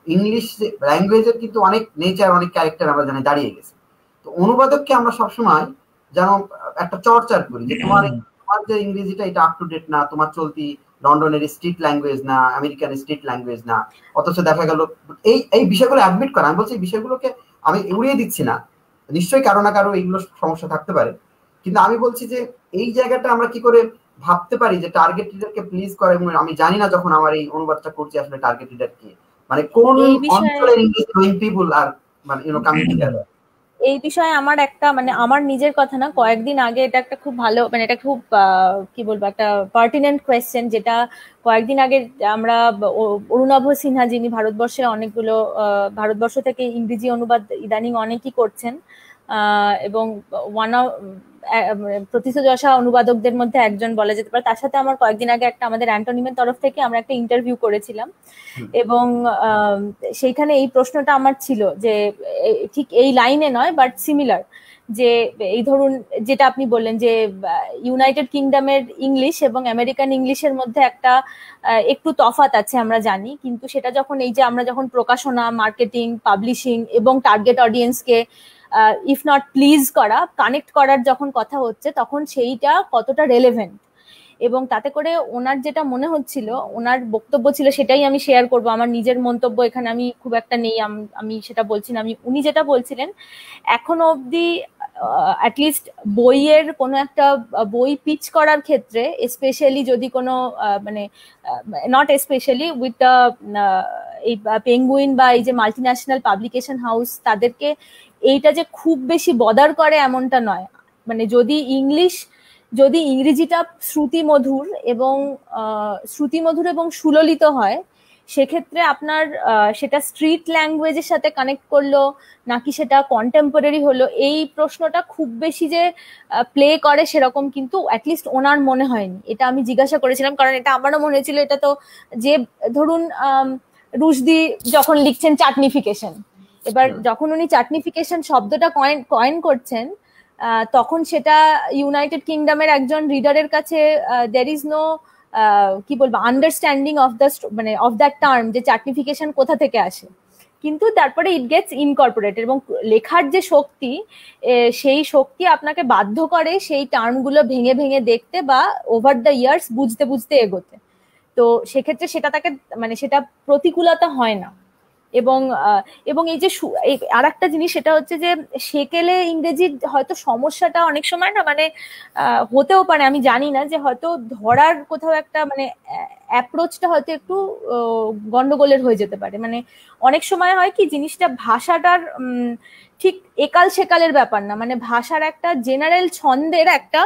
ইংলিশ ল্যাঙ্গুয়েজের কিন্তু অনেক নেচার, অনেক ক্যারেক্টার আমরা জানি দাঁড়িয়ে গেছে। তো অনুবাদককে আমরা সবসময় যেন একটা চর্চার করি যে তোমার যে ইংরেজিটা এটা আপ টু ডেট না, তোমার চলতি লন্ডনের স্ট্রিট ল্যাঙ্গুয়েজ না, আমেরিকান স্ট্রিট ল্যাঙ্গুয়েজ না, অথচ দেখা গেল এই বিষয়গুলো অ্যাডমিট করা। আমি বলছি এই বিষয়গুলোকে আমি উড়িয়ে দিচ্ছি না, নিশ্চয়ই কারো না কারো এইগুলো সমস্যা থাকতে পারে, কিন্তু আমি বলছি যে এই জায়গাটা আমরা কি করে ভাবতে পারি যে টার্গেট রিডারকে প্লিজ করে। এবং আমি জানি না যখন আমার এই অনুবাদটা করছি আসলে টার্গেট রিডার কি, মানে কোন অঞ্চলের ইংলিশ নোয়িং পিপল আর মানে কামিং টুগেদার। এই বিষয়ে আমার একটা মানে আমার নিজের কথা না, কয়েকদিন আগে এটা একটা খুব ভালো মানে এটা খুব কি বলবো একটা পার্টিনেন্ট কোয়েশ্চেন, যেটা কয়েকদিন আগে আমরা অরুণাভ সিনহা, যিনি ভারতবর্ষের অনেকগুলো ভারতবর্ষ থেকে ইংরেজি অনুবাদ ইদানিং অনেকই করছেন এবং প্রথিতযশা অনুবাদকদের মধ্যে একজন বলা যেতে পারে, তার সাথে আমার কয়েকদিন আগে একটা আমাদের অ্যান্টোনিমের তরফ থেকে আমরা একটা ইন্টারভিউ করেছিলাম এবং সেইখানে এই প্রশ্নটা আমার ছিল যে ঠিক এই লাইনে নয় বাট সিমিলার, যে এই ধরুন যেটা আপনি বললেন যে ইউনাইটেড কিংডমের ইংলিশ এবং আমেরিকান ইংলিশের মধ্যে একটা একটু তফাৎ আছে আমরা জানি, কিন্তু সেটা যখন এই যে আমরা যখন প্রকাশনা, মার্কেটিং, পাবলিশিং এবং টার্গেট অডিয়েন্সকে ইফ নট প্লিজ করা, কানেক্ট করার যখন কথা হচ্ছে তখন সেইটা কতটা রেলেভেন্ট। এবং তাতে করে ওনার যেটা মনে হচ্ছিল, ওনার বক্তব্য ছিল, সেটাই আমি শেয়ার করব, আমার নিজের মন্তব্য এখানে আমি খুব একটা নেই, আমি সেটা বলছি না, উনি যেটা বলছিলেন এখনো অবধি অ্যাটলিস্ট বইয়ের কোনো একটা বই পিচ করার ক্ষেত্রে, স্পেশালি যদি কোনো মানে নট স্পেশালি উইথ এই পেঙ্গুইন বা এই যে মাল্টিন্যাশনাল পাবলিকেশন হাউস, তাদেরকে এইটা যে খুব বেশি বদার করে এমনটা নয়। মানে যদি ইংরেজিটা শ্রুতিমধুর এবং সুললিত হয়, সেক্ষেত্রে আপনার সেটা স্ট্রিট ল্যাঙ্গুয়েজের সাথে কানেক্ট করলো নাকি সেটা কন্টেম্পোরারি হলো, এই প্রশ্নটা খুব বেশি যে প্লে করে সেরকম কিন্তু অ্যাটলিস্ট ওনার মনে হয়নি। এটা আমি জিজ্ঞাসা করেছিলাম, কারণ এটা আমারও মনে হয়েছিল এটা তো যে ধরুন রুশদি যখন লিখছেন চাটনিফিকেশন, এবার যখন উনি চাটনিফিকেশন শব্দটা কয়েন করছেন তখন সেটা ইউনাইটেড কিংডমের একজন রিডারের কাছে there is no কি বলবো আন্ডারস্ট্যান্ডিং অফ দ্য মানে অফ দ্যাট টার্ম, যে চাটনিফিকেশন কোথা থেকে আসে, কিন্তু তারপরে ইট গেটস ইনকর্পোরেটেড এবং লেখার যে শক্তি, সেই শক্তি আপনাকে বাধ্য করে সেই টার্মগুলো ভেঙে ভেঙে দেখতে বা ওভার দ্য ইয়ার্স বুঝতে বুঝতে এগোতে। তো সেক্ষেত্রে সেটা তাকে মানে সেটা প্রতিকূলতা হয় না। এবং এই যে আর একটা জিনিস সেটা হচ্ছে যে সেকেলে ইংরেজির হয়তো সমস্যাটা অনেক সময় না মানে হতেও পারে, আমি জানি না, যে হয়তো ধরার কোথাও একটা মানে অ্যাপ্রোচটা হয়তো একটু গন্ডগোলের হয়ে যেতে পারে। মানে অনেক সময় হয় কি জিনিসটা ভাষাটার ঠিক একাল সেকালের ব্যাপার না, মানে ভাষার একটা জেনারেল ছন্দের একটা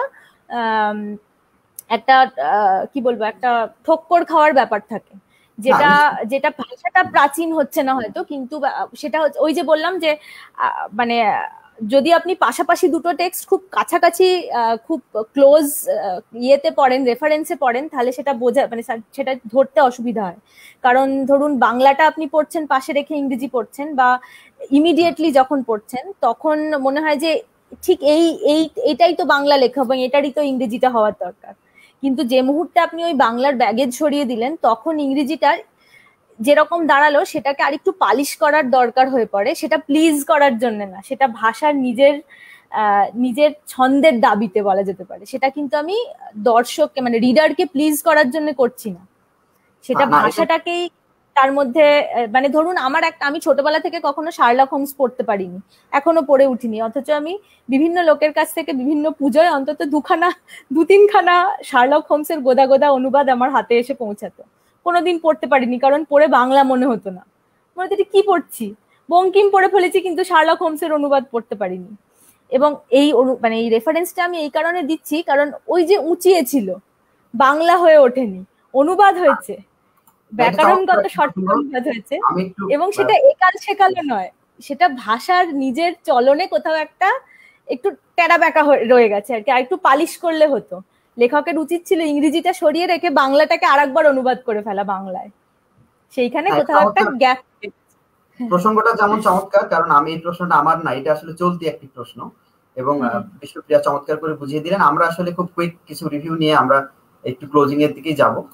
কি বলবো একটা ঠক্কর খাওয়ার ব্যাপার থাকে, যেটা ভাষাটা প্রাচীন হচ্ছে না হয়তো, কিন্তু সেটা ওই যে বললাম যে মানে যদি আপনি পাশাপাশি দুটো টেক্সট খুব কাছাকাছি খুব ক্লোজ ইয়েতে পড়েন, রেফারেন্সে পড়েন, তাহলে সেটা বোঝা মানে সেটা ধরতে অসুবিধা হয়। কারণ ধরুন বাংলাটা আপনি পড়ছেন পাশে রেখে ইংরেজি পড়ছেন, বা ইমিডিয়েটলি যখন পড়ছেন তখন মনে হয় যে ঠিক এইটাই তো বাংলা লেখা এবং এটারই তো ইংরেজিটা হওয়ার দরকার। কিন্তু যে মুহূর্তে আপনি ওই বাংলার ব্যাগেজ সরিয়ে দিলেন তখন ইংরেজিটা যেরকম দাঁড়ালো সেটাকে আরেকটু পালিশ করার দরকার হয়ে পড়ে, সেটা প্লিজ করার জন্য না, সেটা ভাষার নিজের ছন্দের দাবিতে বলা যেতে পারে। সেটা কিন্তু আমি দর্শককে মানে রিডারকে প্লিজ করার জন্য করছি না, সেটা ভাষাটাকেই তার মধ্যে মানে ধরুন আমি ছোটবেলা থেকে কখনো শার্লক হোমস পড়তে পারিনি, এখনো পড়ে উঠিনি, অথচ আমি বিভিন্ন লোকের কাছ থেকে বিভিন্ন পুজোয় অন্তত 2-3খানা শার্লক হোমসের গোদা গোদা অনুবাদ আমার হাতে এসে পৌঁছাতো। কোনোদিন পড়তে পারিনি, কারণ পড়ে বাংলা মনে হতো না, মনে হতো কি পড়ছি, বঙ্কিম পড়ে ফেলেছি কিন্তু শার্লক হোমসের অনুবাদ পড়তে পারিনি। এবং মানে এই রেফারেন্সটা আমি এই কারণে দিচ্ছি, কারণ ওই যে উঁচিয়ে ছিল, বাংলা হয়ে ওঠেনি, অনুবাদ হয়েছে, ব্যাকরণগত সঠিক অনুবাদ হয়েছে, এবং সেটা একাল সেকালও নয়, সেটা ভাষার নিজের চলনে কোথাও একটু টেরা বেঁকা রয়ে গেছে আর কি, আর একটু পালিশ করলে হতো। লেখকের উচিত ছিল ইংরেজিটা সরিয়ে রেখে বাংলাটাকে আরেকবার অনুবাদ করে ফেলা বাংলায়, সেইখানে কোথাও একটা গ্যাপ। প্রসঙ্গটা যেমন চমৎকার, কারণ আমি এই প্রশ্নটা আমার না, এটা আসলে চলতি একটি প্রশ্ন, এবং বিশ্বপ্রিয়া চমৎকার করে বুঝিয়ে দিলেন। আমরা আসলে খুব কুইক কিছু রিভিউ নিয়ে আমরা একটু ক্লোজিং এর দিকেই যাব।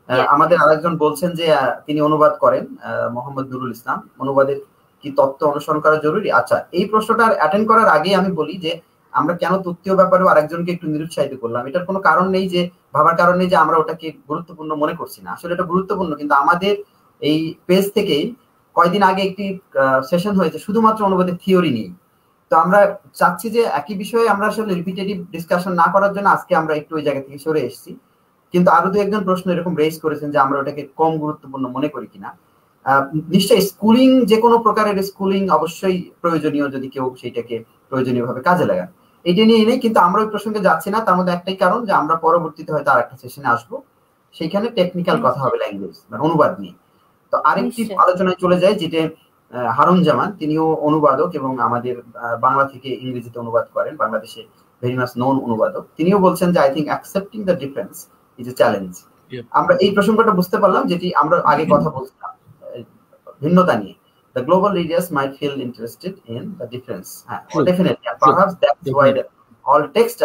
আমাদের আরেকজন বলছেন যে তিনি অনুবাদ করেন, মোহাম্মদ নুরুল ইসলাম, অনুবাদের কি তথ্য অনুসরণ করা জরুরি? আচ্ছা, এই প্রশ্নটা অ্যাটেন্ড করার আগে আমি বলি যে আমরা কেন তথ্যীয় ব্যাপারেও আরেকজনকে একটু নিরুৎসাহিত করলাম। এটার কোনো কারণ নেই, যে ভাবার কারণ নেই যে আমরা ওটাকে গুরুত্বপূর্ণ মনে করছি না, আসলে এটা গুরুত্বপূর্ণ। কিন্তু আমাদের এই পেজ থেকেই কয়দিন আগে একটি সেশন হয়েছে শুধুমাত্র অনুবাদের থিওরি নিয়ে। তো আমরা চাচ্ছি যে একই বিষয়ে আমরা আসলে রিপিটেটিভ ডিসকাশন না করার জন্য আজকে আমরা একটু ওই জায়গা থেকে সরে এসেছি। কিন্তু আরো দু একজন প্রশ্ন এরকম রেজ করেছেন যে আমরা ওটাকে কম গুরুত্বপূর্ণ মনে করি কিনা। নিশ্চয়ই স্কুলিং, যে কোনো প্রকারের স্কুলিং অবশ্যই প্রয়োজনীয় যদি কেউ সেইটাকে প্রয়োজনীয়ভাবে কাজে লাগান, এটা নিয়ে নেই। কিন্তু আমরা ওই প্রসঙ্গে যাচ্ছি না, তার মধ্যে একটাই কারণ যে আমরা পরবর্তীতে হয়তো আর একটা সেশনে আসবো, সেইখানে টেকনিক্যাল কথা হবে ল্যাঙ্গুয়েজ মানে অনুবাদ নিয়ে। তো আরেকটি আলোচনায় চলে যায়, যেটা হারুন জামান, তিনিও অনুবাদক এবং আমাদের বাংলা থেকে ইংরেজিতে অনুবাদ করেন, বাংলাদেশে ভেরি মাচ নোন অনুবাদক। তিনিও বলছেন যে I think accepting the difference is a challenge. আমরা এই প্রসঙ্গটা বুঝতে পারলাম, যেটি আমরা আগে কথা বলছিলাম ভিন্নতা নিয়ে। The global readers might feel interested in the difference. Definitely. Perhaps that's why all texts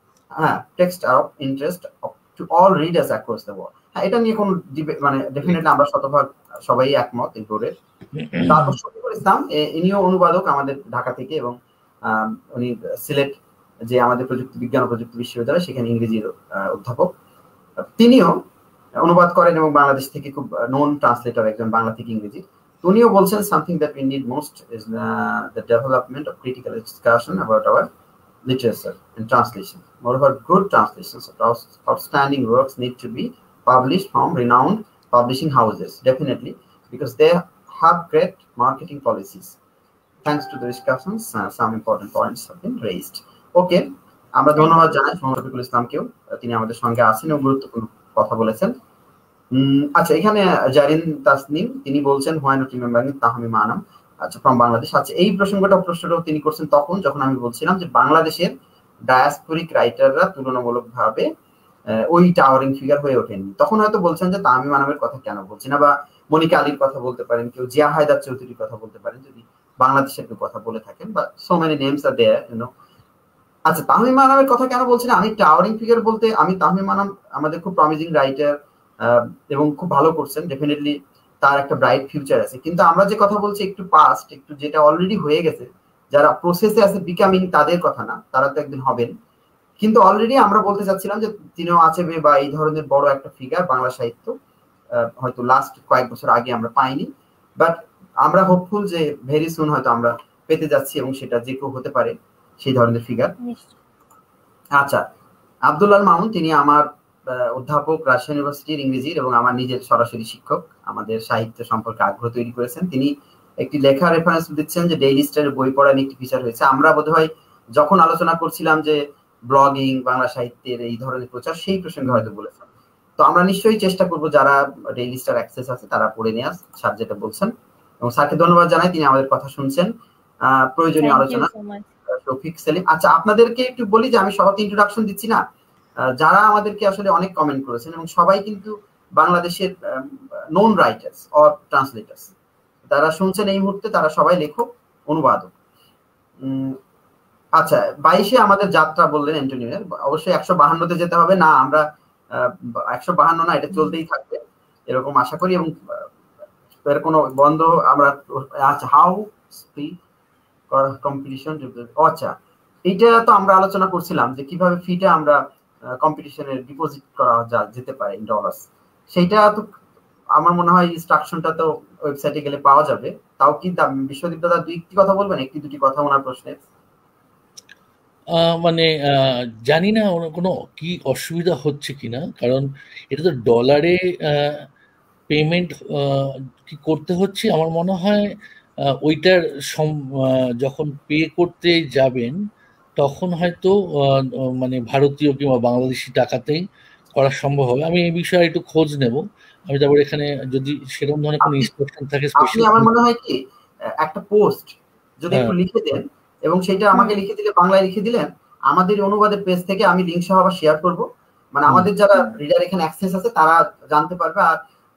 are of interest to all readers across the world. এটা নিয়ে কোন মানে ডেফিনেটলি আমরা শতভাগ সবাই একমত এই বোর্ডের। তারপর শফিকুল ইসলাম, ইনিও অনুবাদক আমাদের ঢাকা থেকে, এবং উনি সিলেট যে আমাদের প্রযুক্তি বিজ্ঞান ও প্রযুক্তি বিশ্ববিদ্যালয় সেখানে ইংরেজির অধ্যাপক, তিনিও অনুবাদ করেন এবং বাংলাদেশ থেকে খুব নোন ট্রান্সলেটর একজন বাংলা থেকে ইংরেজি। উনিও বলছেন something that we need most is the development of critical discussion about our literature and translation. Moreover, good translations of outstanding works need to be published from renowned publishing houses, definitely, because they have great marketing policies. Thanks to the discussions, some important points have been raised. Okay, আমরা ধন্যবাদ জানাই শফিকুল ইসলামকেও, তিনি আমাদের সঙ্গে আছেন এবং গুরুত্বপূর্ণ কথা বলেছেন। আচ্ছা, এখানে জারিন তাসনিম তিনি বলছেন why not remembering Tahmima Anam, আচ্ছা, ফ্রম বাংলাদেশ। আচ্ছা, এই প্রশ্নটাও তিনি করছেন তখন যখন আমি বলছিলাম যে বাংলাদেশের ডায়াসপোরিক রাইটাররা তুলনামূলকভাবে ওই টাওয়ারিং ফিগার হয়ে ওঠেননি। তখন হয়তো বলছেন যে তাহমিম আনামের কথা কেন বলছি না, বা মনিকা আলীর কথা বলতে পারেন, কেউ জিয়া হায়দার চৌধুরীর কথা বলতে পারেন যদি বাংলাদেশের কেউ কথা বলে থাকেন, বা so many names are there, you know. আচ্ছা, তাহমিম আনামের কথা কেন বলছি না, আমি টাওয়ারিং ফিগার বলতে আমি তাহমিম আনাম আমাদের খুব প্রমিজিং রাইটার এবং খুব ভালো করছেন, ডেফিনেটলি তার একটা ব্রাইট ফিউচার আছে। কিন্তু আমরা যে কথা বলছি একটু পাস্ট, একটু যেটা অলরেডি হয়ে গেছে, যারা প্রসেসে আছে বিকামিং, তাদের কথা না, তারা তো একদিন হবেন। কিন্তু অলরেডি আমরা বলতে চাচ্ছিলাম যে তিনিও আছে বা এই ধরনের বড় একটা ফিগার বাংলা সাহিত্য হয়তো লাস্ট কয়েক বছর আগে আমরা পাইনি, বাট আমরা হোপফুল যে ভেরি সুন হয়তো আমরা পেতে যাচ্ছি, এবং সেটা যে কেউ হতে পারে সেই ধরনের ফিগার। আচ্ছা, আব্দুল্লাহ মামুন, তিনি আমার অধ্যাপক রাজশাহী ইউনিভার্সিটির ইংরেজির এবং আমার নিজের সরাসরি শিক্ষক, আমাদের সাহিত্য সম্পর্কে আগ্রহ তৈরি করেছেন। তিনি একটি লেখা রেফারেন্স দিচ্ছেন যে ডেইলি স্টারের বই পড়া নিয়ে একটি ফিচার হয়েছে। আমরা বোধহয় যখন আলোচনা করছিলাম যে ব্লগিং, বাংলা সাহিত্যের এই ধরনের প্রচার, সেই প্রসঙ্গে হয়তো বলেছেন। তো আমরা নিশ্চয়ই চেষ্টা করব যারা ডেইলি স্টার অ্যাক্সেস আছে তারা পড়ে নেওয়ার, স্যার যেটা বলছেন, এবং স্যারকে ধন্যবাদ জানাই, তিনি আমাদের কথা শুনছেন। প্রয়োজনীয় আলোচনা শফিক সেলিম। আচ্ছা, আপনাদেরকে একটু বলি যে আমি সবাইকে ইন্ট্রোডাকশন দিচ্ছি না, যারা আমাদেরকে আসলে অনেক কমেন্ট করেছেন, এবং সবাই কিন্তু বাংলাদেশের নোন রাইটার্স অর ট্রান্সলেটার্স, তারা শুনছেন এই মুহূর্তে, তারা সবাই লেখক, অনুবাদক। আচ্ছা, 22-এ আমাদের যাত্রা বললেন অ্যান্টনিওর, অবশ্যই 152-তে যেতে হবে না, আমরা 152 না, এটা চলতেই থাকবে এরকম আশা করি, এবং এর কোনো বন্ধ আমরা। আচ্ছা, হাউ স্পিড কম্পিটিশন, আচ্ছা এইটা তো আমরা আলোচনা করছিলাম যে কিভাবে ফিটা আমরা কম্পিটিশনের ডিপোজিট করা যেতে পারে ইন ডলার্স। সেইটা তো আমার মনে হয় ইনস্ট্রাকশনটা তো ওয়েবসাইটে গেলে পাওয়া যাবে। তাও কি বিশ্বদীপ দাদা দুটি কথা বলবেন, একটি দুটি কথা ওনার প্রশ্নে? মানে জানি না কোনো কি অসুবিধা হচ্ছে কিনা, কারণ এটা তো ডলারে পেমেন্ট কি করতে হচ্ছে। আমার মনে হয় ওইটার যখন পে করতে যাবেন তখন হয়তো মানে ভারতীয় কিংবা বাংলাদেশি টাকাতেই করা সম্ভব হবে। আমি এই বিষয়ে একটু খোঁজ নেব। আমি তারপর এখানে যদি সেরকম ধরনের কোনো ইনস্ট্রাকশন থাকে স্পেশাল, আমার মনে হয় কি একটা পোস্ট যদি একটু লিখে দেন, এবং সেটা আমাকে লিখে দিলে, বাংলায় লিখে দিলেন, আমাদের অনুবাদের পেজ থেকে আমি লিংক সহ আবার শেয়ার করব, মানে আমাদের যারা রিডার এখানে অ্যাক্সেস আছে তারা জানতে পারবে। আর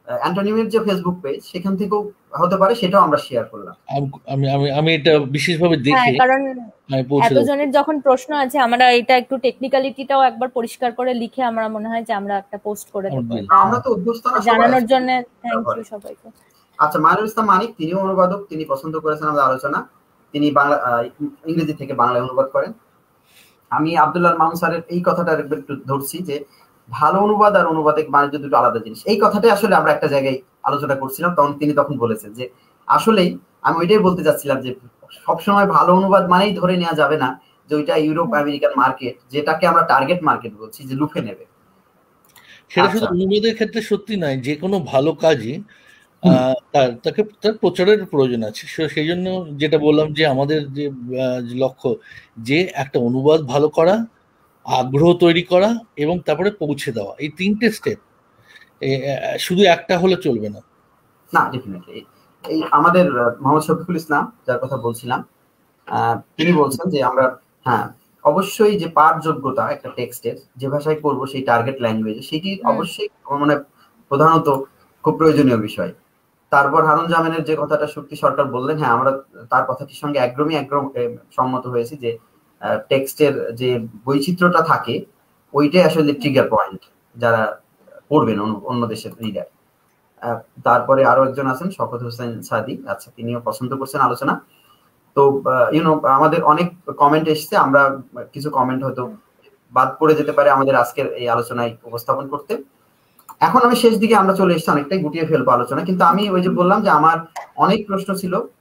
অ্যান্টোনিমের যে ফেসবুক পেজ সেখান থেকেও হতে পারে, সেটাও আমরা শেয়ার করলাম। আমি আমি আমি এটা বিশেষভাবে দেখে কারণ আমি পৌঁছে দেব। এতজনের যখন প্রশ্ন আছে, আমরা এটা একটু টেকনিক্যালিটিটাও একবার পরিষ্কার করে লিখে আমরা মনে হয় যে আমরা একটা পোস্ট করে দেবো। আমরা তো অভ্যস্ত না জানানোর জন্য থ্যাংক ইউ সবাইকে। আচ্ছা, মাইনুল ইসলাম মানিক, তিনিও অনুবাদক, তিনি পছন্দ করেছেন আমাদের আলোচনা। তিনি বাংলা ইংরেজি থেকে বাংলায় অনুবাদ করেন। আমি আব্দুল্লাহ মামুন স্যারের এই কথাটা একটু ধরছি যে ভালো অনুবাদ আর অনুবাদিক বাণিজ্য দুটো আলাদা জিনিস। এই কথাটাই আসলে আমরা একটা জায়গায় আলোচনা করছিলাম, তখন তিনি বলেছেন যে আসলেই আমি ওইটাই বলতে চাচ্ছিলাম যে সবসময় ভালো অনুবাদ মানেই ধরে নেওয়া যাবে না যে ওইটা ইউরোপ আমেরিকান মার্কেট, যেটাকে আমরা টার্গেট মার্কেট বলছি, যে লুফে নেবে। সেটা শুধু অনুবাদের ক্ষেত্রে সত্যি নয়, যে কোনো ভালো কাজই তাকে তার প্রচারের প্রয়োজন আছে। সেই জন্য যেটা বললাম যে আমাদের যে লক্ষ্য, যে একটা অনুবাদ ভালো করা, আগ্রহ তৈরি করা এবং তারপরে পৌঁছে দেওয়া, এই 3টে স্টেপ, শুধু একটা হলে চলবে না। না, ডেফিনেটলি। এই আমাদের মোহাম্মদ শফিকুল ইসলাম যার কথা বলছিলাম, তিনি বলছেন যে আমরা অবশ্যই যে পাঠযোগ্যতা একটা টেক্সটের, যে ভাষায় করবো সেই টার্গেট ল্যাঙ্গুয়েজে, সেটি অবশ্যই মানে প্রধানত খুব প্রয়োজনীয় বিষয়। তারপর হারুন জামিনের যে কথাটা শক্তি সরকার বললেন, আমরা তার কথাটির সঙ্গে একদম সম্মত হয়েছি যে টেক্সটের যে বৈচিত্র্যটা থাকে ওইটাই আসলে ট্রিগার পয়েন্ট যারা পড়বেন অন্য দেশের রিডার। তারপরে আরো একজন আছেন শওকত হোসেন সাদি, আচ্ছা, তিনিও পছন্দ করছেন আলোচনা। তো আমাদের অনেক কমেন্ট এসছে, আমরা কিছু কমেন্ট হয়তো বাদ পড়ে যেতে পারে আমাদের আজকের এই আলোচনায় উপস্থাপন করতে। এখন আমি শেষ দিকে আমরা চলে এসেছি, অনেকটাই গুটিয়ে ফেলবো আলোচনা, কিন্তু আমি ওই যে বললাম যে আমার অনেক প্রশ্ন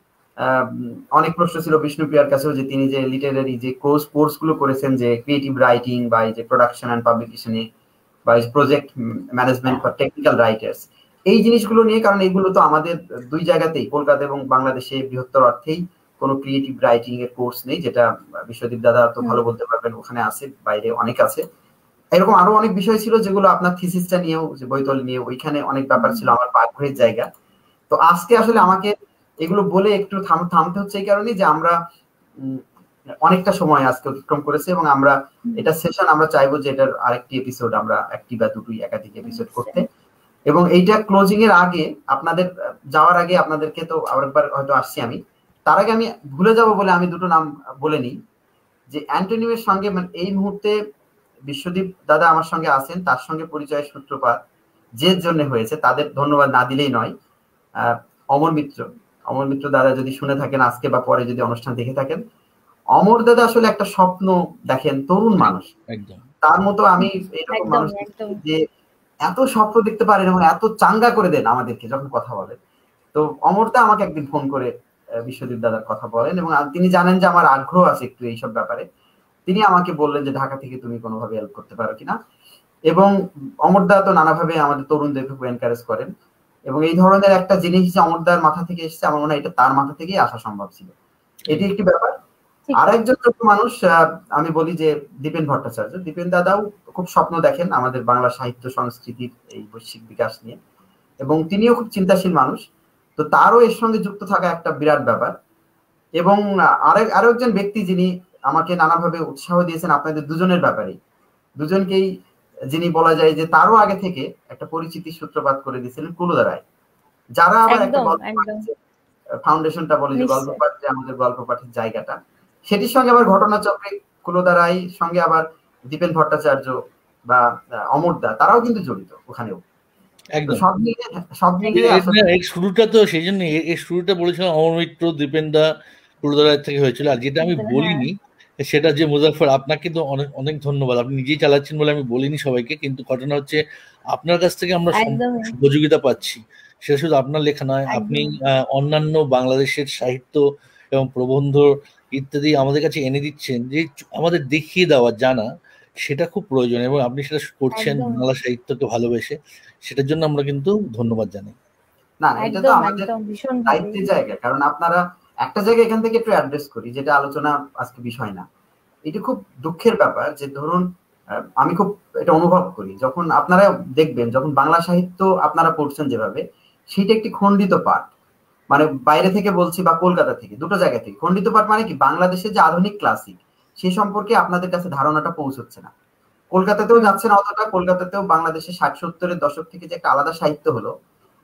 ছিল বিষ্ণুপ্রিয়ার কাছেও, যে তিনি যে লিটারারি যে কোর্স গুলো করেছেন, যে ক্রিয়েটিভ রাইটিং বা এই যে প্রোডাকশন অ্যান্ড পাবলিকেশনে বা project management for technical writers, এই জিনিসগুলো নিয়ে, কারণ এইগুলো তো আমাদের দুই জায়গাতেই, কলকাতা এবং বাংলাদেশে বৃহত্তর অর্থেই কোনো ক্রিয়েটিভ রাইটিং এর কোর্স নেই, যেটা বিশ্বদীপ দাদা তো ভালো বলতে পারবেন, ওখানে আছে, বাইরে অনেক আছে। এরকম আরো অনেক বিষয় ছিল যেগুলো আপনার থিসিসটা নিয়েও, যে বইতল নিয়ে, ওইখানে অনেক ব্যাপার ছিল আমার আগ্রহের জায়গা। তো আজকে আসলে আমাকে এগুলো বলে একটু থামতে হচ্ছে এই কারণে যে আমরা অনেকটা সময় আজকে অতিক্রম করেছে, এবং আমরা এটা সেশন আমরা চাইবো যে এটার আরেকটি এপিসোড আমরা একটি বা দুটোই একাধিক এপিসোড করতে, এবং এইটা ক্লোজিং এর আগে আপনাদের যাওয়ার আগে আপনাদেরকে তো আরেকবার হয়তো আসছি আমি, তার আগে আমি ভুলে যাব বলে আমি দুটো নাম বলে নিই, যে অ্যান্টোনিমের সঙ্গে এই মুহূর্তে বিশ্বদীপ দাদা আমার সঙ্গে আছেন, তার সঙ্গে পরিচয় সূত্রপাত যে জন্য হয়েছে, তাদের ধন্যবাদ না দিলেই নয়। অমর মিত্র দাদা যদি শুনে থাকেন আজকে বা পরে যদি অনুষ্ঠান দেখে থাকেন, অমর দাদা আসলে একটা স্বপ্ন দেখেন, তরুণ মানুষ, তার মতো আমি এইরকম মানুষ যে এত স্বপ্ন দেখতে পারেন এবং এত চাঙ্গা করে দেন আমাদেরকে যখন কথা বলেন। তো অমরদা আমাকে একদিন ফোন করে বিশ্বদীপ দাদার কথা বলেন, এবং তিনি জানেন যে আমার আগ্রহ আছে একটু এইসব ব্যাপারে। তিনি আমাকে বললেন যে ঢাকা থেকে তুমি কোনোভাবে হেল্প করতে পারো কিনা, এবং অমরদা তো নানাভাবে আমাদের তরুণদের খুব এনকারেজ করেন, এবং এই ধরনের একটা জিনিস যে অমরদার মাথা থেকে এসেছে, আমার মনে হয় এটা তার মাথা থেকেই আসা সম্ভব ছিল, এটি একটি ব্যাপার। আরেকজন মানুষ আমি বলি যে দীপেন ভট্টাচার্য, দীপেন দাদাও খুব স্বপ্ন দেখেন আমাদের বাংলা সাহিত্য সংস্কৃতির এই বৈশ্বিক বিকাশ নিয়ে, এবং তিনিও খুব চিন্তাশীল মানুষ, তো তারও এর সঙ্গে যুক্ত থাকা একটা বিরাট ব্যাপার। এবং আরো একজন ব্যক্তি যিনি আমাকে নানাভাবে উৎসাহ দিয়েছেন আপনাদের দুজনের ব্যাপারে, দুজনকেই, যিনি বলা যায় যে তারও আগে থেকে একটা পরিচিতি সূত্রপাত করে দিয়েছিলেন কুলুদা রায়, যারা আবার একটা ফাউন্ডেশনটা বলে যে গল্প পাঠ, যে আমাদের গল্প পাঠের জায়গাটা, সেটির সঙ্গে আবার ঘটনাচক্রে কুলুদা রায় সঙ্গে আবার দীপেন ভট্টাচার্য বা অমরদা, তারাও কিন্তু জড়িত ওখানেও। শুরুটা তো সেই জন্য এই শুরুটা বলেছিলাম অমর মিত্র, দীপেন দা, কুলুদা রায় থেকে হয়েছিল। আর যেটা আমি বলিনি সেটা যে মুজাফফর, আপনাকে তো অনেক অনেক ধন্যবাদ, আপনি নিজেই চালাচ্ছেন বলে আমি বলিনি সবাইকে, কিন্তু ঘটনা হচ্ছে আপনার কাছ থেকে আমরা সহযোগিতা পাচ্ছি, সেটা শুধু আপনার লেখা নয়, আপনি অন্যান্য বাংলাদেশের সাহিত্য এবং প্রবন্ধ ইত্যাদি আমাদের কাছে এনে দিচ্ছেন, যে আমাদের দেখিয়ে দেওয়া জানা, সেটা খুব প্রয়োজন, এবং আপনি সেটা করছেন বাংলা সাহিত্যকে ভালোবেসে, সেটার জন্য আমরা কিন্তু ধন্যবাদ জানাই। না, এটা তো আমাদের দায়িত্বের জায়গা, কারণ আপনারা একটা জায়গা এখান থেকে একটু অ্যাড্রেস করি, যেটা আলোচনা আজকে বিষয় না, এটা খুব দুঃখের ব্যাপার যে ধরুন আমি খুব এটা অনুভব করি, যখন আপনারা দেখবেন যখন বাংলা সাহিত্য আপনারা পড়ছেন যেভাবে, সেটা একটি খণ্ডিত পাঠ, মানে বাইরে থেকে বলছি বা কলকাতা থেকে, দুটো জায়গা থেকে খণ্ডিত পাঠ, মানে কি বাংলাদেশের যে আধুনিক ক্লাসিক সেই সম্পর্কে আপনাদের কাছে ধারণাটা পৌঁছচ্ছে না, কলকাতাতেও যাচ্ছে না অতটা, কলকাতাতেও বাংলাদেশের 60-70-এর দশক থেকে যে একটা আলাদা সাহিত্য হলো,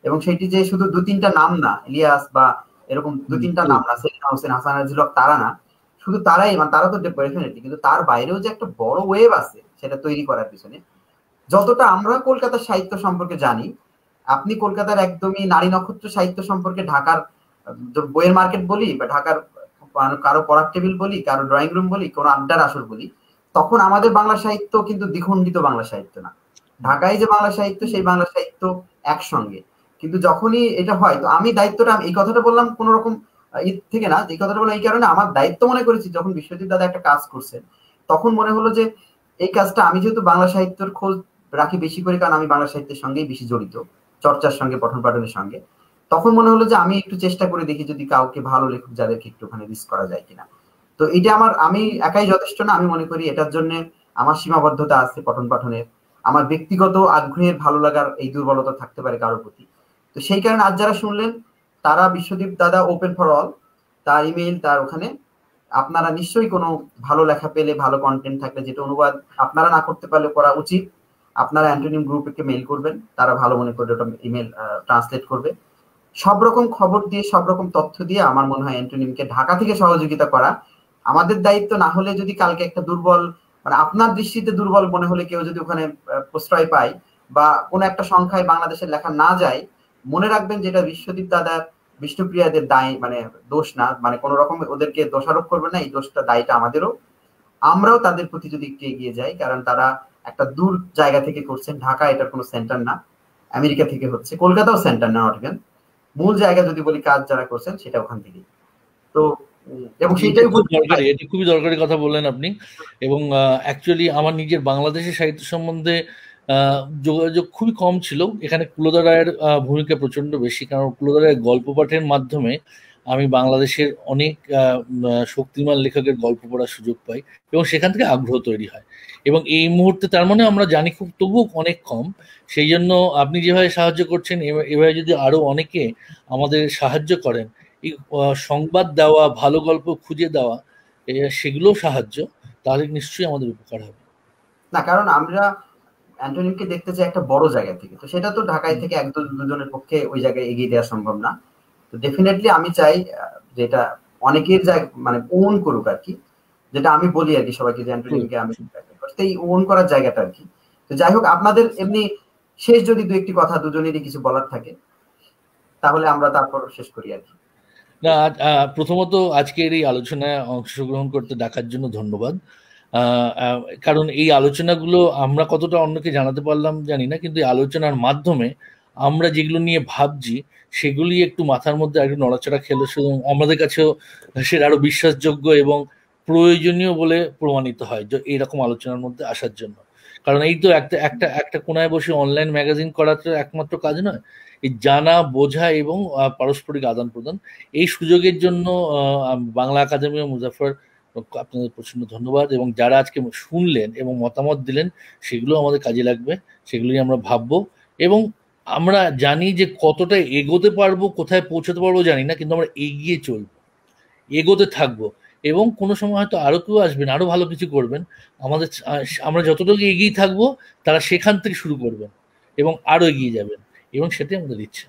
এবং সেটি যে শুধু 2-3টা নাম না, ইলিয়াস বা এরকম 2-3টা নাম না, সেলিনা হোসেন, হাসান আজিজ হক, তারা না, শুধু তারাই, মানে তারা তো ডেফিনেটলি, কিন্তু তার বাইরেও যে একটা বড় ওয়েভ আছে সেটা তৈরি করার পিছনে। যতটা আমরা কলকাতার সাহিত্য সম্পর্কে জানি, আপনি কলকাতার একদমই নারী নক্ষত্র সাহিত্য সম্পর্কে ঢাকার বইয়ের মার্কেট বলি, বা ঢাকার কারো পড়ার টেবিল বলি, কারো ড্রয়িং রুম বলি, কোনো আড্ডার আসর বলি, তখন আমাদের বাংলা সাহিত্য কিন্তু দ্বিখণ্ডিত বাংলা সাহিত্য না। ঢাকায় যে বাংলা সাহিত্য, সেই বাংলা সাহিত্য একসঙ্গে। কিন্তু যখনই এটা হয়, তো আমি দায়িত্বটা, এই কথাটা বললাম কোন রকম থেকে না, এই কথাটা বললাম এই কারণে, আমার দায়িত্ব মনে করেছি যখন বিশ্বজিৎ দাদা একটা কাজ করছেন, তখন মনে হলো যে এই কাজটা, আমি যেহেতু বাংলা সাহিত্যের খোঁজ রাখি বেশি করে, কারণ আমি বাংলা সাহিত্যের সঙ্গেই বেশি জড়িত, চর্চার সঙ্গে, পঠন পাঠনের সঙ্গে, তখন মনে হলো যে আমি একটু চেষ্টা করে দেখি যদি কাউকে ভালো লেখক যাদেরকে একটুখানি রিস্ক করা যায় কিনা। তো এটা আমি একাই যথেষ্ট না, আমি মনে করি এটার জন্য আমার সীমাবদ্ধতা আছে পঠন পাঠনের, আমার ব্যক্তিগত আগ্রহের, ভালো লাগার এই দুর্বলতা থাকতে পারে কারোর প্রতি। তো সেই কারণে আজ যারা শুনলেন, তারা বিশ্বদীপ দাদা ওপেন ফর অল, তার ইমেইল, তার ওখানে আপনারা নিশ্চয়ই কোনো ভালো লেখা পেলে, ভালো কন্টেন্ট থাকলে, যেটা অনুবাদ আপনারা না করতে পারলে করা উচিত, আপনারা অ্যান্টোনিম গ্রুপকে মেইল করবেন, তারা ভালো মনে করে ওটা ইমেল ট্রান্সলেট করবে। সব রকম খবর দিয়ে, সব রকম তথ্য দিয়ে আমার মনে হয় অ্যান্টোনিমকে ঢাকা থেকে সহযোগিতা করা আমাদের দায়িত্ব। না হলে যদি কালকে একটা দুর্বল, মানে আপনার দৃষ্টিতে দুর্বল মনে হলে কেউ যদি ওখানে প্রশ্রয় পায়, বা কোনো একটা সংখ্যায় বাংলাদেশের লেখা না যায়, মনে রাখবেন যেটা বিশ্বদীপ দাদার, বিষ্ণুপ্রিয়াদের দায়, মানে দোষ না, মানে কোনো রকম ওদেরকে দোষারোপ করবে না, এই দোষটা, দায়টা আমাদেরও। আমরাও তাদের প্রতি যদি একটু এগিয়ে যাই, কারণ তারা একটা দূর জায়গা থেকে করছেন, ঢাকা এটার কোনো সেন্টার না, আমেরিকা থেকে হচ্ছে, কলকাতাও সেন্টার না, নট ইভেন, মূল জায়গা যদি বলি, কাজ যারা করছেন সেটা ওখান থেকে। তো এবং সেটাই দরকারি, এটি খুবই দরকারি কথা বললেন আপনি। এবং অ্যাকচুয়ালি আমার নিজের বাংলাদেশের সাহিত্য সম্বন্ধে যোগাযোগ খুবই কম ছিল। এখানে কুলদা রায়ের ভূমিকা প্রচন্ড বেশি, কারণ কুলদা রায়ের গল্প পাঠের মাধ্যমে আমি বাংলাদেশের অনেক শক্তিমান লেখকের গল্প পড়ার সুযোগ পাই, এবং সেখান থেকে আগ্রহ তৈরি হয়। এবং এই মুহূর্তে, তার মানে আমরা জানি খুব, তবুও অনেক কম। সেই জন্য আপনি যেভাবে সাহায্য করছেন, এভাবে যদি আরো অনেকে আমাদের সাহায্য করেন, এই সংবাদ দেওয়া, ভালো গল্প খুঁজে দেওয়া, সেগুলো সাহায্য, তাহলে নিশ্চয়ই আমাদের উপকার হবে। না, কারণ আমরা অ্যান্টোনিমকে দেখতে চাই একটা বড় জায়গা থেকে, তো সেটা তো ঢাকায় থেকে এক দুজনের পক্ষে ওই জায়গায় এগিয়ে দেওয়া সম্ভব না। তো ডেফিনেটলি আমি চাই যেটা অনেকের জায়গা, মানে ওন করুক আর কি, যেটা আমি বলি আর কি সবাইকে, যে অ্যান্টোনিমকে আমি এই ওন করার জায়গাটা আর কি। তো যাই হোক, আপনাদের এমনি শেষ যদি দু একটি কথা দুজনেরই কিছু বলার থাকে, তাহলে আমরা তারপর শেষ করি আর কি। না, প্রথমত আজকের এই আলোচনায় অংশগ্রহণ করতে ডাকার জন্য ধন্যবাদ। কারণ এই আলোচনাগুলো আমরা কতটা অন্যকে জানাতে পারলাম জানি না, কিন্তু এই আলোচনার মাধ্যমে আমরা যেগুলো নিয়ে ভাবছি সেগুলি একটু মাথার মধ্যে একটু নড়াচড়া খেলে, শুধু আমাদের কাছেও সেটা আরো বিশ্বাসযোগ্য এবং প্রয়োজনীয় বলে প্রমাণিত হয় যে এরকম আলোচনার মধ্যে আসার জন্য। কারণ এই তো একটা একটা একটা কোনায় বসে অনলাইন ম্যাগাজিন করা তো একমাত্র কাজ নয়, এই জানা, বোঝা এবং পারস্পরিক আদান প্রদান, এই সুযোগের জন্য বাংলা একাডেমি ও মুজাফফর, আপনাদের প্রচন্ড ধন্যবাদ। এবং যারা আজকে শুনলেন এবং মতামত দিলেন, সেগুলো আমাদের কাজে লাগবে, সেগুলোই আমরা ভাববো। এবং আমরা জানি যে কতটা এগোতে পারবো, কোথায় পৌঁছাতে পারবো জানি না, কিন্তু আমরা এগিয়ে চলবো, এগোতে থাকবো। এবং কোনো সময় হয়তো আরো কেউ আসবেন, আরো ভালো কিছু করবেন। আমরা যতটুকু এগিয়ে থাকবো, তারা সেখান থেকে শুরু করবেন এবং আরো এগিয়ে যাবেন, এবং সেটাই আমাদের ইচ্ছা।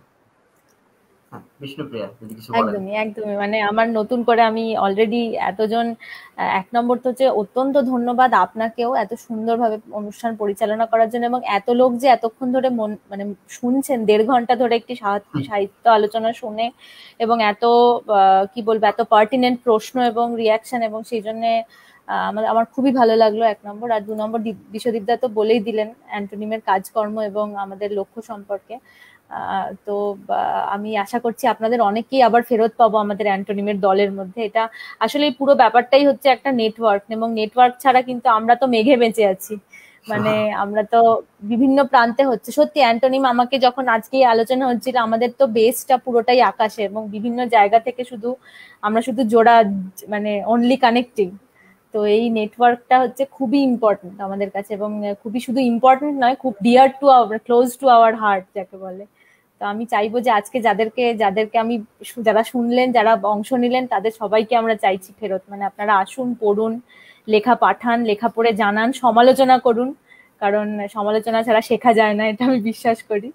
একদমই একদমই, মানে আমার নতুন করে আমি অলরেডি এতজন, এক নম্বর তো হচ্ছে অত্যন্ত ধন্যবাদ আপনাকেও এত সুন্দরভাবে অনুষ্ঠান পরিচালনা করার জন্য, এবং এত লোক যে এতক্ষণ ধরে মানে শুনছেন, 1.5 ঘন্টা ধরে একটি সাহিত্য আলোচনা শুনে, এবং এত কি বলবো, এত পার্টিনেন্ট প্রশ্ন এবং রিয়াকশন, এবং সেই জন্য আমার খুবই ভালো লাগলো, 1 নম্বর। আর 2 নম্বর, বিশ্বদীপ দা তো বলেই দিলেন অ্যান্টোনিমের কাজকর্ম এবং আমাদের লক্ষ্য সম্পর্কে। তো আমি আশা করছি আপনাদের অনেকেই আবার ফেরত পাবো আমাদের অ্যান্টোনিমের দলের মধ্যে। এটা আসলে পুরো ব্যাপারটাই হচ্ছে একটা নেটওয়ার্ক, এবং নেটওয়ার্ক ছাড়া কিন্তু আমরা তো মেঘে বেঁচে আছি, মানে আমরা তো বিভিন্ন প্রান্তে হচ্ছে। সত্যি অ্যান্টোনিম, আমাকে যখন আজকে আলোচনা হচ্ছিল, আমাদের তো বেসটা পুরোটাই আকাশে, এবং বিভিন্ন জায়গা থেকে আমরা শুধু জোড়া, মানে অনলি কানেক্টিং। তো এই নেটওয়ার্কটা হচ্ছে খুবই ইম্পর্টেন্ট আমাদের কাছে, এবং খুবই শুধু ইম্পর্টেন্ট নয়, খুব dear to our, close to our heart যাকে বলে। তো আমি চাইবো যে আজকে যাদেরকে আমি, যারা শুনলেন, যারা অংশ নিলেন, তাদের সবাইকে আমরা চাইছি ফেরত, মানে আপনারা আসুন, পড়ুন, লেখা পাঠান, লেখা পড়ে জানান, সমালোচনা করুন, কারণ সমালোচনা ছাড়া শেখা যায় না, এটা আমি বিশ্বাস করি।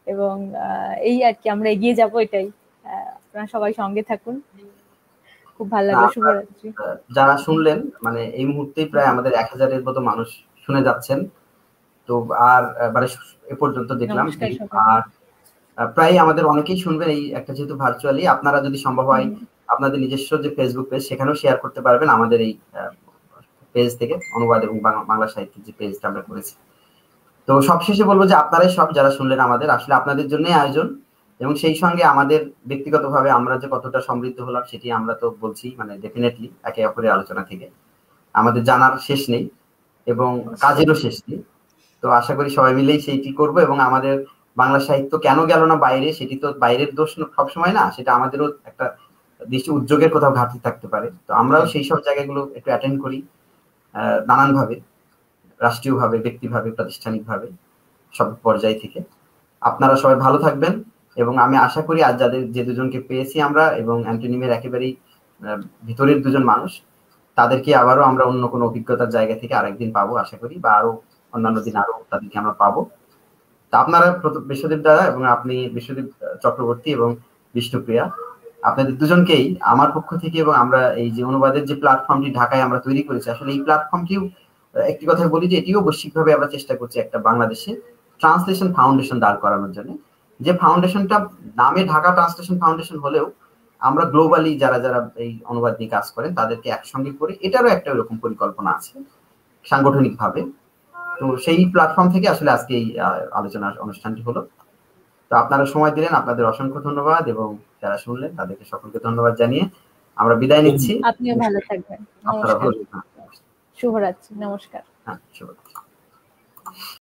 এবং এই আর কি, আমরা এগিয়ে যাব, এটাই। আপনারা সবাই সঙ্গে থাকুন। খুব ভালো লাগলো। শুভরাত্রি। যারা শুনলেন, মানে এই মুহূর্তেই প্রায় আমাদের 1000-এর মতো মানুষ শুনে যাচ্ছেন। তো আর মানে এ পর্যন্ত দেখলাম, আর প্রায় আমাদের অনেকেই শুনবেন এই একটা, যেহেতু ভার্চুয়ালি, আপনারা যদি সম্ভব হয় আপনাদের নিজস্ব যে ফেসবুক পেজ সেখানেও শেয়ার করতে পারবেন আমাদের এই পেজ থেকে, অনুবাদ এবং বাংলা সাহিত্যের যে পেজটা আমরা করেছি। তো সবশেষে বলবো যে আপনারাই সব যারা শুনলেন আমাদের, আসলে আপনাদের জন্যই আয়োজন, এবং সেই সঙ্গে আমাদের ব্যক্তিগতভাবে আমরা যে কতটা সমৃদ্ধ হলাম সেটি আমরা তো বলছি, মানে ডেফিনেটলি একে অপরের আলোচনা থেকে আমাদের জানার শেষ নেই এবং কাজেরও শেষ নেই। তো আশা করি সবাই মিলেই সেইটি করব, এবং আমাদের বাংলা সাহিত্য কেন গেল না বাইরে, সেটি তো বাইরের দোষ সবসময় না, সেটা আমাদেরও একটা দৃষ্টি উদ্যোগের কোথাও ঘাটতি থাকতে পারে। তো আমরাও সেই সব জায়গাগুলো একটু অ্যাটেন্ড করি নানানভাবে, রাষ্ট্রীয়ভাবে, ব্যক্তিভাবে, প্রাতিষ্ঠানিকভাবে, সব পর্যায় থেকে। আপনারা সবাই ভালো থাকবেন, এবং আমি আশা করি আজ যে দুজনকে পেয়েছি আমরা, এবং অ্যান্টোনিমের একেবারেই ভিতরের দুজন মানুষ, তাদেরকে আবারও আমরা অন্য কোনো অভিজ্ঞতার জায়গা থেকে আরেকদিন পাবো আশা করি, বা আরো অন্যান্য দিন আরো তাদেরকে আমরা পাবো। তা আপনারা বিশ্বদীপ দাদা এবং আপনি, বিশ্বদীপ চক্রবর্তী এবং বিষ্ণুপ্রিয়া, আপনাদের দুজনকেই আমার পক্ষ থেকে, এবং আমরা এই যে অনুবাদের যে প্ল্যাটফর্মটি ঢাকায় আমরা তৈরি করেছি, আসলে এই প্ল্যাটফর্মটিও একটি কথা বলি যে এটিও বৈশ্বিকভাবে আমরা চেষ্টা করছি একটা বাংলাদেশে ট্রান্সলেশন ফাউন্ডেশন দাঁড় করানোর জন্য, যে ফাউন্ডেশনটা নামে ঢাকা ট্রান্সলেশন ফাউন্ডেশন হলেও আমরা গ্লোবালি যারা যারা এই অনুবাদ নিয়ে কাজ করেন তাদেরকে একসঙ্গে করে এটারও একটা এরকম পরিকল্পনা আছে সাংগঠনিক ভাবে। তো সেই প্ল্যাটফর্ম থেকে আসলে আজকে এই আলোচনার অনুষ্ঠানটি হলো। তো আপনারা সময় দিলেন, আপনাদের অসংখ্য ধন্যবাদ, এবং যারা শুনলেন তাদেরকে সকলকে ধন্যবাদ জানিয়ে আমরা বিদায় নিচ্ছি। আপনিও ভালো থাকবেন। নমস্কার, শুভরাত্রি। নমস্কার। হ্যাঁ, শুভরাত্রি।